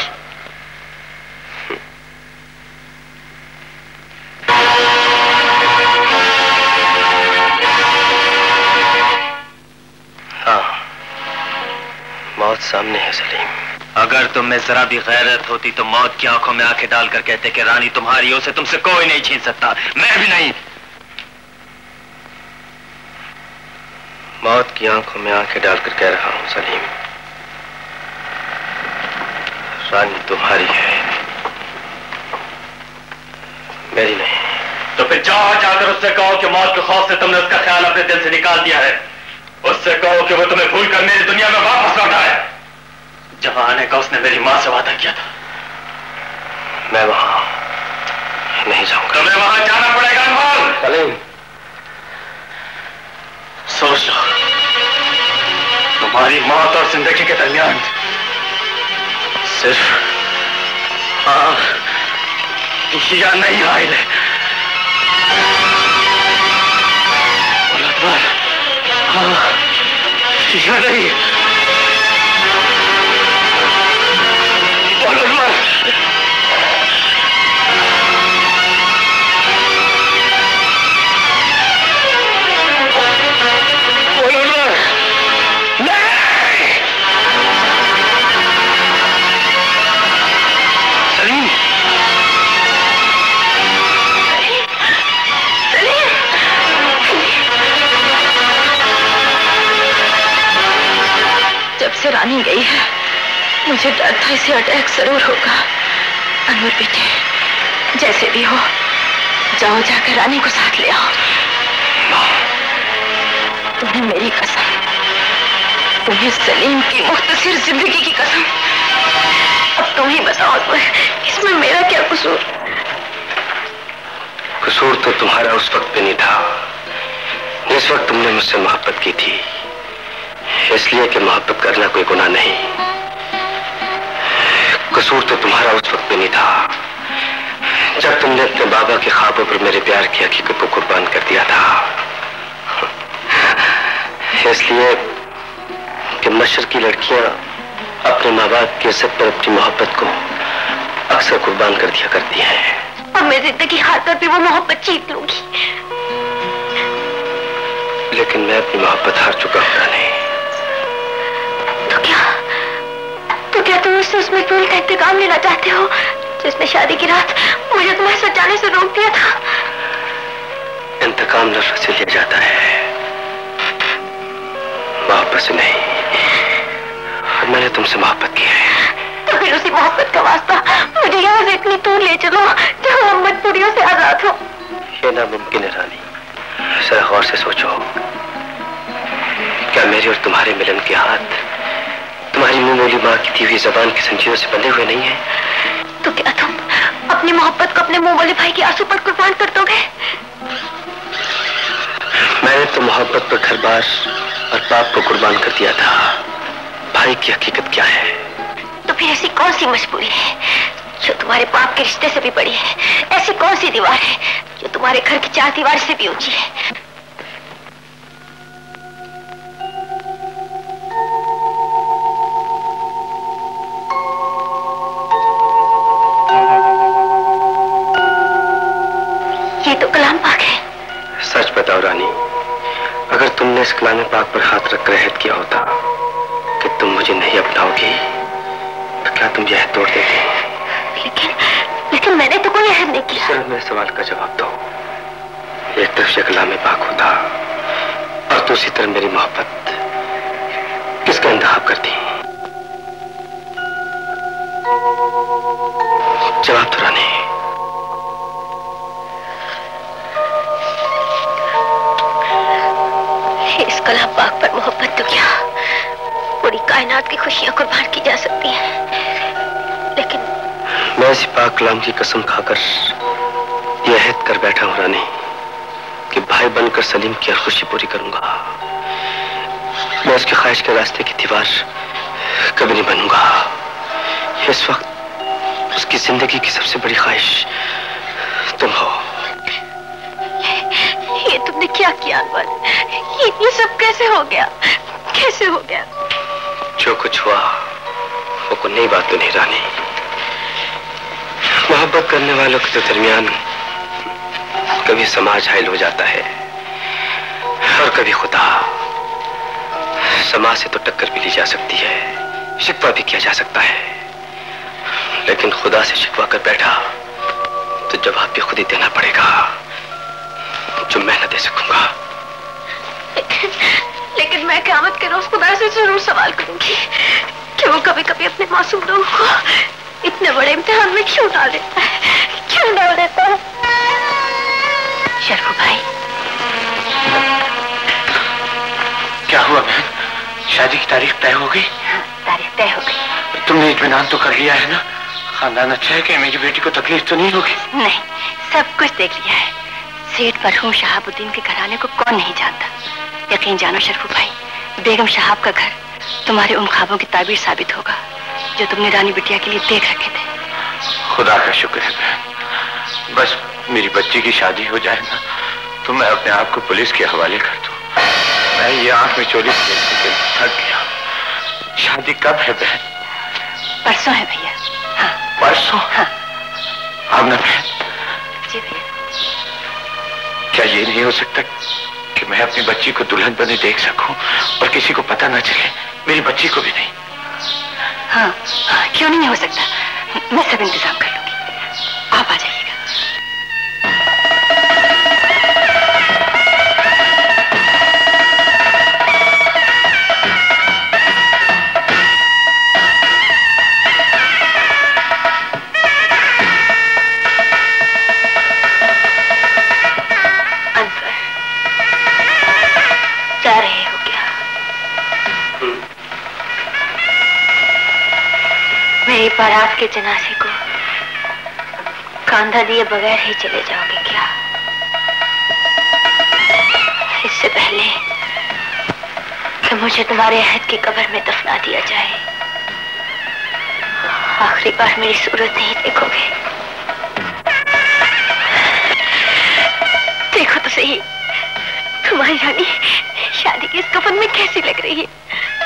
हाँ, मौत सामने है सलीम। अगर तुम में जरा भी गैरत होती तो मौत की आंखों में आंखें डालकर कहते कि रानी तुम्हारी हो, उसे तुमसे कोई नहीं छीन सकता, मैं भी नहीं। मौत की आंखों में आंखें डालकर कह रहा हूं सलीम, रानी तुम्हारी है, मेरी नहीं। तो फिर जाओ जाकर उससे कहो कि मौत के खौफ से तुमने उसका ख्याल अपने दिल से निकाल दिया है। उससे कहो कि वो तुम्हें भूल कर मेरी दुनिया में वापस लौटा है। जहां आने का उसने मेरी मां से वादा किया था। मैं वहां नहीं जाऊंगा। तुम्हें वहां जाना पड़ेगा अनवर। सलीम, सोच लो, तुम्हारी मौत और जिंदगी के दरमियान सिर्फ हाँ या नहीं आयल है। हाँ या नहीं। जब से रानी गई है मुझे डर था इसे अटैक जरूर होगा। अनवर बेटे, जैसे भी हो जाओ, जाकर रानी को साथ ले आओ। तुम्हें मेरी कसम, तुम्हें सलीम की मुख्तसर जिंदगी की कसम। अब तुम ही बताओ तो इसमें मेरा क्या कसूर? कसूर तो तुम्हारा उस वक्त पे नहीं था जिस वक्त तुमने मुझसे मोहब्बत की थी, इसलिए कि मोहब्बत करना कोई गुनाह नहीं। कसूर तो तुम्हारा उस वक्त में नहीं था जब तुमने अपने बाबा के ख्वाबों पर मेरे प्यार की हकीकत को कुर्बान कर दिया था। इसलिए कि मशर की लड़कियां अपने माँ बाप की इज्जत पर अपनी मोहब्बत को अक्सर कुर्बान कर दिया करती हैं। और मैं जिंदगी हार कर भी वो मोहब्बत जीत लूंगी। लेकिन मैं अपनी मोहब्बत हार चुका हूं रानी। तो क्या तुम उससे उस मजबूरी का इंतकाम लेना चाहते हो जिसने शादी की रात मुझे तुम्हारे साथ जाने से रोक दिया था? इंतकाम नफरत से लिया जाता है, मोहब्बत से नहीं। और मैंने तुमसे मोहब्बत की है। तो फिर उसी मोहब्बत का वास्ता मुझे यहाँ से इतनी दूर ले चलो जहाँ हम मजबूरियों से आजाद हो। ये नामुमकिन है रानी। जरा गौर से सोचो, क्या मेरे और तुम्हारे मिलन के हाथ तुम्हारी मुंह बोली माँ की दी हुई जबान की संजीरों से बंधे हुए नहीं है? तो क्या तुम अपनी मोहब्बत को अपने मुंह बोले भाई के आंसू पर कुर्बान कर दोगे? मैंने तो मोहब्बत पर घर बार और बाप को कुर्बान कर दिया था। भाई की हकीकत क्या है? तो फिर ऐसी कौन सी मजबूरी है जो तुम्हारे बाप के रिश्ते से भी बड़ी है? ऐसी कौन सी दीवार है जो तुम्हारे घर की 4 दीवार से भी ऊंची है? ये तो कलाम पाक है। सच बताओ रानी, अगर तुमने इस कलाम पाक पर हाथ रखकर अहद किया होता कि तुम मुझे नहीं अपनाओगी तो क्या तुम यह तोड़ देती? लेकिन मैंने तो कोई अहद नहीं किया। सिर्फ मेरे सवाल का जवाब दो। एक तरफ ये कलाम पाक होता और दूसरी तरफ मेरी मोहब्बत, किसका इंतखाब करती? जवाब दो रानी। इस कलाम पाक पर मोहब्बत तो क्या पूरी कायनात की खुशियां कुर्बान की जा सकती हैं। लेकिन मैं इसी पाक कलाम की कसम खाकर यह अहद कर बैठा हूं रानी कि भाई बनकर सलीम की हर खुशी पूरी करूंगा। मैं उसकी ख्वाहिश के रास्ते की दीवार कभी नहीं बनूंगा। इस वक्त उसकी जिंदगी की सबसे बड़ी ख्वाहिश तुम हो। ये तुमने क्या किया अनवर? ये सब कैसे हो गया? कैसे हो गया? जो कुछ हुआ वो कोई नई बात तो नहीं रानी। मोहब्बत करने वालों के तो दरमियान कभी समाज हाइल हो जाता है और कभी खुदा। समाज से तो टक्कर भी ली जा सकती है, शिकवा भी किया जा सकता है, लेकिन खुदा से शिकवा कर बैठा तो जवाब भी खुद ही देना पड़ेगा जो मैं न दे सकूंगा। लेकिन मैं क़यामत के रोज खुदा से जरूर सवाल करूंगी कि वो कभी कभी अपने मासूम लोगों को इतने बड़े इम्तिहान में क्यों डाल देता है? क्यों डाल देता है? शरफू भाई, क्या हुआ बहन? शादी की तारीख तय हो गई? तारीख तय हो गई। तुमने इत्मीनान तो कर लिया है ना? खानदान अच्छा है कि मेरी बेटी को तकलीफ तो नहीं होगी? नहीं, सब कुछ देख लिया है। सेठ मरहूम शहाबुद्दीन के घराने को कौन नहीं जानता। यकीन जानो शरफू भाई, बेगम शहाब का घर तुम्हारे उन ख्वाबों की ताबीर साबित होगा जो तुमने रानी बिटिया के लिए देख रखे थे। खुदा का शुक्र है बहन, बस मेरी बच्ची की शादी हो जाए ना तो मैं अपने आप को पुलिस के हवाले कर दूं। मैं ये आंख में चोली देखने के थक गया। शादी कब है बहन? परसों है भैया। हाँ। परसों? हाँ। अब ना बहन? जी भैया। क्या ये नहीं हो सकता कि मैं अपनी बच्ची को दुल्हन बने देख सकूं और किसी को पता ना चले, मेरी बच्ची को भी नहीं? हाँ, क्यों नहीं हो सकता? मैं सब इंतजाम कर लूंगी, आप आ जाइएगा। जा रहे हो क्या? मेरी बारात के जनाजे को कांधा दिए बगैर ही चले जाओगे क्या? इससे पहले कि मुझे तुम्हारे अहद की कब्र में दफना दिया जाए, आखिरी बार मेरी सूरत नहीं देखोगे? देखो तो सही, तुम्हारी रानी शादी की इस कफन में कैसी लग रही है।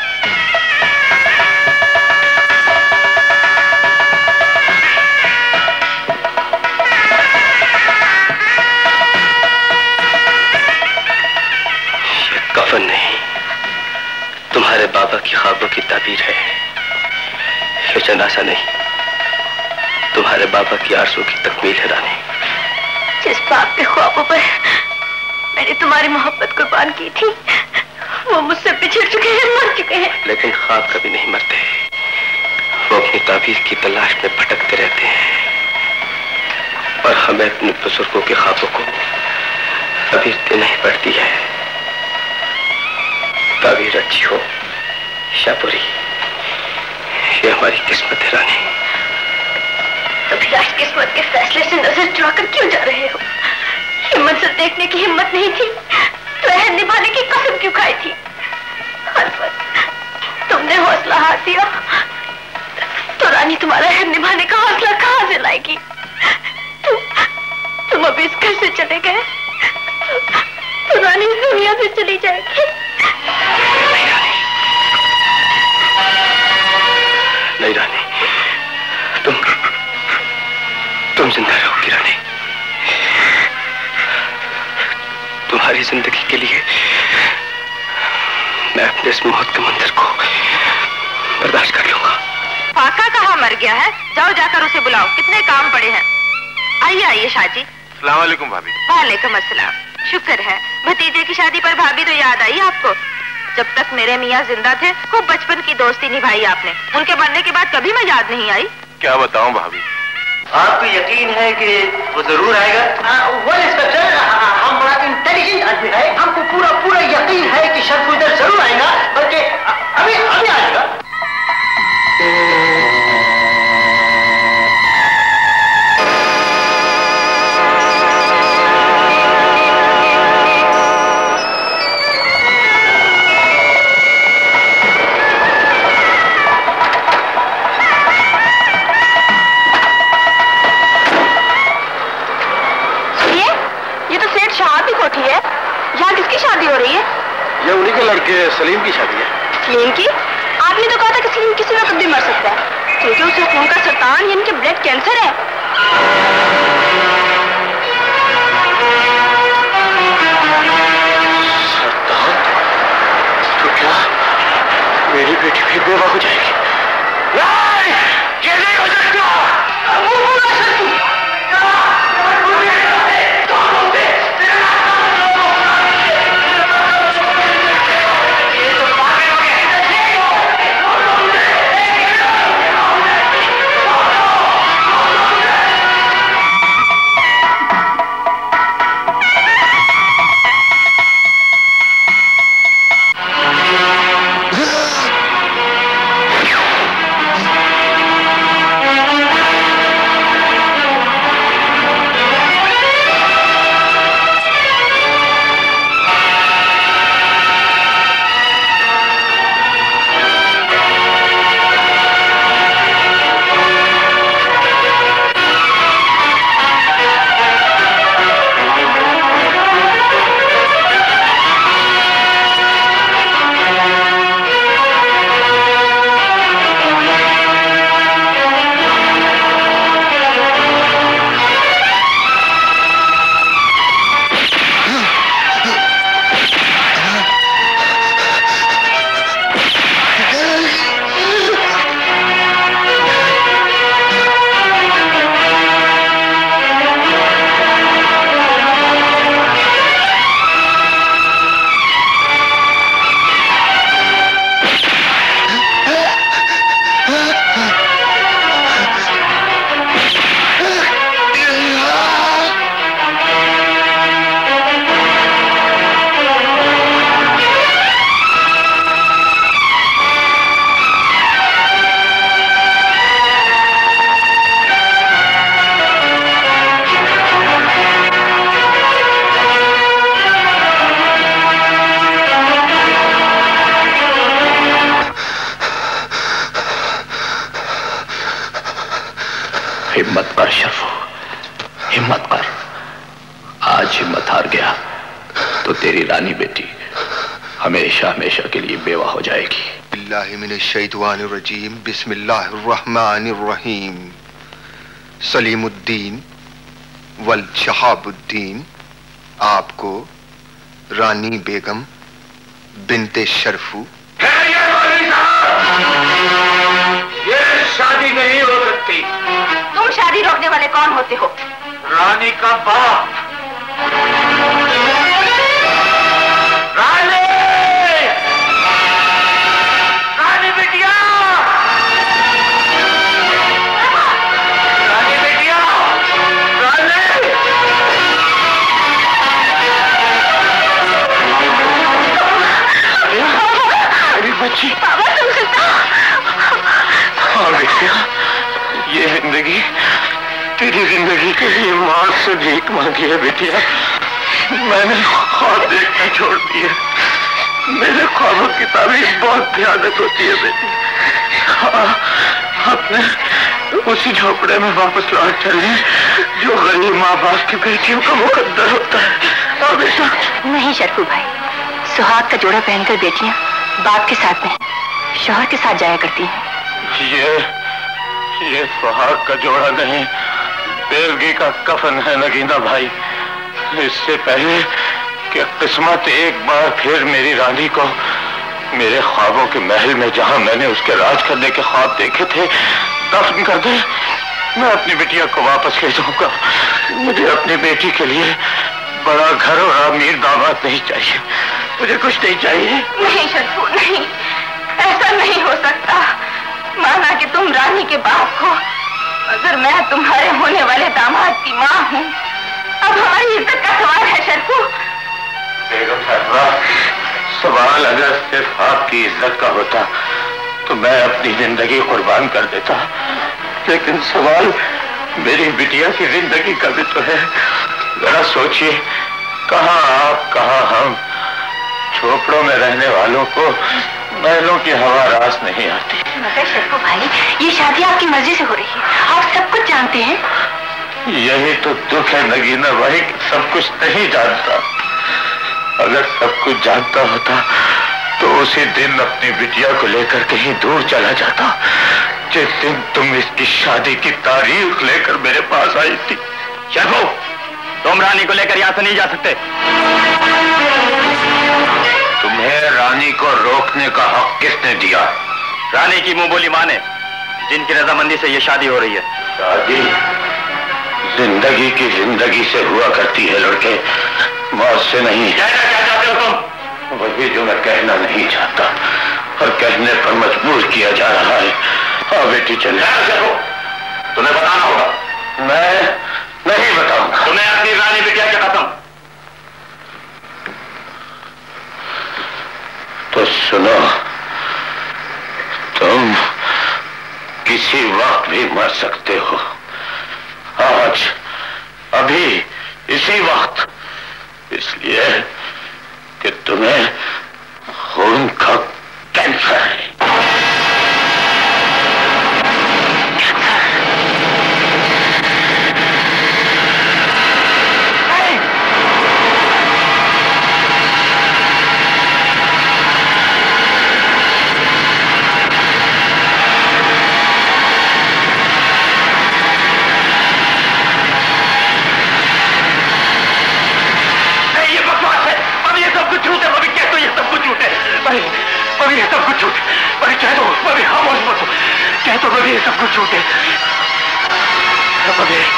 ये कफन नहीं, तुम्हारे बाबा की ख्वाबों की ताबीर है। ये जनाजा नहीं, तुम्हारे बाबा की आरज़ू की तकमील है रानी। जिस बाप के ख्वाबों पर मैंने तुम्हारी मोहब्बत कुर्बान की थी, वो मुझसे बिछड़ चुके हैं, मर चुके हैं। लेकिन ख्वाब कभी नहीं मरते, वो अपनी ताबीर की तलाश में भटकते रहते हैं। और हमें अपने बुजुर्गों के ख्वाबों को ताबीर देना ही पड़ती है। ताबीर अच्छी हो या बुरी, ये हमारी किस्मत है रानी। तुम आज किस्मत के फैसले से नजर चुराकर क्यों जा रहे हो? ये मंजर देखने की हिम्मत नहीं थी तो अहद निभाने की कसम क्यों खाई थी? हर वक्त तुमने हौसला हार दिया तो रानी तुम्हारा अहद निभाने का हौसला कहां से लाएगी? तुम अभी इस घर से चले गए तो रानी इस दुनिया से चली जाएगी। नहीं रानी, तुम जिंदा रहोगी रानी। तुम्हारी जिंदगी के लिए मैं अपने इस मौत के मंजर को बर्दाश्त कर लूंगा। पाका कहाँ मर गया है? जाओ जाकर उसे बुलाओ, कितने काम पड़े हैं। आइए आइए शाहजी। अस्सलाम वालेकुम भाभी। वालेकुम अस्सलाम। शुक्र है भतीजे की शादी पर भाभी तो याद आई आपको। जब तक मेरे मियाँ जिंदा थे खूब बचपन की दोस्ती निभाई आपने, उनके मरने के बाद कभी मैं याद नहीं आई। क्या बताऊं भाभी। आपको यकीन है कि वो जरूर आएगा? वेल इंस्पेक्टर, हम बड़ा इंटेलिजेंट आदमी है, हमको पूरा पूरा यकीन है कि शर्फ इधर जरूर आएगा, बल्कि अभी अभी आएगा। यहाँ किसकी शादी हो रही है? ये उन्हीं के लड़के सलीम की शादी है। सलीम की? आपने तो कहा था कि सलीम किसी वक्त भी मर सकता है, क्योंकि उसे खून का सरतान यानी कि ब्लड कैंसर है। सरतान? तो क्या मेरी बेटी फिर बेवा हो जाएगी? नहीं, ये नहीं हो सकता। हिम्मत कर शर्फू, हिम्मत कर। आज हिम्मत हार गया तो तेरी रानी बेटी हमेशा हमेशा के लिए बेवा हो जाएगी। बिस्मिल्लाहिर्रहमानिर्रहीम, बिस्मिल्लाहिर्रहमानिर्रहीम। सलीमुद्दीन वल शहाबुद्दीन आपको रानी बेगम बिनते शर्फू। ये शादी नहीं हो सकती। तुम शादी रोकने वाले कौन होते हो? रानी का बाप। रानी, रानी बिटिया, रानी बिटिया, रानी। मेरी बच्ची। बाबा तुम हाँ बेटिया, ये जिंदगी तेरी जिंदगी के लिए माँ से भीख मांगी है बेटिया। मैंने ख्वाब देखना छोड़ दिया। मेरे ख्वाबों की तारीफ बहुत भयानक होती है बेटी। हाँ, अपने उसी झोपड़े में वापस लौट चले जो गरीब माँ बाप की बेटियों का मुकद्दर होता है। हाँ बेटा। नहीं शर्फू भाई, सुहाग का जोड़ा पहनकर बेटियां बाप के साथ नहीं, शौहर के साथ जाया करती हैं। ये सुहाग का जोड़ा नहीं, बेलगी का कफन है नगीना भाई। इससे पहले कि किस्मत एक बार फिर मेरी रानी को मेरे ख्वाबों के महल में, जहां मैंने उसके राज करने के ख्वाब देखे थे, दफन कर दे, मैं अपनी बिटिया को वापस ले जाऊंगा। मुझे अपनी बेटी के लिए बड़ा घर और अमीर दामाद नहीं चाहिए, मुझे कुछ नहीं चाहिए। नहीं शर्फू, नहीं, ऐसा नहीं हो सकता। माना कि तुम रानी के बाप हो, अगर मैं तुम्हारे होने वाले दामाद की माँ हूँ, अब हमारी इज्जत का सवाल है शर्फू। बेगम साहिबा, सवाल अगर सिर्फ आपकी इज्जत का होता तो मैं अपनी जिंदगी कुर्बान कर देता, लेकिन सवाल मेरी बिटिया की जिंदगी का भी तो है। जरा सोचिए, कहाँ आप कहाँ हम, झोपड़ों में रहने वालों को महलों की हवा रास नहीं आती। मगर शर्फू भाई, ये शादी आपकी मर्जी से हो रही है, आप सब कुछ जानते हैं। यही तो दुख है नगीना भाई, सब कुछ नहीं जानता। अगर सब कुछ जानता होता तो उसी दिन अपनी बिटिया को लेकर कहीं दूर चला जाता, जिस दिन तुम इसकी शादी की तारीख लेकर मेरे पास आई थी। शर्फू, तुम रानी को लेकर यहाँ से नहीं जा सकते। तुम्हें रानी को रोकने का हक किसने दिया? रानी की मुंह बोली माँ ने, जिनकी रजामंदी से ये शादी हो रही है। शादी जिंदगी की जिंदगी से हुआ करती है लड़के, मौत से नहीं। क्या चाहते हो तुम? वही जो मैं कहना नहीं चाहता और कहने पर मजबूर किया जा रहा है। हाँ बेटी चले। तुम्हें बताना होगा। मैं नहीं बताऊंगा। तुम्हें अपनी रानी बिटिया की कसम। तो सुनो, तुम किसी वक्त भी मर सकते हो। आज, अभी, इसी वक्त, इसलिए कि तुम्हें खून का कैंसर है। ये सब कुछ झूठ। अरे कह दो अभी, खामोश मत हो, कह दो अभी ये सब कुछ झूठ है। अभी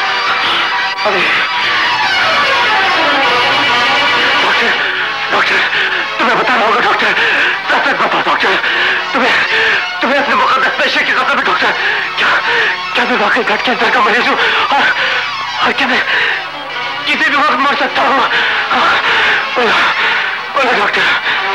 डॉक्टर, डॉक्टर तुम्हें बताना होगा डॉक्टर, सच बताओ डॉक्टर, तुम्हें अपने मुकद्दस पेशे की कसम है डॉक्टर। क्या मैं वाकई ब्लड कैंसर का मरीज हूँ और क्या मैं किसी भी वक्त मर सकता हूँ? बोलो डॉक्टर।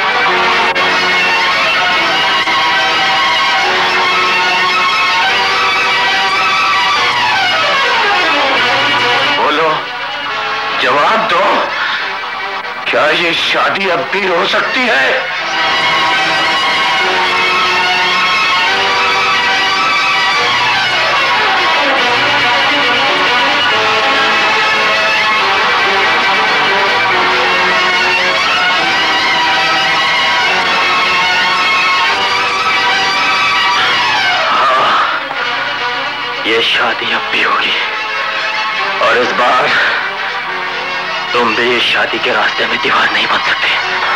जवाब दो, क्या ये शादी अब भी हो सकती है? शादी अब भी होगी और इस बार तुम भी इस शादी के रास्ते में दीवार नहीं बन सकते।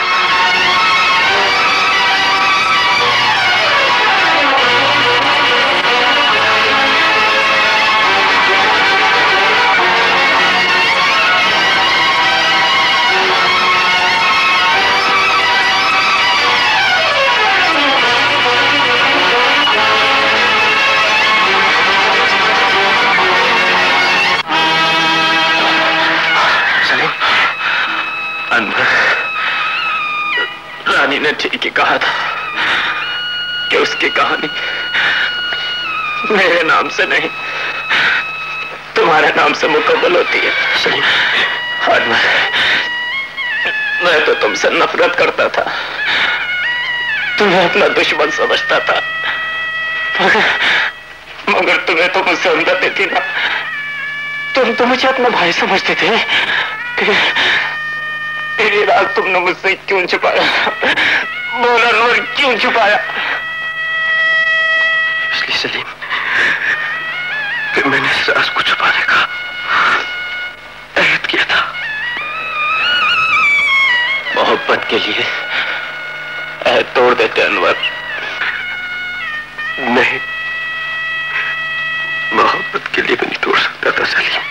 रानी ने ठीक ही कहा था कि उसकी कहानी मेरे नाम से नहीं तुम्हारे नाम से मुकम्मल होती है। और मैं तो तुमसे नफरत करता था, तुम्हें अपना दुश्मन समझता था, मगर तुम्हें तो मुझसे हमदर्दी थी ना। तुम तो मुझे अपना भाई समझते थे। तेरी राज तुमने मुझसे क्यों छुपाया? बोला नूर, क्यों छुपाया? इसलिए सलीम कि मैंने इस राज को छुपाने का अहद किया था। मोहब्बत के लिए अहद तोड़ देते अनवर। नहीं, मोहब्बत के लिए मैं नहीं तोड़ सकता था सलीम,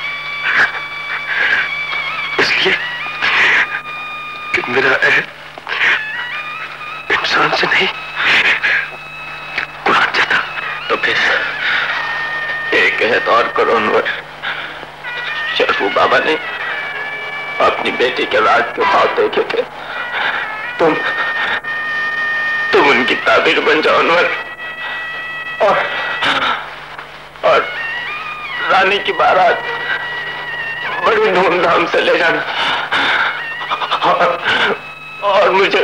इसलिए कि मेरा अहद इंसान से नहीं कुरान से था। तो फिर एक अहद और करो अनवर। शरफू बाबा ने अपनी बेटी के राज के भाव देखे थे, तुम उनकी ताबीर बन जाओ अनवर, और रानी की बारात बड़ी धूमधाम से ले जाना और मुझे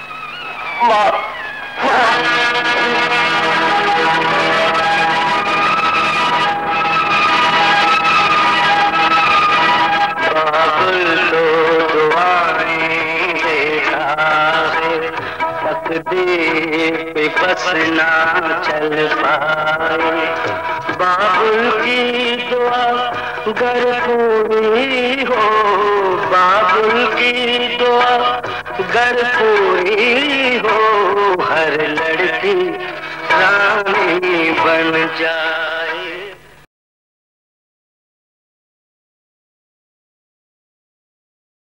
बाबुल तो दुआएं देता है, तकदीर पे बस ना चल पाए। बाबुल की दुआ गर पूरी हो, बाबुल की दुआ गर पूरी हो, हर लड़की रानी बन जा।